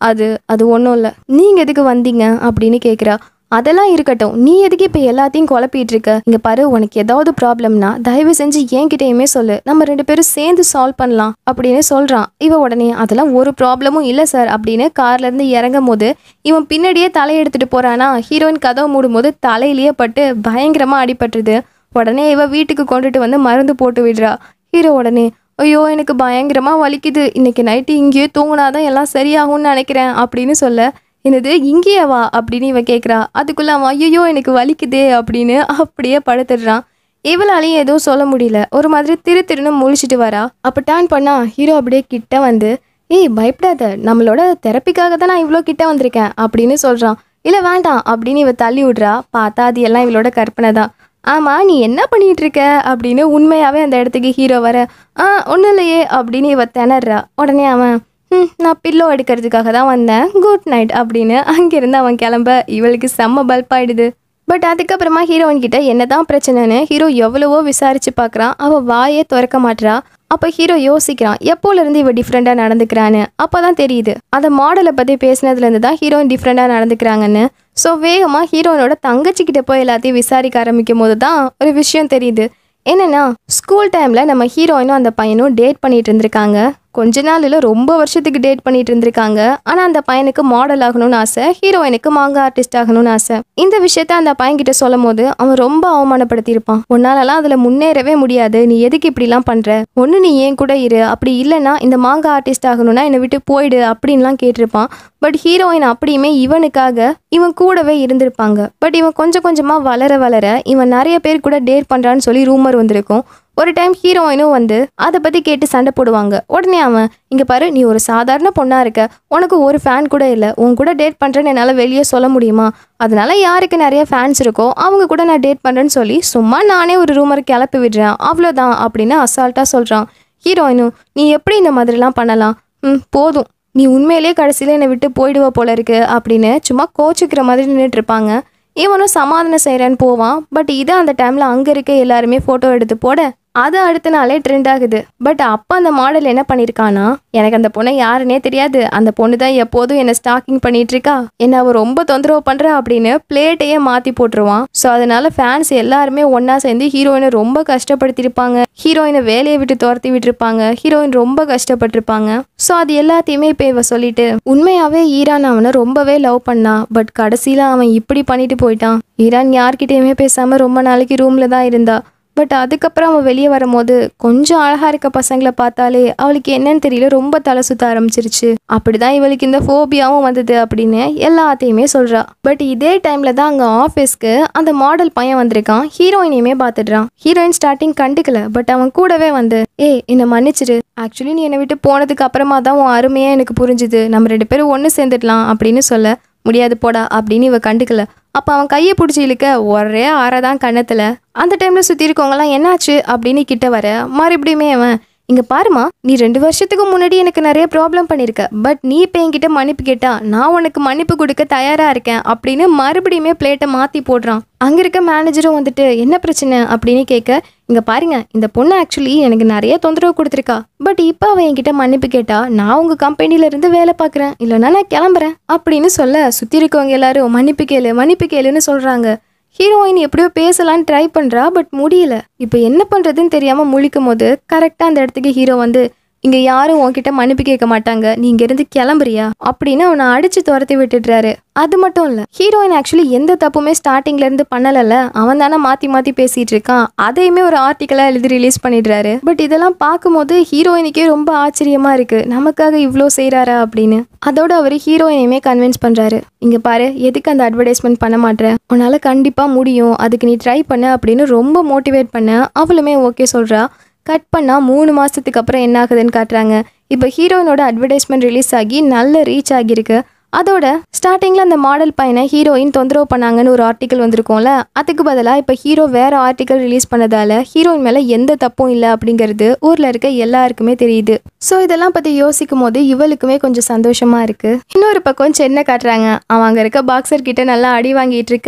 அது அது ஒன்றும் இல்லை, நீங்கள் எதுக்கு வந்தீங்க அப்படின்னு கேட்குறா. அதெல்லாம் இருக்கட்டும், நீ எதுக்கு இப்போ எல்லாத்தையும் குழப்பிட்டு இருக்க? இங்கே பாரு, உனக்கு ஏதாவது ப்ராப்ளம்னா தயவு செஞ்சு என்கிட்டயுமே சொல்லு, நம்ம 2 பேரும் சேர்ந்து சால்வ் பண்ணலாம் அப்படின்னு சொல்கிறான். இவன் உடனே அதெல்லாம் ஒரு ப்ராப்ளமும் இல்லை சார் அப்படின்னு கார்லேருந்து இறங்கும் போது இவன் பின்னாடியே தலையெடுத்துட்டு போகிறானா. ஹீரோயின் கதவை மூடும்போது தலையிலேயே பட்டு பயங்கரமாக அடிபட்டுருது. உடனே இவ வீட்டுக்கு கொண்டுட்டு வந்து மருந்து போட்டு விடுறா. ஹீரோ உடனே ஐயோ எனக்கு பயங்கரமாக வலிக்குது, இன்னைக்கு நைட்டு இங்கேயே தூங்கினாதான் எல்லாம் சரியாகும்னு நினைக்கிறேன் அப்படின்னு சொல்ல, என்னது இங்கேயே வா அப்படின்னு இவன் கேட்குறா. அதுக்குள்ள அவன் ஐயோ எனக்கு வலிக்குதே அப்படின்னு அப்படியே படுத்துடுறான். இவளாலையும் எதுவும் சொல்ல முடியல, ஒரு மாதிரி திருன்னு முழிச்சிட்டு வரா. அப்போ டேன் பண்ணா ஹீரோ அப்படியே கிட்ட வந்து ஏய் பயப்படாத, நம்மளோட தெரப்பிக்காக தான் நான் இவ்வளோ கிட்ட வந்திருக்கேன் அப்படின்னு சொல்கிறான். இல்லை வேண்டாம் அப்படின்னு இவ தள்ளி விடுறா. பார்த்தா அது எல்லாம் இவளோட கற்பனை தான். ஆமாம் நீ என்ன பண்ணிட்டு இருக்க அப்படின்னு உண்மையாகவே அந்த இடத்துக்கு ஹீரோ வர, ஒன்றும் இல்லையே அப்படின்னு இவ திணறா. உடனே அவன் நான் பில்லோ எடுக்கிறதுக்காக தான் வந்தேன், குட் நைட் அப்படின்னு அங்கேருந்து அவன் கிளம்ப இவளுக்கு செம்ம பல்பாயிடுது. பட் அதுக்கப்புறமா ஹீரோயின் கிட்ட என்னதான் பிரச்சனைன்னு ஹீரோ எவ்வளவோ விசாரிச்சு பார்க்குறான். அவள் வாயே திறக்க மாட்றா. அப்போ ஹீரோ யோசிக்கிறான் எப்போலேருந்து இவ டிஃப்ரெண்ட்டாக நடந்துக்கிறான்னு. அப்போ தான் தெரியுது அந்த மாடலை பற்றி பேசினதுலேருந்து தான் ஹீரோயின் டிஃப்ரெண்ட்டாக நடந்துக்கிறாங்கன்னு. ஸோ வேகமாக ஹீரோயினோட தங்கச்சிக்கிட்ட போய் எல்லாத்தையும் விசாரிக்க ஆரம்பிக்கும் போது தான் ஒரு விஷயம் தெரியுது. என்னென்னா ஸ்கூல் டைமில் நம்ம ஹீரோயினும் அந்த பையனும் டேட் பண்ணிட்டு இருந்திருக்காங்க. கொஞ்ச நாள் இல்லை ரொம்ப வருஷத்துக்கு டேட் பண்ணிட்டு இருந்திருக்காங்க. ஆனால் அந்த பையனுக்கு மாடல் ஆகணும்னு ஆசை, ஹீரோயினுக்கு மாங்கா ஆர்டிஸ்ட் ஆகணும்னு ஆசை. இந்த விஷயத்த அந்த பையன்கிட்ட சொல்லும் போது அவன் ரொம்ப அவமானப்படுத்தியிருப்பான். உன்னாலலாம் அதில் முன்னேறவே முடியாது, நீ எதுக்கு இப்படிலாம் பண்ணுற, ஒன்று நீ ஏன் கூட இரு, அப்படி இல்லைன்னா இந்த மாங்கா ஆர்டிஸ்ட் ஆகணும்னா என்னை விட்டு போயிடு அப்படின்லாம் கேட்டிருப்பான். பட் ஹீரோயின் அப்படியுமே இவனுக்காக இவன் கூடவே இருந்திருப்பாங்க. பட் இவன் கொஞ்சம் கொஞ்சமாக வளர வளர இவன் நிறைய பேர் கூட டேட் பண்ணுறான்னு சொல்லி ரூமர் வந்திருக்கும். ஒரு டைம் ஹீரோயினும் வந்து அதை பற்றி கேட்டு சண்டை போடுவாங்க. உடனே அவன் இங்கே பாரு, நீ ஒரு சாதாரண பொண்ணாக இருக்க, உனக்கு ஒரு ஃபேன் கூட இல்லை, உன் கூட டேட் பண்ணுறேன்னு என்னால் வெளியே சொல்ல முடியுமா, அதனால யாருக்கு நிறைய ஃபேன்ஸ் இருக்கோ அவங்க கூட நான் டேட் பண்ணுறேன்னு சொல்லி சும்மா நானே ஒரு ரூமர் கிளப்பி விடுறேன், அவ்வளோதான் அப்படின்னு அசால்ட்டாக சொல்கிறான். ஹீரோயினும் நீ எப்படி இந்த மாதிரிலாம் பண்ணலாம், போதும், நீ உண்மையிலேயே கடைசியில் என்னை விட்டு போயிடுவ போல இருக்கு அப்படின்னு சும்மா கோச்சிக்கிற மாதிரி நின்றுட்டு இருப்பாங்க. இவனும் சமாதானம் செய்கிறேன்னு போவான். பட் இதை அந்த டைமில் அங்கே இருக்க எல்லாருமே ஃபோட்டோ எடுத்து போட அது அடுத்த நாளே ட்ரெண்ட் ஆகுது. பட் அப்போ அந்த மாடல் என்ன பண்ணியிருக்கானா, எனக்கு அந்த பொண்ணை யாருன்னே தெரியாது, அந்த பொண்ணு தான் எப்போதும் என்னை ஸ்டாக்கிங் பண்ணிட்டு இருக்கா, என்ன அவள் ரொம்ப தொந்தரவு பண்ணுறா அப்படின்னு பிளேட்டையே மாற்றி போட்டுருவான். ஸோ அதனால ஃபேன்ஸ் எல்லாருமே ஒன்றா சேர்ந்து ஹீரோயினை ரொம்ப கஷ்டப்படுத்தியிருப்பாங்க. ஹீரோயினை வேலையை விட்டு துரத்தி விட்டுருப்பாங்க. ஹீரோயின் ரொம்ப கஷ்டப்பட்டிருப்பாங்க. ஸோ அது எல்லாத்தையுமே இப்போ இவ சொல்லிட்டு உண்மையாகவே ஈரான் அவனை ரொம்பவே லவ் பண்ணா. பட் கடைசியில் அவன் இப்படி பண்ணிட்டு போயிட்டான். ஈரான் யார்கிட்டயுமே பேசாமல் ரொம்ப நாளைக்கு ரூமில் தான் இருந்தா. பட் அதுக்கப்புறம் அவன் வெளியே வரும்போது கொஞ்சம் அழகாக இருக்க பசங்களை பார்த்தாலே அவளுக்கு என்னன்னு தெரியல, ரொம்ப தலை சுத்த ஆரம்பிச்சிருச்சு. அப்படிதான் இவளுக்கு இந்த ஃபோபியாவும் வந்தது அப்படின்னு எல்லாத்தையுமே சொல்றா. பட் இதே டைம்ல தான் அங்கே ஆஃபீஸ்க்கு அந்த மாடல் பையன் வந்திருக்கான். ஹீரோயினையுமே பார்த்துடுறான். ஹீரோயின் ஸ்டார்டிங் கண்டுக்கல. பட் அவன் கூடவே வந்து என்னை மன்னிச்சிரு, ஆக்சுவலி நீ என்னை விட்டு போனதுக்கு அப்புறமா தான் உன் அருமையாக எனக்கு புரிஞ்சுது, நம்ம 2 பேரும் ஒன்று சேர்ந்துடலாம் அப்படின்னு சொல்ல, முடியாது போடா அப்படின்னு இவ கண்டுக்கல. அப்போ அவன் கையை பிடிச்சி இழுக்க ஒரே ஆறதான் கண்ணத்தில். அந்த டைமில் சுற்றி இருக்கவங்களாம் என்னாச்சு அப்படின்னு கிட்ட வர மறுபடியுமே அவன் இங்கே பாருமா, நீ 2 வருஷத்துக்கு முன்னாடி எனக்கு நிறைய ப்ராப்ளம் பண்ணியிருக்க, பட் நீ இப்போ என்கிட்ட மன்னிப்பு கேட்டா நான் உனக்கு மன்னிப்பு கொடுக்க தயாராக இருக்கேன் அப்படின்னு மறுபடியுமே பிளேட்டை மாற்றி போடுறான். அங்கே இருக்க மேனேஜரும் வந்துட்டு என்ன பிரச்சனை அப்படின்னு கேட்க, இங்கே பாருங்க, இந்த பொண்ணு ஆக்சுவலி எனக்கு நிறைய தொந்தரவு கொடுத்துருக்கா, பட் இப்போ அவன் என்கிட்ட மன்னிப்பு கேட்டா நான் உங்கள் கம்பெனிலேருந்து வேலை பார்க்குறேன், இல்லைன்னா நான் கிளம்புறேன் அப்படின்னு சொல்ல சுற்றி இருக்கவங்க எல்லாரும் மன்னிப்பு கேளுன்னு சொல்கிறாங்க. ஹீரோயின் எப்படியோ பேசலான்னு ட்ரை பண்ணுறா. பட் முடியல. இப்போ என்ன பண்ணுறதுன்னு தெரியாமல் முழிக்கும் போது கரெக்டாக அந்த இடத்துக்கு ஹீரோ வந்து இங்கே யாரும் உன்கிட்ட மன்னிப்பு கேட்க மாட்டாங்க, நீ இங்கேருந்து கிளம்புறியா அப்படின்னு அவனை அடித்து துரத்தி விட்டுடுறாரு. அது மட்டும் இல்லை, ஹீரோயின் ஆக்சுவலி எந்த தப்புமே ஸ்டார்டிங்லேருந்து பண்ணலைல்ல, அவன் தானே மாற்றி பேசிகிட்டு இருக்கான், அதையுமே ஒரு ஆர்டிக்கலாக எழுதி ரிலீஸ் பண்ணிடுறாரு. பட் இதெல்லாம் பார்க்கும்போது ஹீரோயினுக்கே ரொம்ப ஆச்சரியமாக இருக்குது, நமக்காக இவ்வளோ செய்கிறாரா அப்படின்னு. அதோட அவர் ஹீரோயினையுமே கன்வின்ஸ் பண்ணுறாரு. இங்கே பாரு, எதுக்கு அந்த அட்வர்டைஸ்மெண்ட் பண்ண மாட்டேற, உன்னால் கண்டிப்பாக முடியும், அதுக்கு நீ ட்ரை பண்ண அப்படின்னு ரொம்ப மோட்டிவேட் பண்ண. அவளுமே ஓகே சொல்கிறா. கட் பண்ணால் 3 மாதத்துக்கு அப்புறம் என்ன ஆகுதுன்னு காட்டுறாங்க. இப்போ ஹீரோயினோட அட்வர்டைஸ்மெண்ட் ரிலீஸ் ஆகி நல்ல ரீச் ஆகியிருக்கு. அதோட ஸ்டார்டிங்கில் அந்த மாடல் பையனை ஹீரோயின் தொந்தரவு பண்ணாங்கன்னு ஒரு ஆர்டிக்கல் வந்திருக்கோம்ல, அதுக்கு பதிலாக இப்போ ஹீரோ வேறு ஆர்டிக்கல் ரிலீஸ் பண்ணதால ஹீரோயின் மேலே எந்த தப்பும் இல்லை அப்படிங்கிறது ஊரில் இருக்க எல்லாருக்குமே தெரியுது. ஸோ இதெல்லாம் பற்றி யோசிக்கும் போது இவளுக்குமே கொஞ்சம் சந்தோஷமாக இருக்குது. இன்னொரு பக்கம் சென்னை காட்டுறாங்க. அவன் அங்கே இருக்க பாக்ஸர் கிட்ட நல்லா அடி வாங்கிட்டு இருக்க,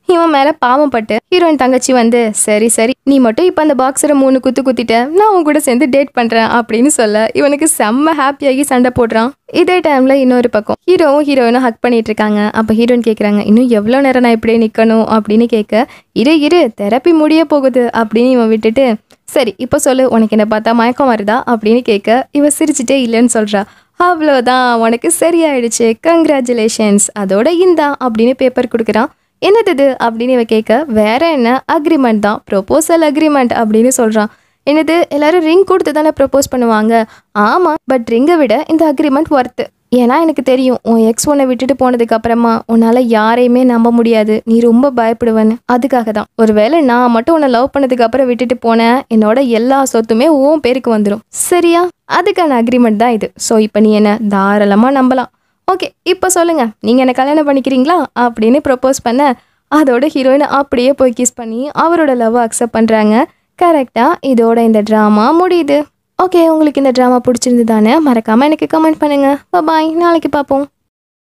இவன் மேல பாவம் பட்டு ஹீரோயின் தங்கச்சி வந்து சரி சரி நீ மட்டும் இப்ப அந்த பாக்ஸரை 3 குத்து குத்திட்ட, நான் உன் கூட சேர்ந்து டேட் பண்றேன் அப்படின்னு சொல்ல இவனுக்கு செம்ம ஹாப்பியாகி சண்டை போடுறான். இதே டைம்ல இன்னொரு பக்கம் ஹீரோவும் ஹீரோயினும் ஹக் பண்ணிட்டு இருக்காங்க. அப்ப ஹீரோயின் கேக்குறாங்க, இன்னும் எவ்வளவு நேரம் நான் இப்படியே நிக்கணும் அப்படின்னு கேட்க, இரு தெரப்பி முடிய போகுது அப்படின்னு இவன் விட்டுட்டு, சரி இப்ப சொல்லு உனக்கு என்ன பார்த்தா மயக்கம் வருதா அப்படின்னு கேட்க, இவ சிரிச்சுட்டே இல்லைன்னு சொல்றா. அவ்வளோதான், உனக்கு சரியாயிடுச்சு, கங்க்ராச்சுலேஷன்ஸ், அதோட இந்தா அப்படின்னு பேப்பர் கொடுக்குறான். என்னது அப்படின்னு இவ கேட்க, வேற என்ன, அக்ரிமெண்ட் தான், ப்ரொபோசல் அக்ரிமெண்ட் அப்படின்னு சொல்றான். என்னது, எல்லாரும் ரிங் கொடுத்து தானே ப்ரொபோஸ் பண்ணுவாங்க? ஆமா, பட் ரிங்கை விட இந்த அக்ரிமெண்ட் ஒர்த்து. ஏன்னா எனக்கு தெரியும் உன் எக்ஸ் உன்னை விட்டுட்டு போனதுக்கு அப்புறமா உன்னால யாரையுமே நம்ப முடியாது, நீ ரொம்ப பயப்படுவேன்னு. அதுக்காக தான். ஒருவேளை நான் மட்டும் உன்னை லவ் பண்ணதுக்கு அப்புறம் விட்டுட்டு போனேன், என்னோட எல்லா சொத்துமே உன் பேருக்கு வந்துடும், சரியா? அதுக்கான அக்ரிமெண்ட் தான் இது. ஸோ இப்போ நீ என்ன தாராளமா நம்பலாம். ஓகே, இப்போ சொல்லுங்க, நீங்க என்ன கல்யாணம் பண்ணிக்கிறீங்களா அப்படின்னு ப்ரொபோஸ் பண்ண, அதோட ஹீரோயின் அப்படியே போய் கிஸ் பண்ணி அவரோட லவ் அக்செப்ட் பண்றாங்க. கரெக்டா இதோட இந்த ட்ராமா முடியுது. ஓகே, உங்களுக்கு இந்த ட்ராமா பிடிச்சிருந்து தானே? மறக்காம எனக்கு கமெண்ட் பண்ணுங்க. பாய், நாளைக்கு பார்ப்போம்.